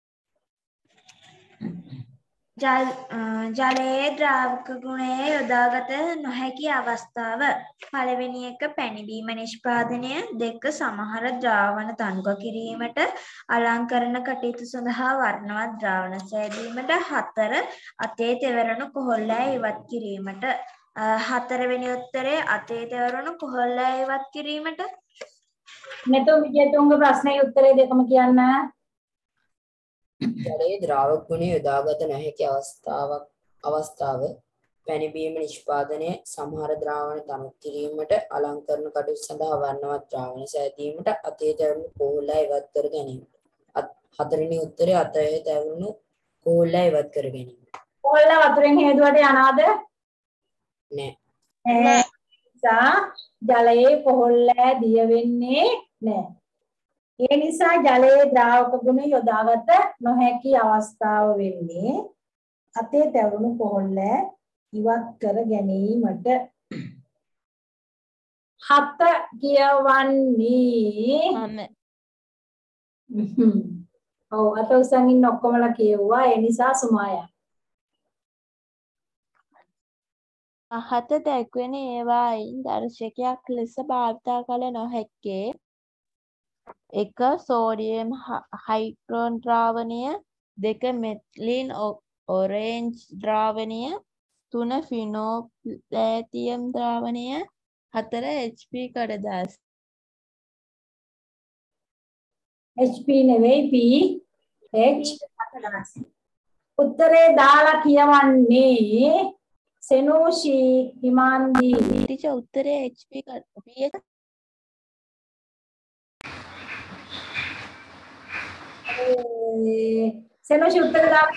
[SPEAKER 11] ජලයේ ද්‍රාවක ගුණය යොදාගත නොහැකි අවස්ථාව. පළවෙනි එක පැණිබීම නිෂ්පාදනය, දෙක සමහර ද්‍රාවණ තනුක කිරීමට, අලංකරණ කටයුතු සඳහා වර්ණවත් ද්‍රාවණ සෑදීමට, හතර අතේ තෙවරණු කොහොල්ලෑ ඉවත් කිරීමට. හතරවෙනි උත්තරේ අතේ තෙවරණු කොහොල්ලෑ ඉවත් කිරීමට.
[SPEAKER 1] මෙතන විජේතුංග ප්‍රශ්නේ උත්තරේ දෙකම කියන්න.
[SPEAKER 12] ජලයේ ද්‍රාවක ගුණය යොදාගත නොහැකි අවස්ථාවක් අවස්ථාව පැණිබීම නිෂ්පාදනය, සමහර ද්‍රාවණ තනුක් කිරීමට, අලංකරණ කටයුතු සඳහා වර්ණවත් ද්‍රාවණ සෑදීමට, අතේ තැවුණු කොහොල්ලා ඉවත් කර ගැනීමට. හතරවෙනි උත්තරේ අතේ තැවුණු කොහොල්ලා ඉවත් කර ගැනීමට.
[SPEAKER 1] කොහොල්ලා වතුරෙන් හේදුවට යනවාද?
[SPEAKER 12] නෑ.
[SPEAKER 1] නෑ. ජලයේ කොහොල්ලා දිය වෙන්නේ නෑ. ඒ නිසා ජලයේ ද්‍රාවක ගුණ යොදාගත නොහැකි අවස්ථාව වෙන්නේ අතේ තැවුණු කොහොල්ල ඉවත් කර ගැනීමට. හත කියවන්නේ ඔව් අත උසන් ඉන්න ඔක්කොමලා කියුවා. ඒ නිසා සුමායා
[SPEAKER 8] පහත දැක්වෙන ඒවායින් දර්ශකයක් ලෙස භාවිතා කළ නොහැක්කේ එක සෝඩියම් හයිඩ්‍රෝන් ද්‍රාවණය, දෙක මෙතිලීන් ඔරේන්ජ් ද්‍රාවණය, තුන ෆිනෝලෑතියම් ද්‍රාවණය, හතර එච් පී කඩදාසි.
[SPEAKER 1] එච් පී නෙවෙයි P H කඩදාසි. උත්තරේ දාලා කියවන්නේ සෙනෝෂී හිමාන්දී.
[SPEAKER 8] ටීචර් උත්තරේ එච් පී කඩදාසි.
[SPEAKER 1] සෙනෝෂී උත්තර දාන්න.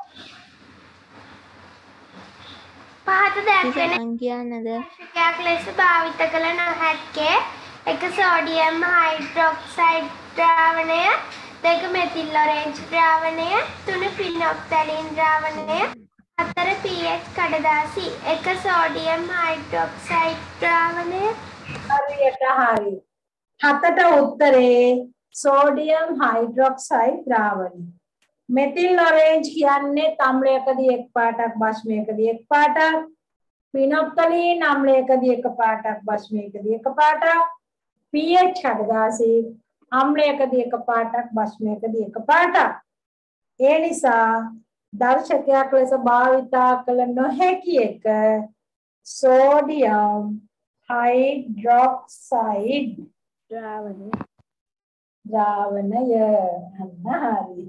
[SPEAKER 4] පහත දැක්වෙන
[SPEAKER 8] සංඛ්‍යානද
[SPEAKER 4] දර්ශකයක් ලෙස භාවිත කළ නොහැක්කේ එක සෝඩියම් හයිඩ්‍රොක්සයිඩ් ද්‍රාවණය, දෙක මෙතිල් ඔරේන්ජ් ද්‍රාවණය, තුන ෆිනොක්තැලීන් ද්‍රාවණය, හතර පී එච් කඩදාසි. එක සෝඩියම් හයිඩ්‍රොක්සයිඩ් ද්‍රාවණය.
[SPEAKER 1] හරියට හරි. හතට උත්තරේ සෝඩියම් හයිඩ්‍රොක්සයිඩ් ද්‍රාවණය. මෙතිල් ඔරේන්ජ් කියන්නේ අම්ලයකදී එක් පාටක්, භස්මයකදී එක් පාටක්. ෆිනොක්තලීන් අම්ලයකදී එක පාටක්, භස්මයකදී එක පාටක්. පී එච් කඩදාසි අම්ලයකදී එක පාටක්, භස්මයකදී එක පාටක්. ඒ නිසා දර්ශකයක් ලෙස භාවිතා කළ නොහැකි එක සෝඩියම් හයිඩ්‍රොක්සයිඩ්
[SPEAKER 2] ද්‍රාවණය.
[SPEAKER 1] ද්‍රාවණය. අන්න හරි.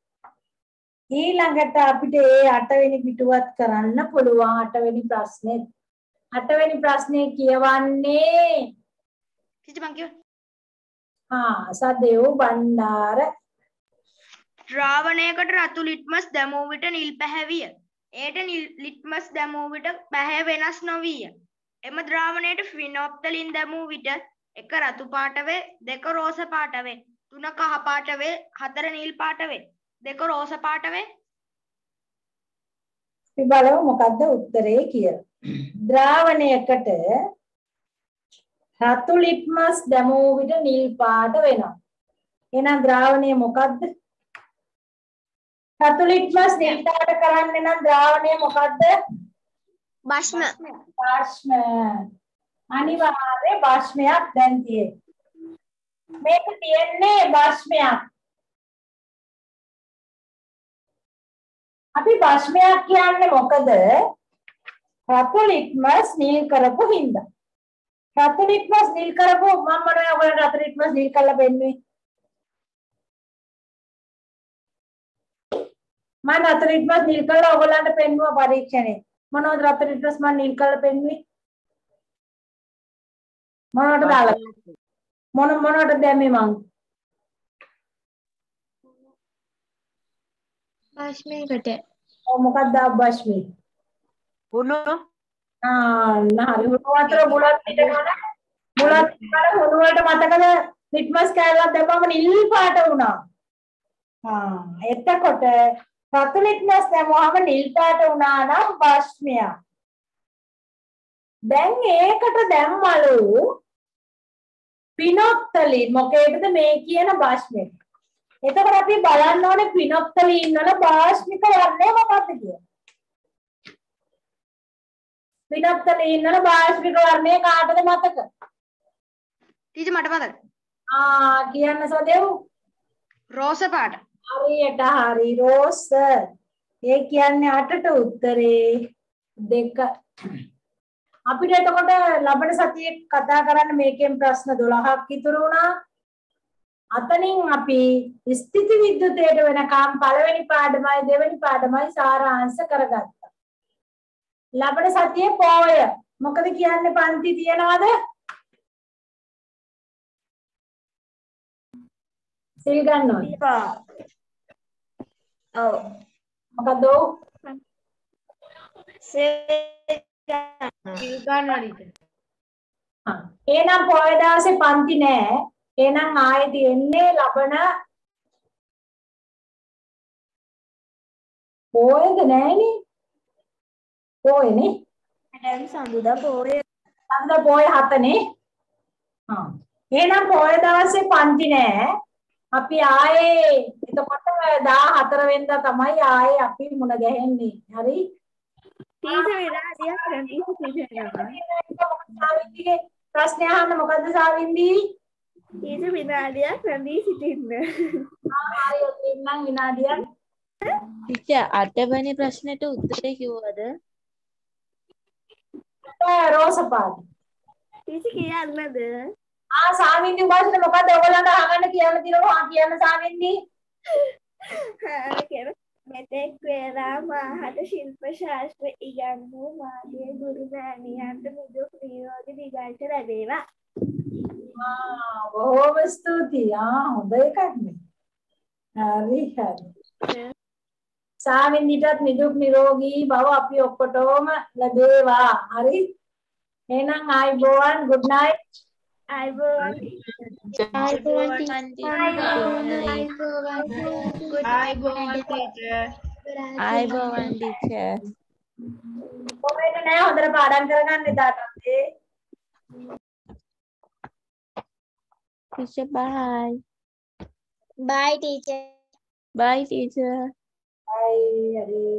[SPEAKER 1] ඊළඟට අපිට ඒ අටවෙනි පිටුවත් කරන්න පුළුවන්. අටවෙනි ප්‍රශ්නේ. අටවෙනි ප්‍රශ්නේ කියවන්නේ
[SPEAKER 3] කිසි මං කියව.
[SPEAKER 1] හා සදේව් බණ්ඩාර.
[SPEAKER 3] ද්‍රාවණයකට රතු ලිට්මස් දැමූ විට නිල් පැහැවිය. එයට ලිට්මස් දැමූ විට පැහැ වෙනස් නොවිය. එම ද්‍රාවණයට ෆිනොප්තලින් දැමූ විට එක රතු පාට වේ, දෙක රෝස පාට වේ, තුන කහ පාට වේ, හතර නිල් පාට වේ, දෙක රෝස පාට වේ.
[SPEAKER 1] අපි බලමු මොකද්ද උත්තරේ කියලා. ද්‍රාවණයකට රතු ලිට්මස් දැමූ විට නිල් පාට වෙනවා. එහෙනම් ද්‍රාවණය මොකද්ද? රතු ලිට්මස් නිල් පාට කරන්නේ නම් ද්‍රාවණය මොකද්ද?
[SPEAKER 4] භස්ම.
[SPEAKER 1] භස්ම. අනිවාර්ය භස්මයක් දැන් තියෙන්නේ. මේක තියෙන්නේ භස්මයක්. අපි භස්මයක් කියන්නේ මොකද? රතු ලිට්මස් නිල් කරපු හින්දා. රතු ලිට්මස් නිල් කරපු මම මොනවා ඔයගොල්ලන්ට රතු ලිට්මස් නිල් කරලා පෙන්නුවේ? මම රතු ලිට්මස් නිල් කරලා ඔයගොල්ලන්ට පෙන්නුවා පරීක්ෂණේ. මොනවද රතු ලිට්මස් මම නිල් කරලා පෙන්නුවේ? මොනවද දාලා? මොන මොනට දැම්මේ මං?
[SPEAKER 6] භාෂ්මයකට.
[SPEAKER 1] ඔව් මොකක්ද භාෂ්මේ?
[SPEAKER 9] හුණු.
[SPEAKER 1] ආ නහරි හුණු අතර මුලත් පිටකන මුලත් පිටකන හුණු වලට මතකද ලිට්මස් කෑල්ලක් දැම්මම නිල් පාට වුණා. ආ එතකොට රතු ලිට්මස් දැම්මම නිල් පාට වුණා නම් භාෂ්මය. දැන් ඒකට දැම්මලු පිනොක්තලින් මොකේද මේ කියන භාෂ්මය. එතකොට අපි බලන්න ඕනේ පිනොක්තලින් වල භාෂ්මික වර්ණය මොකක්ද කියලා. පිනොක්තලින් වල භාෂ්මික වර්ණය කාටද මතක?
[SPEAKER 3] ටීචර් මට මතක.
[SPEAKER 1] ආ කියන්න සදෙව්.
[SPEAKER 3] රෝස පාට.
[SPEAKER 1] හරියට හරි රෝස. ඒ කියන්නේ අටට උත්තරේ දෙක. අපිට එතකොට ලබන සතියේ කතා කරන්න මේකෙන් ප්‍රශ්න දොළහක් ඉතුරු වුණා. අතනින් අපි ස්ථිති විද්‍යුතයට වෙනකම් පළවෙනි පාඩමයි දෙවෙනි පාඩමයි සාරාංශ කරගත්තා. ලබන සතියේ පොය මොකද කියන්නේ පන්ති තියනවද? සිල් ගන්නවද? ඔව්. මොකද?
[SPEAKER 5] සිල් ගන්නවා ටීචර්.
[SPEAKER 1] හා එහෙනම් පොය දවසේ පන්ති නෑ. එහෙනම් ආයේ තියෙන්නේ ලබන පොයද නෑනේ. පොයනේ.
[SPEAKER 2] දැන් සඳුදා පොය.
[SPEAKER 1] සඳුදා පොය හතනේ. හා එහෙනම් පොය දවසේ පන්ති නෑ. අපි ආයේ එතකොට දාහතර වෙනිදා තමයි ආයේ අපි මුණ ගැහෙන්නේ. හරි?
[SPEAKER 2] ටීචර් විනාඩියක් රැඳී
[SPEAKER 1] සිටින්න. ප්‍රශ්න අහන්න මොකද්ද සාවින්දි?
[SPEAKER 2] ටීචර් විනාඩියක් රැඳී සිටින්න.
[SPEAKER 1] ආ හරි ඔතන ඉන්නම් විනාඩියක්.
[SPEAKER 8] ටීචර් අටවෙනි ප්‍රශ්නෙට උත්තරේ කිව්වද?
[SPEAKER 1] රෝස පාට.
[SPEAKER 2] ටීචර් කියන්නද?
[SPEAKER 1] ආ සාවින්දි උඹට මොකද්ද ඔයගොල්ලන්ට අහගන්න කියන්න තියෙනවා ආ කියන්න සාවින්දි.
[SPEAKER 2] හා කියන මෙතෙක් වේලා මාහට ශිල්ප ශාස්ත්‍ර ඉගන්වූ මාගේ ගුරු මෑණියන්ට නිදුක් නිරෝගී දීර්ඝායුෂ ලැබේවා.
[SPEAKER 1] ආ බොහොම ස්තුතියි. ආ හොඳ එකක් නේ. හරි හරි. සාවින්දිටත් නිදුක් නිරෝගී බව අපි ඔක්කොටම ලැබේවා. හරි. එහෙනම් ආයිබෝවන් good night.
[SPEAKER 2] ආයිබෝවන්.
[SPEAKER 8] ආයිබෝවන්
[SPEAKER 5] ආයිබෝවන් ටීචර්.
[SPEAKER 8] ආයිබෝවන් ටීචර්.
[SPEAKER 1] කොහෙද නෑ හොඳට පාඩම් කරගන්න එදාට.
[SPEAKER 8] Teacher, bye.
[SPEAKER 4] Bye, teacher.
[SPEAKER 8] Bye, teacher.
[SPEAKER 1] Bye, Hari.